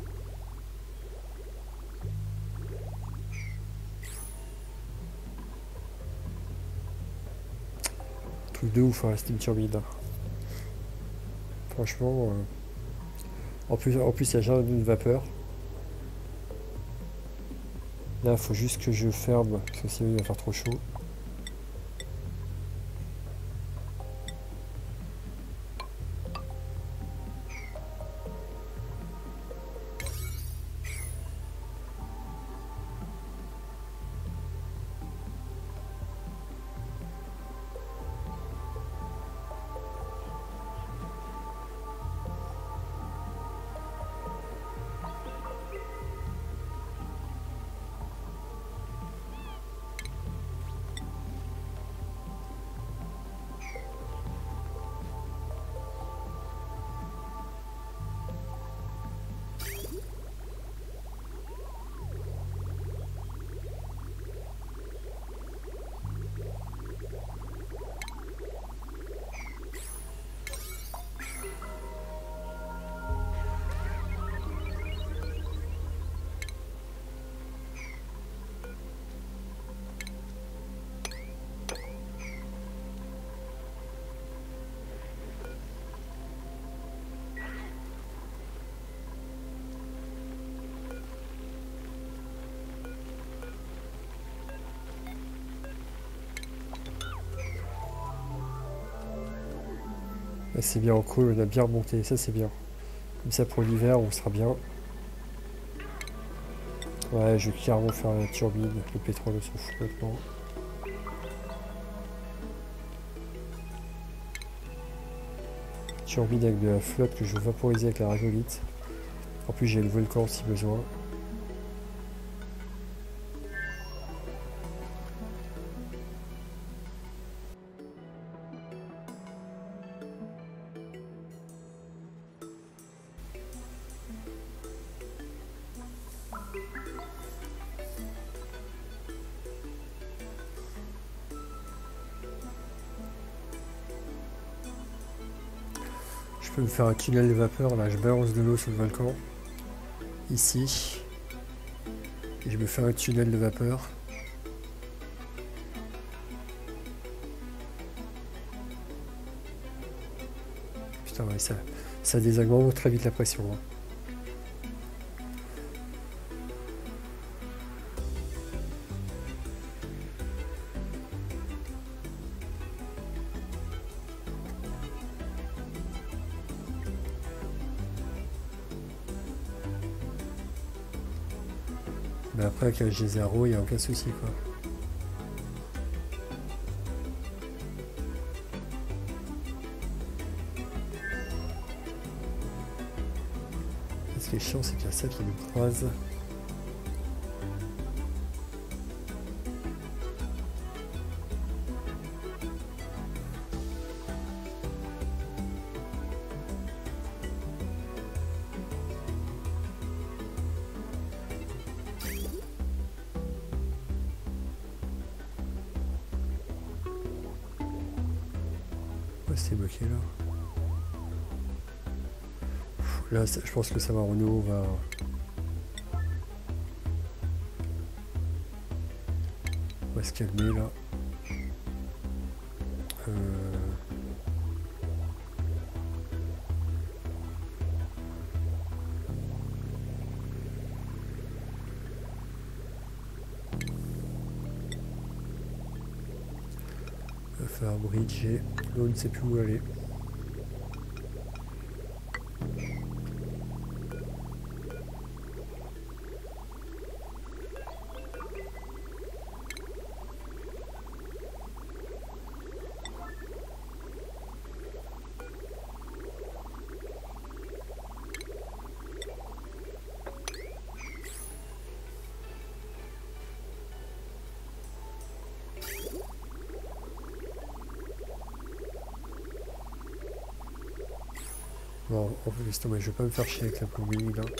Truc de ouf, hein, la steam turbine. Franchement, euh... en plus, en plus, il y a jamais de vapeur. Là, il faut juste que je ferme, parce que sinon il va faire trop chaud. C'est bien en creux, on a bien remonté, ça c'est bien. Comme ça pour l'hiver, on sera bien. Ouais, je vais carrément faire la turbine, le pétrole on s'en fout complètement. Turbine avec de la flotte que je veux vaporiser avec la radiolite. En plus j'ai le volcan si besoin. peux me faire un tunnel de vapeur, là je balance de l'eau sur le volcan, ici, et je me fais un tunnel de vapeur. Putain ouais, ça, ça désagrémente vraiment très vite la pression. Hein. Mais après avec la G zéro, il n'y a aucun souci quoi. Ce qui est chiant, c'est qu'il y a ça qui nous croise. C'est bloqué là. Là, je pense que ça va Renault va. On va se calmer là. Euh... On va faire bridger. L'eau ne sait plus où aller. Bon, en plus, mais je vais pas me faire chier avec la pluie là.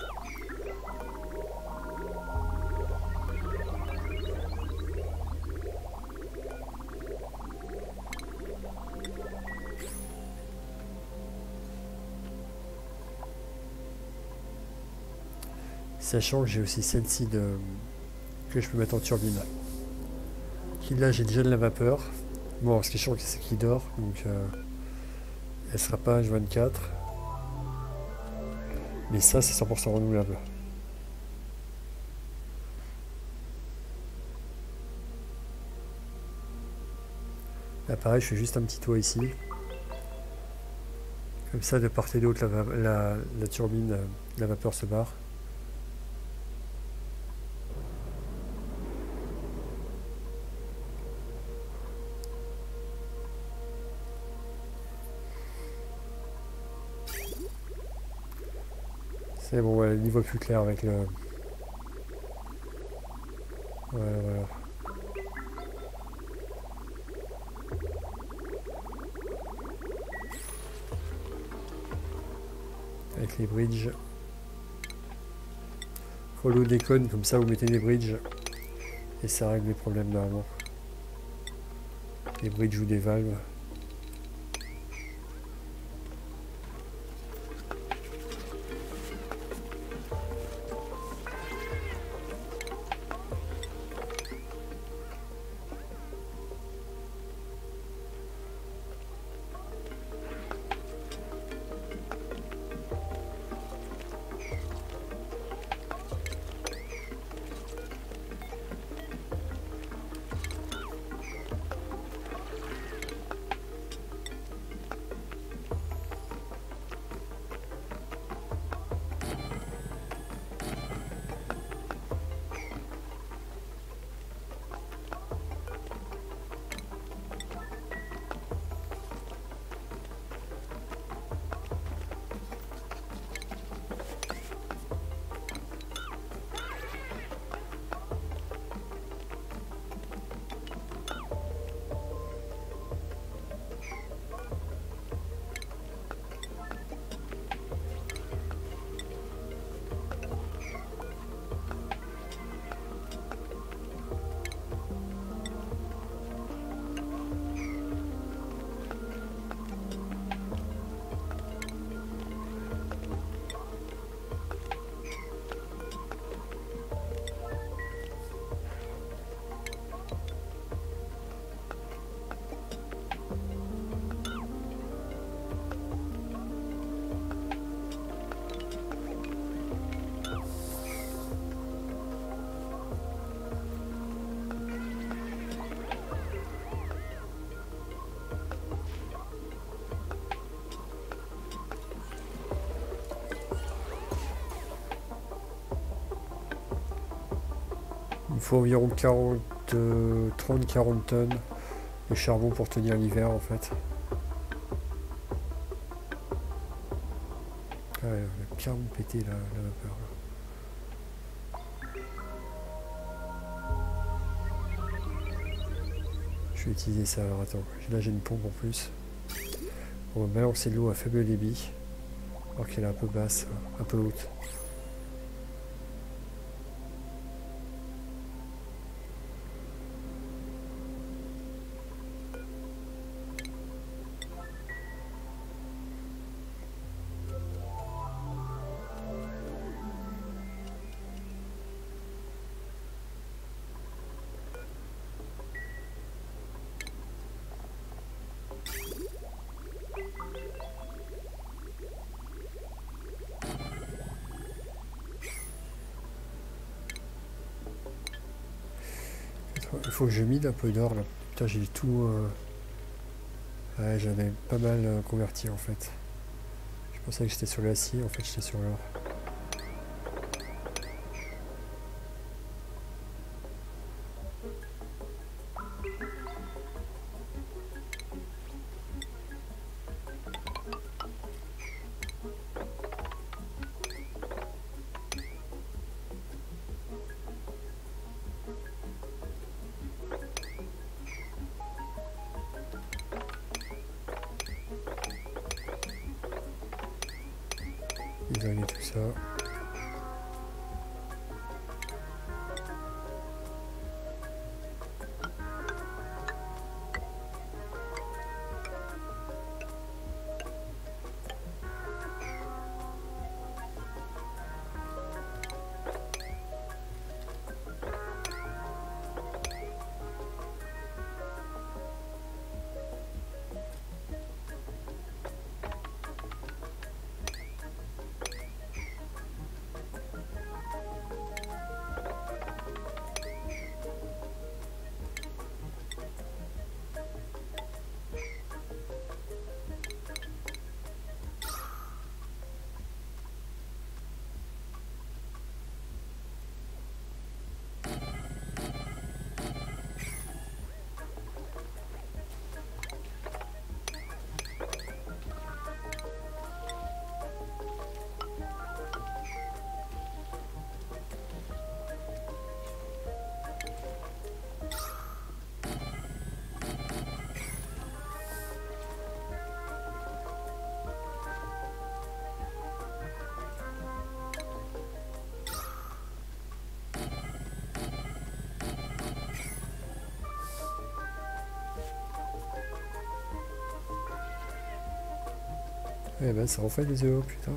Sachant que j'ai aussi celle-ci de que je peux mettre en turbine. Qui là j'ai déjà de la vapeur. Bon, ce qui est chiant c'est qu'il dort, donc euh, elle sera pas H vingt-quatre. Mais ça, c'est cent pour cent renouvelable. Là, pareil, je fais juste un petit toit ici. Comme ça, de part et d'autre, la, la, la turbine, la vapeur se barre. C'est bon, ouais, le niveau plus clair avec le... Voilà, voilà. Avec les bridges. Follow des cônes, comme ça vous mettez des bridges. Et ça règle les problèmes normalement. Des bridges ou des valves. faut environ quarante, euh, trente à quarante tonnes de charbon pour tenir l'hiver en fait. Ah, elle a carrément pété la, la vapeur là. Je vais utiliser ça, alors attends, là j'ai une pompe en plus. On va balancer de l'eau à faible débit, alors qu'elle est un peu basse, un peu haute. Il faut que je mine un peu d'or là. Putain, j'ai tout. Euh... Ouais, j'en ai pas mal euh, converti en fait. Je pensais que j'étais sur l'acier, en fait j'étais sur l'or. Isoler tout ça. Eh ben ça refait des œufs, putain.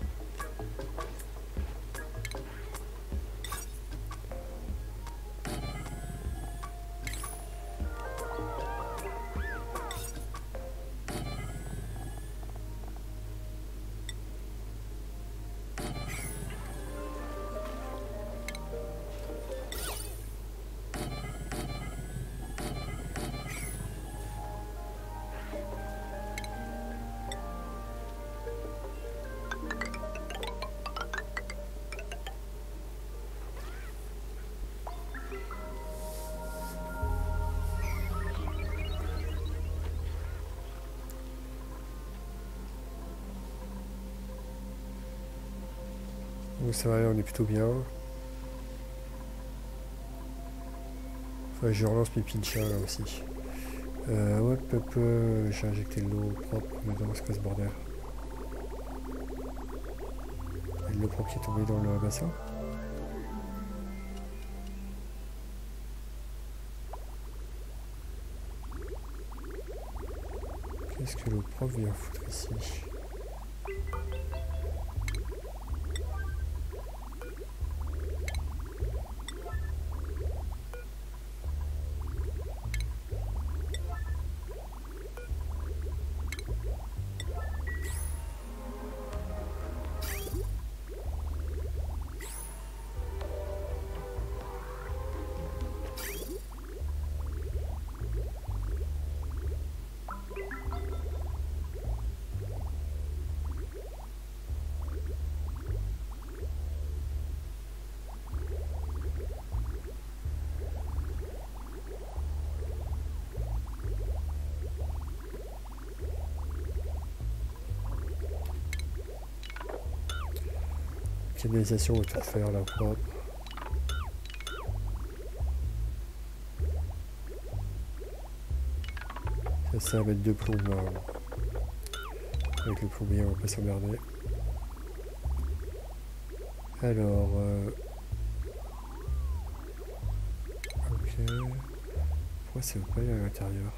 Donc ça va, on est plutôt bien. Enfin, je relance mes pinchas là aussi. Euh, hop, hop, hop, j'ai injecté de l'eau propre dedans, c'est quoi ce bordel? Il y a de l'eau propre qui est tombée dans le bassin. Qu'est-ce que l'eau propre vient foutre ici? canalisation, on va tout refaire là. Hop. Ça, c'est à mettre deux plombes là. Avec le plombier, on va pas s'emmerder. Alors... Euh... Ok... Pourquoi ça veut pas aller à l'intérieur?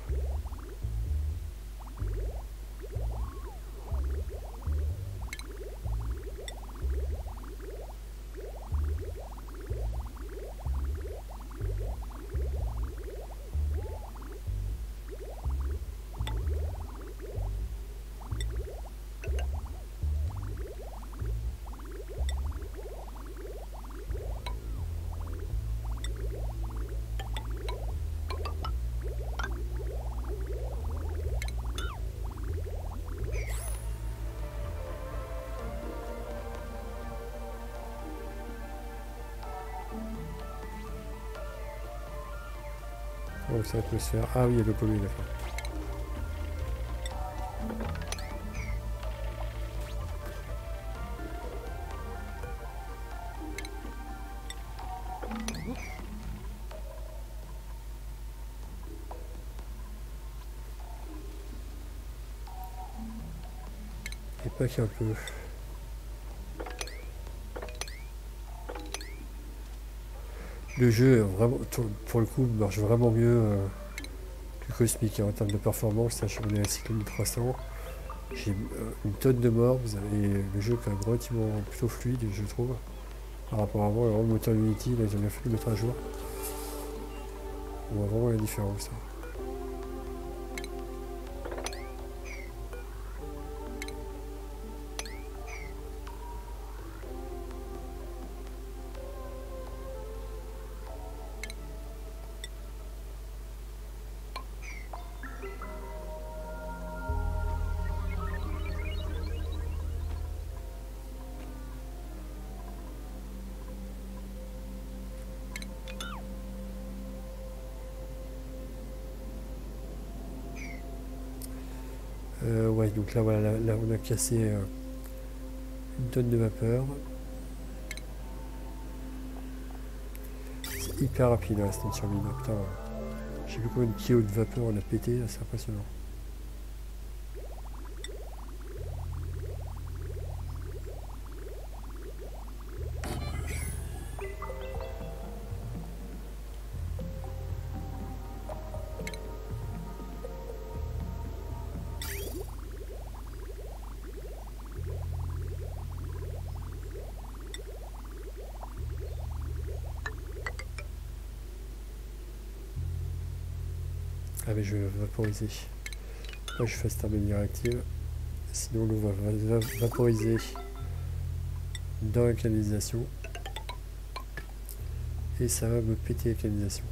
Oh, c'est l'atmosphère. Ah oui, il y a le pollué, d'accord. Et pas qu'un peu. Le jeu, vraiment, pour le coup, marche vraiment mieux euh, que Cosmic en termes de performance. Là, je suis à cycle mille trois cents. J'ai euh, une tonne de morts. Vous avez le jeu quand même relativement plutôt fluide, je trouve. Par rapport à avant, le moteur Unity, là, ils ont bien fait le mettre à jour. On voit vraiment la différence. Hein. Euh, ouais, donc là, voilà, là, là on a cassé euh, une tonne de vapeur. C'est hyper rapide là, cette turbine. Putain, je sais plus combien de kilos de vapeur on a pété, c'est impressionnant. Ah mais je vais vaporiser. Là je fasse thermie réactive. Sinon l'eau va, va, va vaporiser dans la canalisation. Et ça va me péter la canalisation.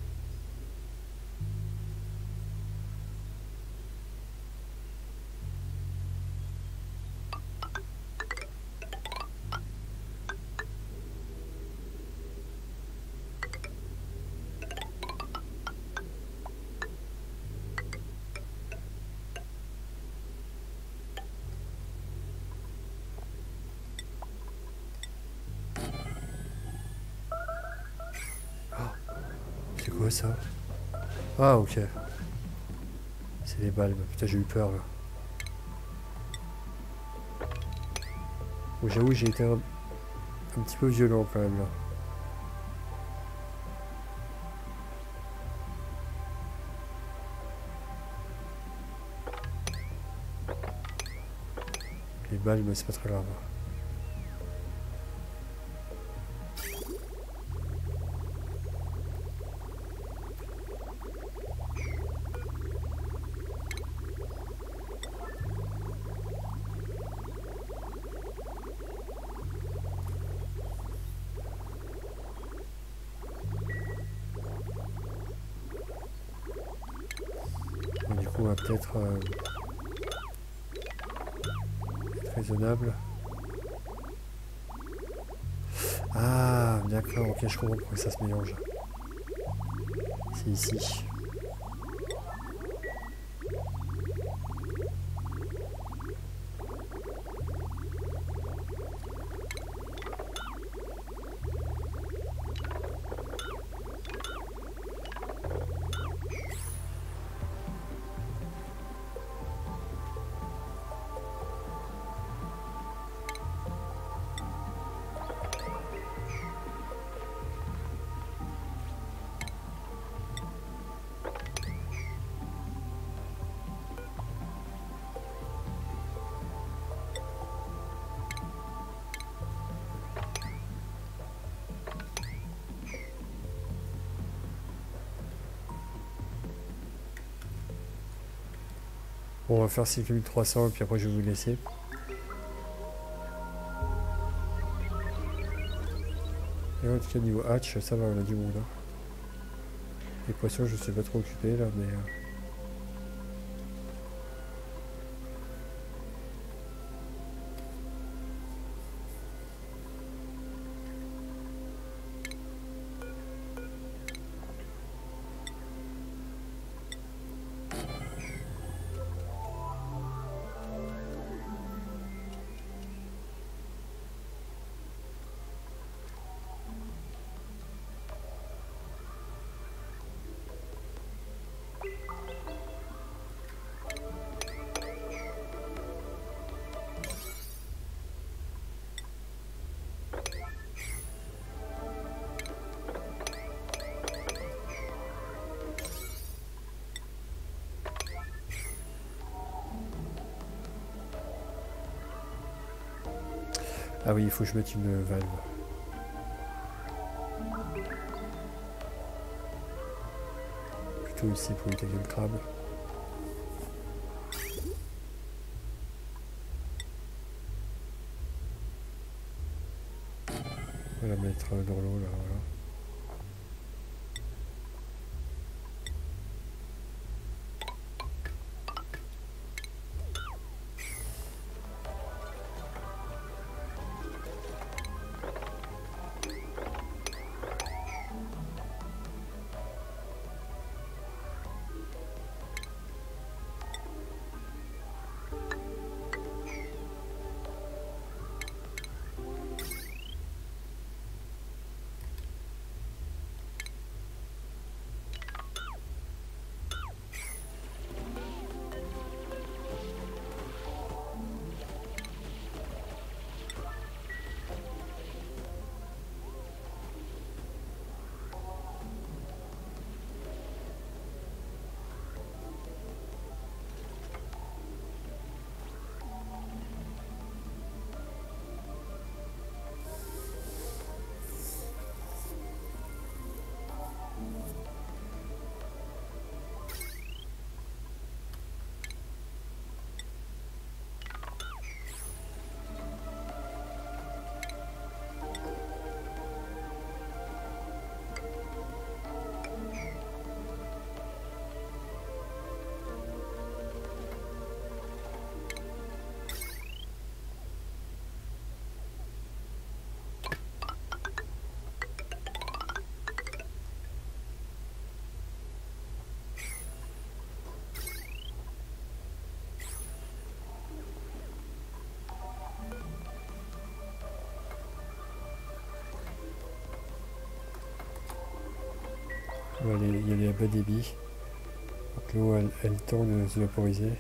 C'est quoi ça? Ah ok. C'est les balles. Putain j'ai eu peur là. Bon, j'avoue j'ai été un, un petit peu violent quand même là. Les balles mais c'est pas très grave. Du coup on va peut-être euh, être raisonnable. Ah d'accord, ok je comprends pourquoi ça se mélange. C'est ici. Bon, on va faire cinq mille trois cents et puis après je vais vous laisser. Et en tout cas niveau hatch, ça va, on a du monde. Hein. Les poissons, je ne sais pas trop occupé là, mais... Euh... Ah oui, il faut que je mette une valve. Plutôt ici pour éviter le crabe. On va la mettre dans l'eau là, voilà. Voilà, il y a les bas débit. Donc l'eau elle, elle tend de se vaporiser.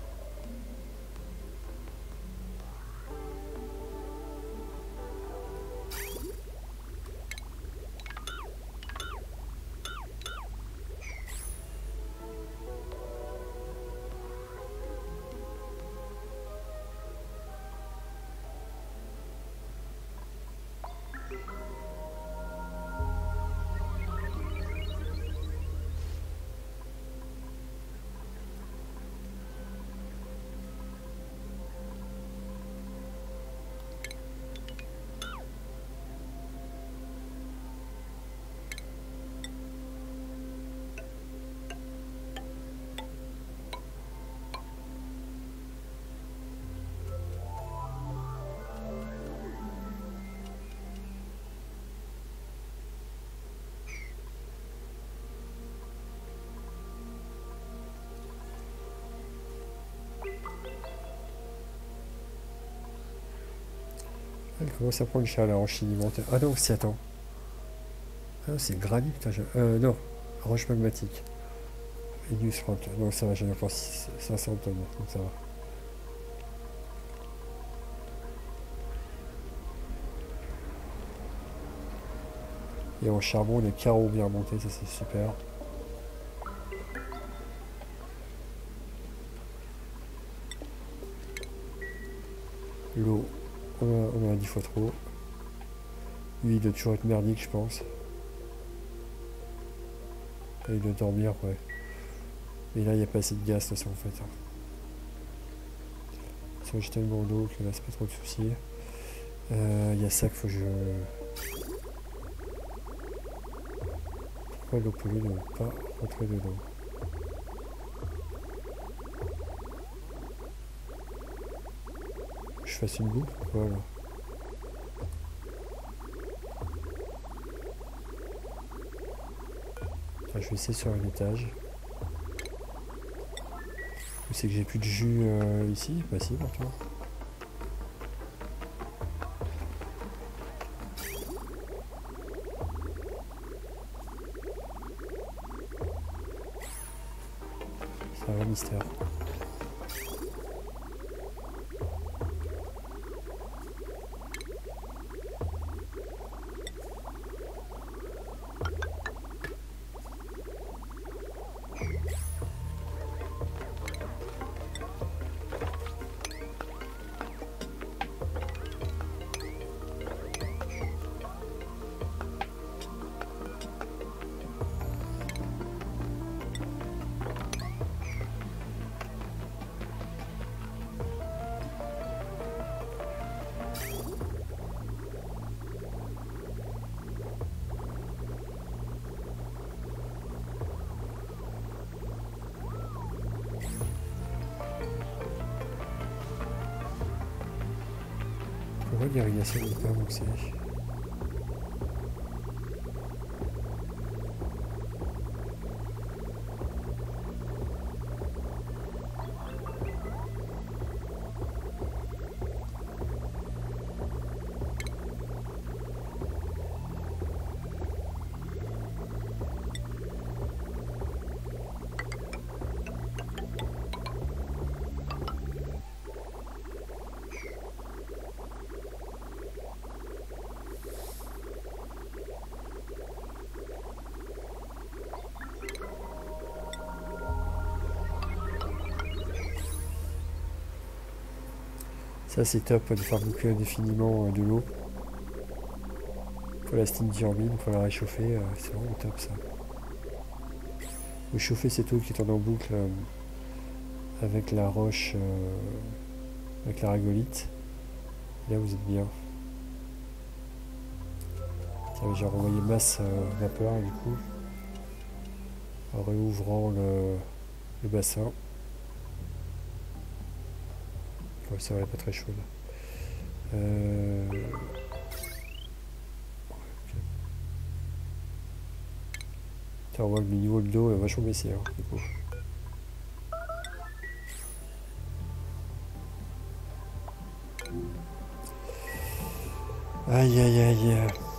Elle commence à prendre cher la roche sédimentaire. Ah non, si, attends. Ah, c'est granit, putain. Je... Euh, non, roche magmatique. Igneous rock. Non, ça va, j'en ai encore cinq cents tonnes, donc ça va. Et en charbon, les carreaux bien remontés, ça c'est super. L'eau, on a, on en a dix fois trop. Lui, il doit toujours être merdique, je pense. Et il doit dormir, ouais. Mais là, il n'y a pas assez de gaz, de toute façon, en fait. façon j'ai tellement d'eau que là c'est pas trop de soucis. Il euh, y a ça qu'il faut que je... Pourquoi l'eau polluée ne veut pas rentrer dedans? Je fasse une boucle, voilà. Enfin, je vais essayer sur un étage. C'est que j'ai plus de jus euh, ici? Bah si, pourtant. C'est un vrai mystère. Pourquoi l'irrigation n'est pas avancée? Ça c'est top de faire boucler indéfiniment de l'eau. Pour la steam turbine, pour la réchauffer, c'est vraiment top ça. Vous chauffez cette eau qui tourne en boucle euh, avec la roche, euh, avec la ragolite. Là vous êtes bien. J'ai renvoyé masse euh, vapeur du coup. En réouvrant le, le bassin. Ouais, ça va, elle est pas très chaude. Euh... Okay. On voit que le niveau de l'eau est vachement baissé hein, du coup. Aïe aïe aïe.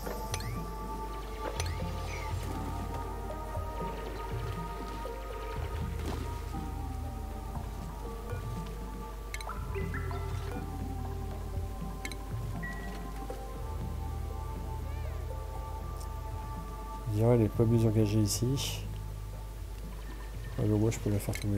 Elle n'est pas mieux engagée ici. Alors moi je peux la faire tomber.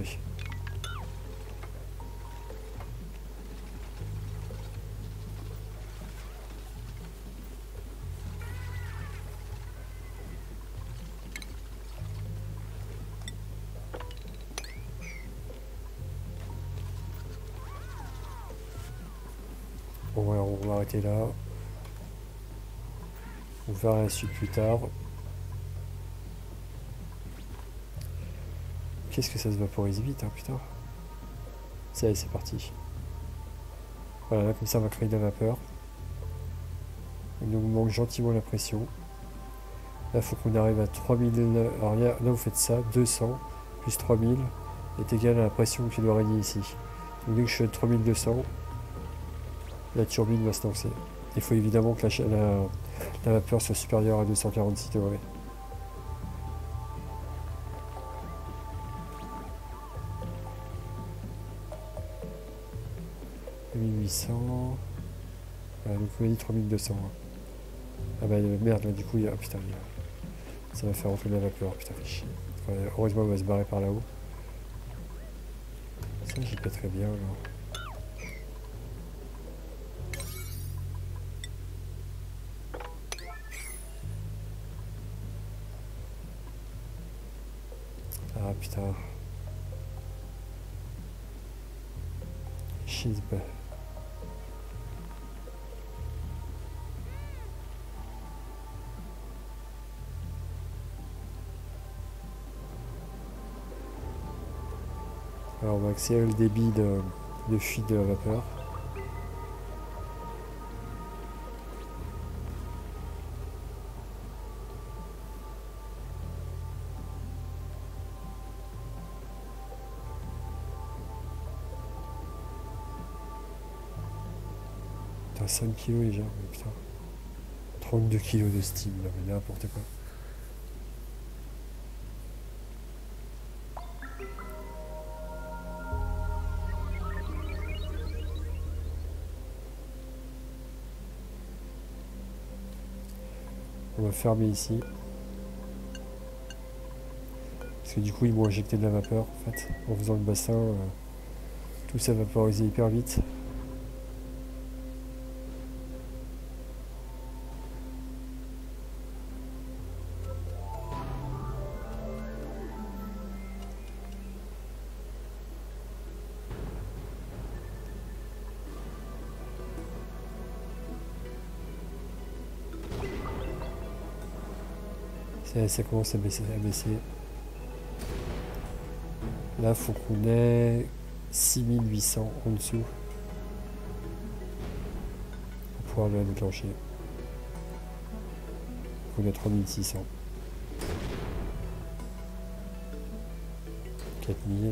Bon alors on va arrêter là. On verra la suite plus tard. Qu'est-ce que ça se vaporise vite, hein, putain. Ça y est, c'est parti. Voilà, là, comme ça, on va créer de la vapeur. On augmente gentiment la pression. Là, il faut qu'on arrive à trois mille. Alors là, là, vous faites ça, deux cents plus trois mille est égal à la pression qui doit régner ici. Donc, dès que je suis à trois mille deux cents, la turbine va se lancer. Il faut évidemment que la, la, la vapeur soit supérieure à deux cent quarante-six degrés. mille huit cents. Voilà, donc on a dit trois mille deux cents. Hein. Ah bah merde, là du coup, il y a... putain, il y a... ça va faire rentrer de la vapeur, putain, fait chier. Ouais, heureusement, on va se barrer par là-haut. Ça, j'y pas très bien, là. Ah putain. Cheese. Alors on va accélérer le débit de, de fuite de la vapeur. Putain, cinq kilos déjà, mais putain. trente-deux kilos de steam, là, mais n'importe quoi. On va fermer ici. Parce que du coup, ils vont injecter de la vapeur, en fait. En faisant le bassin, euh, tout ça vaporisé hyper vite. Ça, ça commence à baisser, à baisser. Là, il faut qu'on ait six mille huit cents en dessous pour pouvoir le déclencher. Il faut ait trois mille six cents. quatre mille.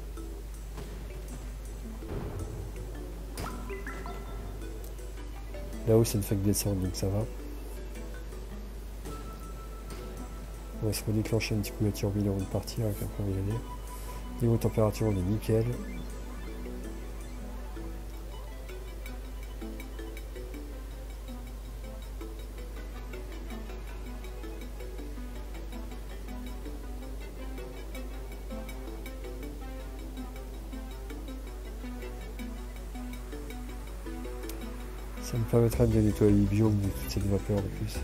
Là-haut, ça ne fait que descendre, donc ça va. On va se redéclencher un petit coup la turbine avant de partir, et puis après on va y aller. Niveau température, on est nickel. Ça me permettra de nettoyer les biomes de toute cette vapeur de plus.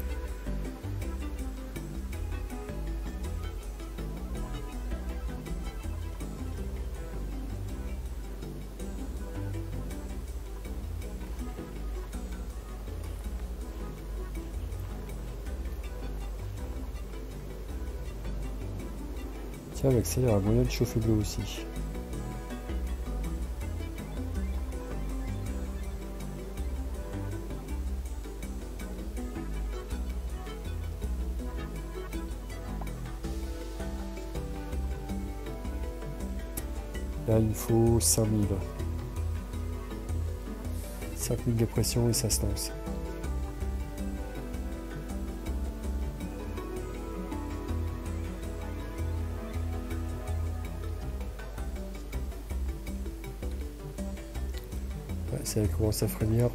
Tiens, avec ça, il y aura moyen de chauffer de l'eau aussi. Là, il faut cinq mille. cinq mille de pression et ça se lance. Ouais, ça commence à frémir.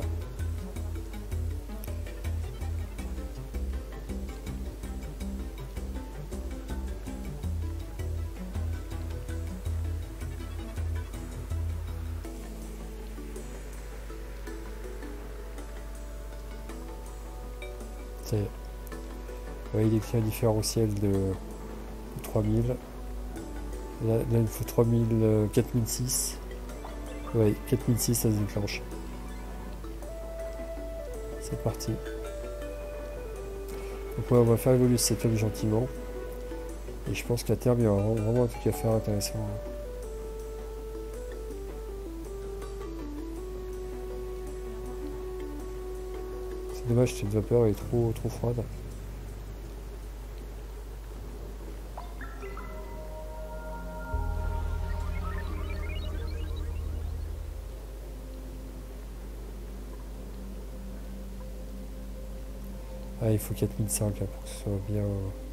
Ça y est. Ouais, il écrit un différentiel de trois mille. Là, là il faut trois mille, euh, quatre mille six. Ouais, quatre mille six, ça se déclenche. C'est parti. Donc ouais, on va faire évoluer ce setup gentiment. Et je pense qu'à terme, il y aura vraiment un truc à faire intéressant. C'est dommage, cette vapeur est trop, trop froide. Ah, il faut quatre mille cinq là, pour que ce soit bien...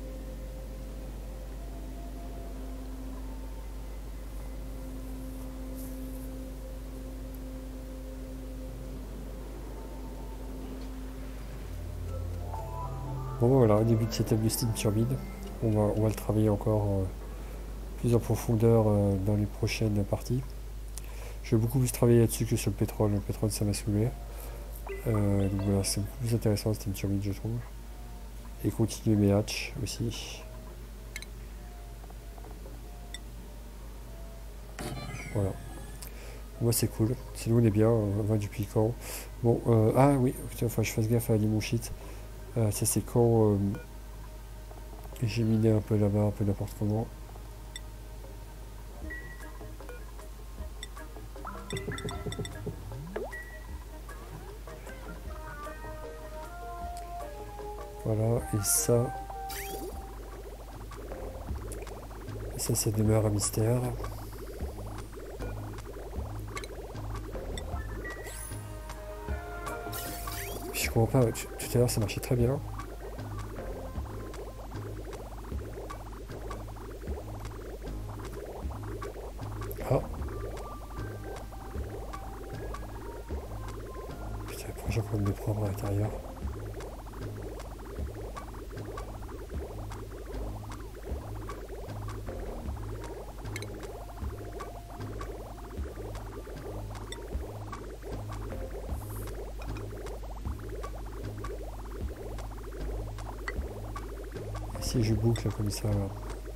Bon voilà, début de setup de steam turbine. On va, on va le travailler encore euh, plus en profondeur euh, dans les prochaines parties. Je vais beaucoup plus travailler là-dessus que sur le pétrole. Le pétrole, ça m'a saoulé. Euh, donc voilà, c'est beaucoup plus intéressant steam turbine, je trouve. Et continuer mes hatches aussi. Voilà. Moi c'est cool. Sinon on est bien, on va du piquant. Bon, euh, ah oui, putain, faut que je fasse gaffe à aller mon shit. Euh, ça c'est quand euh, j'ai miné un peu là-bas, un peu n'importe comment. Voilà, et ça... Et ça, ça demeure un mystère. Je comprends pas, tout à l'heure ça marchait très bien. Ah. Putain, pourquoi j'ai encore de me prendre à l'intérieur? Si je boucle comme ça là.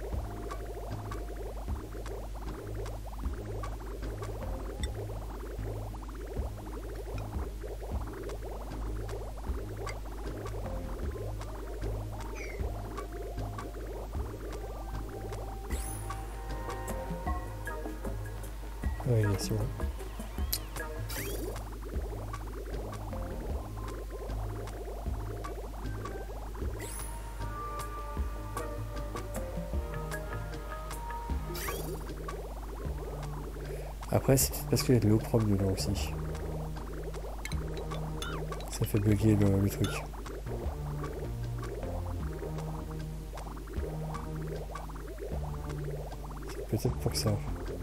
Oui, c'est bon. Après, c'est peut-être parce qu'il y a de l'eau propre dedans aussi. Ça fait bugger le, le truc. C'est peut-être pour ça.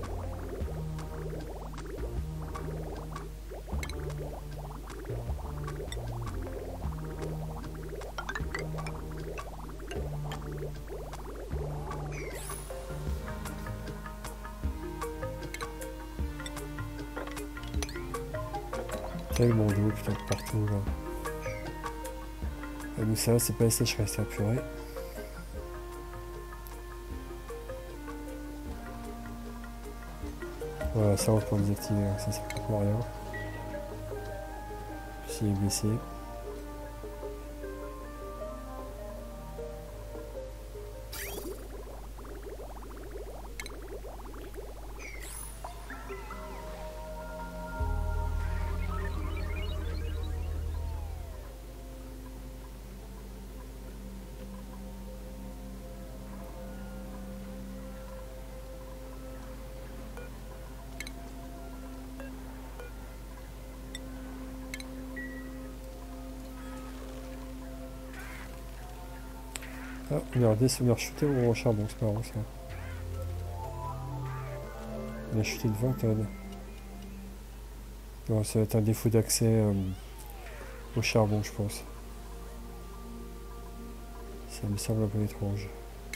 Tellement d'eau putain de partout là. Ah, mais ça c'est pas assez, je reste apuré. Voilà, ça on peut désactiver, ça sert complètement à rien. S'il est blessé. Ah, on a des souvenirs chutés au charbon, c'est marrant ça. On a chuté de vingt tonnes. Non, ça va être un défaut d'accès euh, au charbon, je pense. Ça me semble un peu étrange.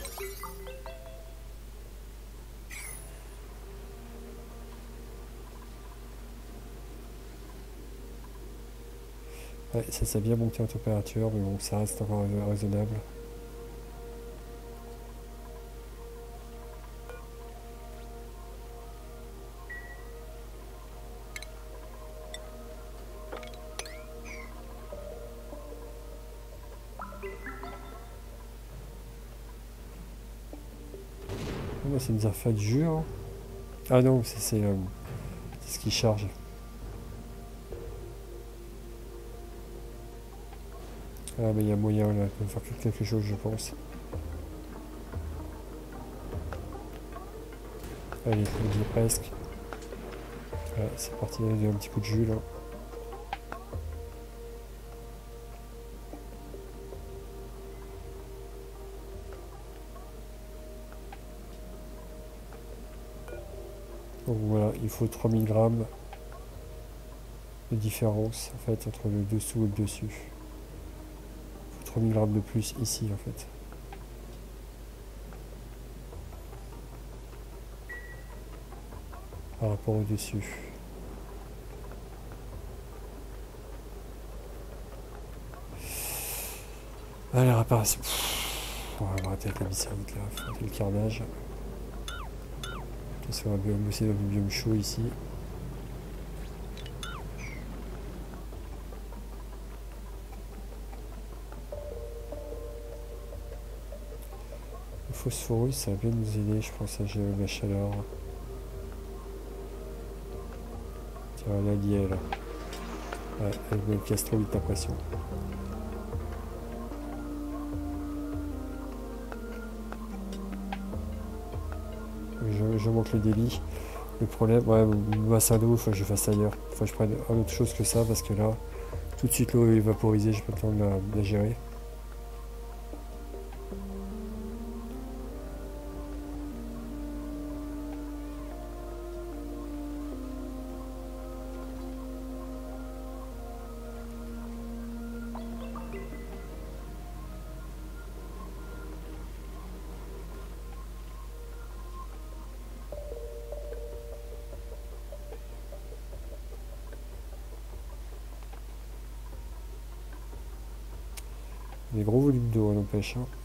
Ouais, ça s'est bien monté en température, mais bon, ça reste encore raisonnable. Bon, ça nous a fait du jus, hein. Ah non, c'est euh, ce qui charge. Ah mais il y a moyen là, de faire quelque chose je pense. Allez, on y est presque. Voilà, c'est parti, il y a un petit coup de jus là. Donc voilà, il faut trois mille grammes de différence en fait entre le dessous et le dessus. Il faut trois mille grammes de plus ici en fait. Par rapport au dessus. Allez, réparation. On va arrêter avec la bicarbonate là, faut arrêter le carnage. On va bien bosser dans le biome chaud ici. Le phosphorus, ça va bien nous aider, je pense, à gérer la chaleur. Tiens, la liée là. Ouais, elle me casse trop vite l'impression. Je, je monte le débit. Le problème, ouais, mon bassin d'eau, il faut que je fasse ailleurs. Il faut que je prenne autre chose que ça parce que là, tout de suite l'eau est vaporisée, j'ai pas le temps de la, de la gérer. Des gros volumes d'eau, on n'empêche. Hein.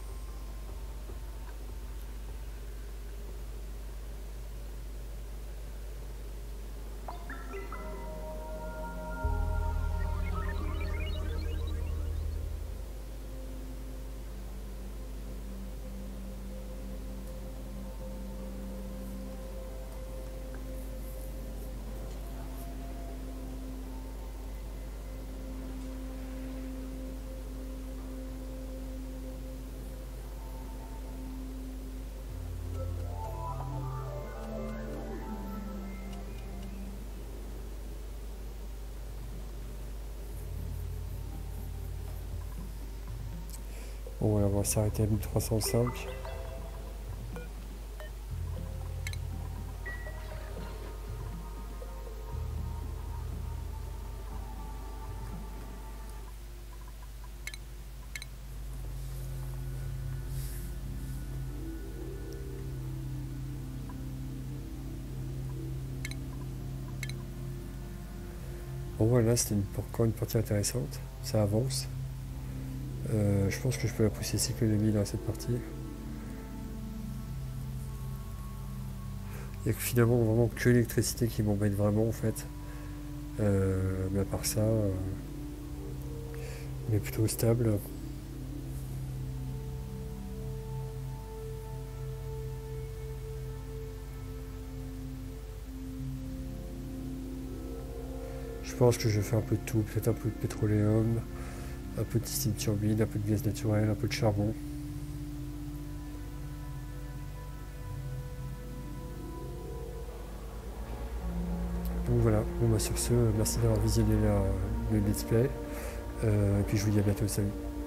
Bon, voilà, on va s'arrêter à mille trois cent cinq. Bon voilà, c'était une, encore une partie intéressante, ça avance. Euh, je pense que je peux la pousser cycle de mille dans cette partie. Il n'y a que finalement vraiment que l'électricité qui m'embête vraiment en fait. Euh, mais à part ça, euh, on est plutôt stable. Je pense que je vais faire un peu de tout, peut-être un peu de pétroléum, un peu de steam turbine, un peu de gaz naturel, un peu de charbon. Donc voilà, bon bah sur ce, merci d'avoir visionné la, le let's play, euh, et puis je vous dis à bientôt, salut.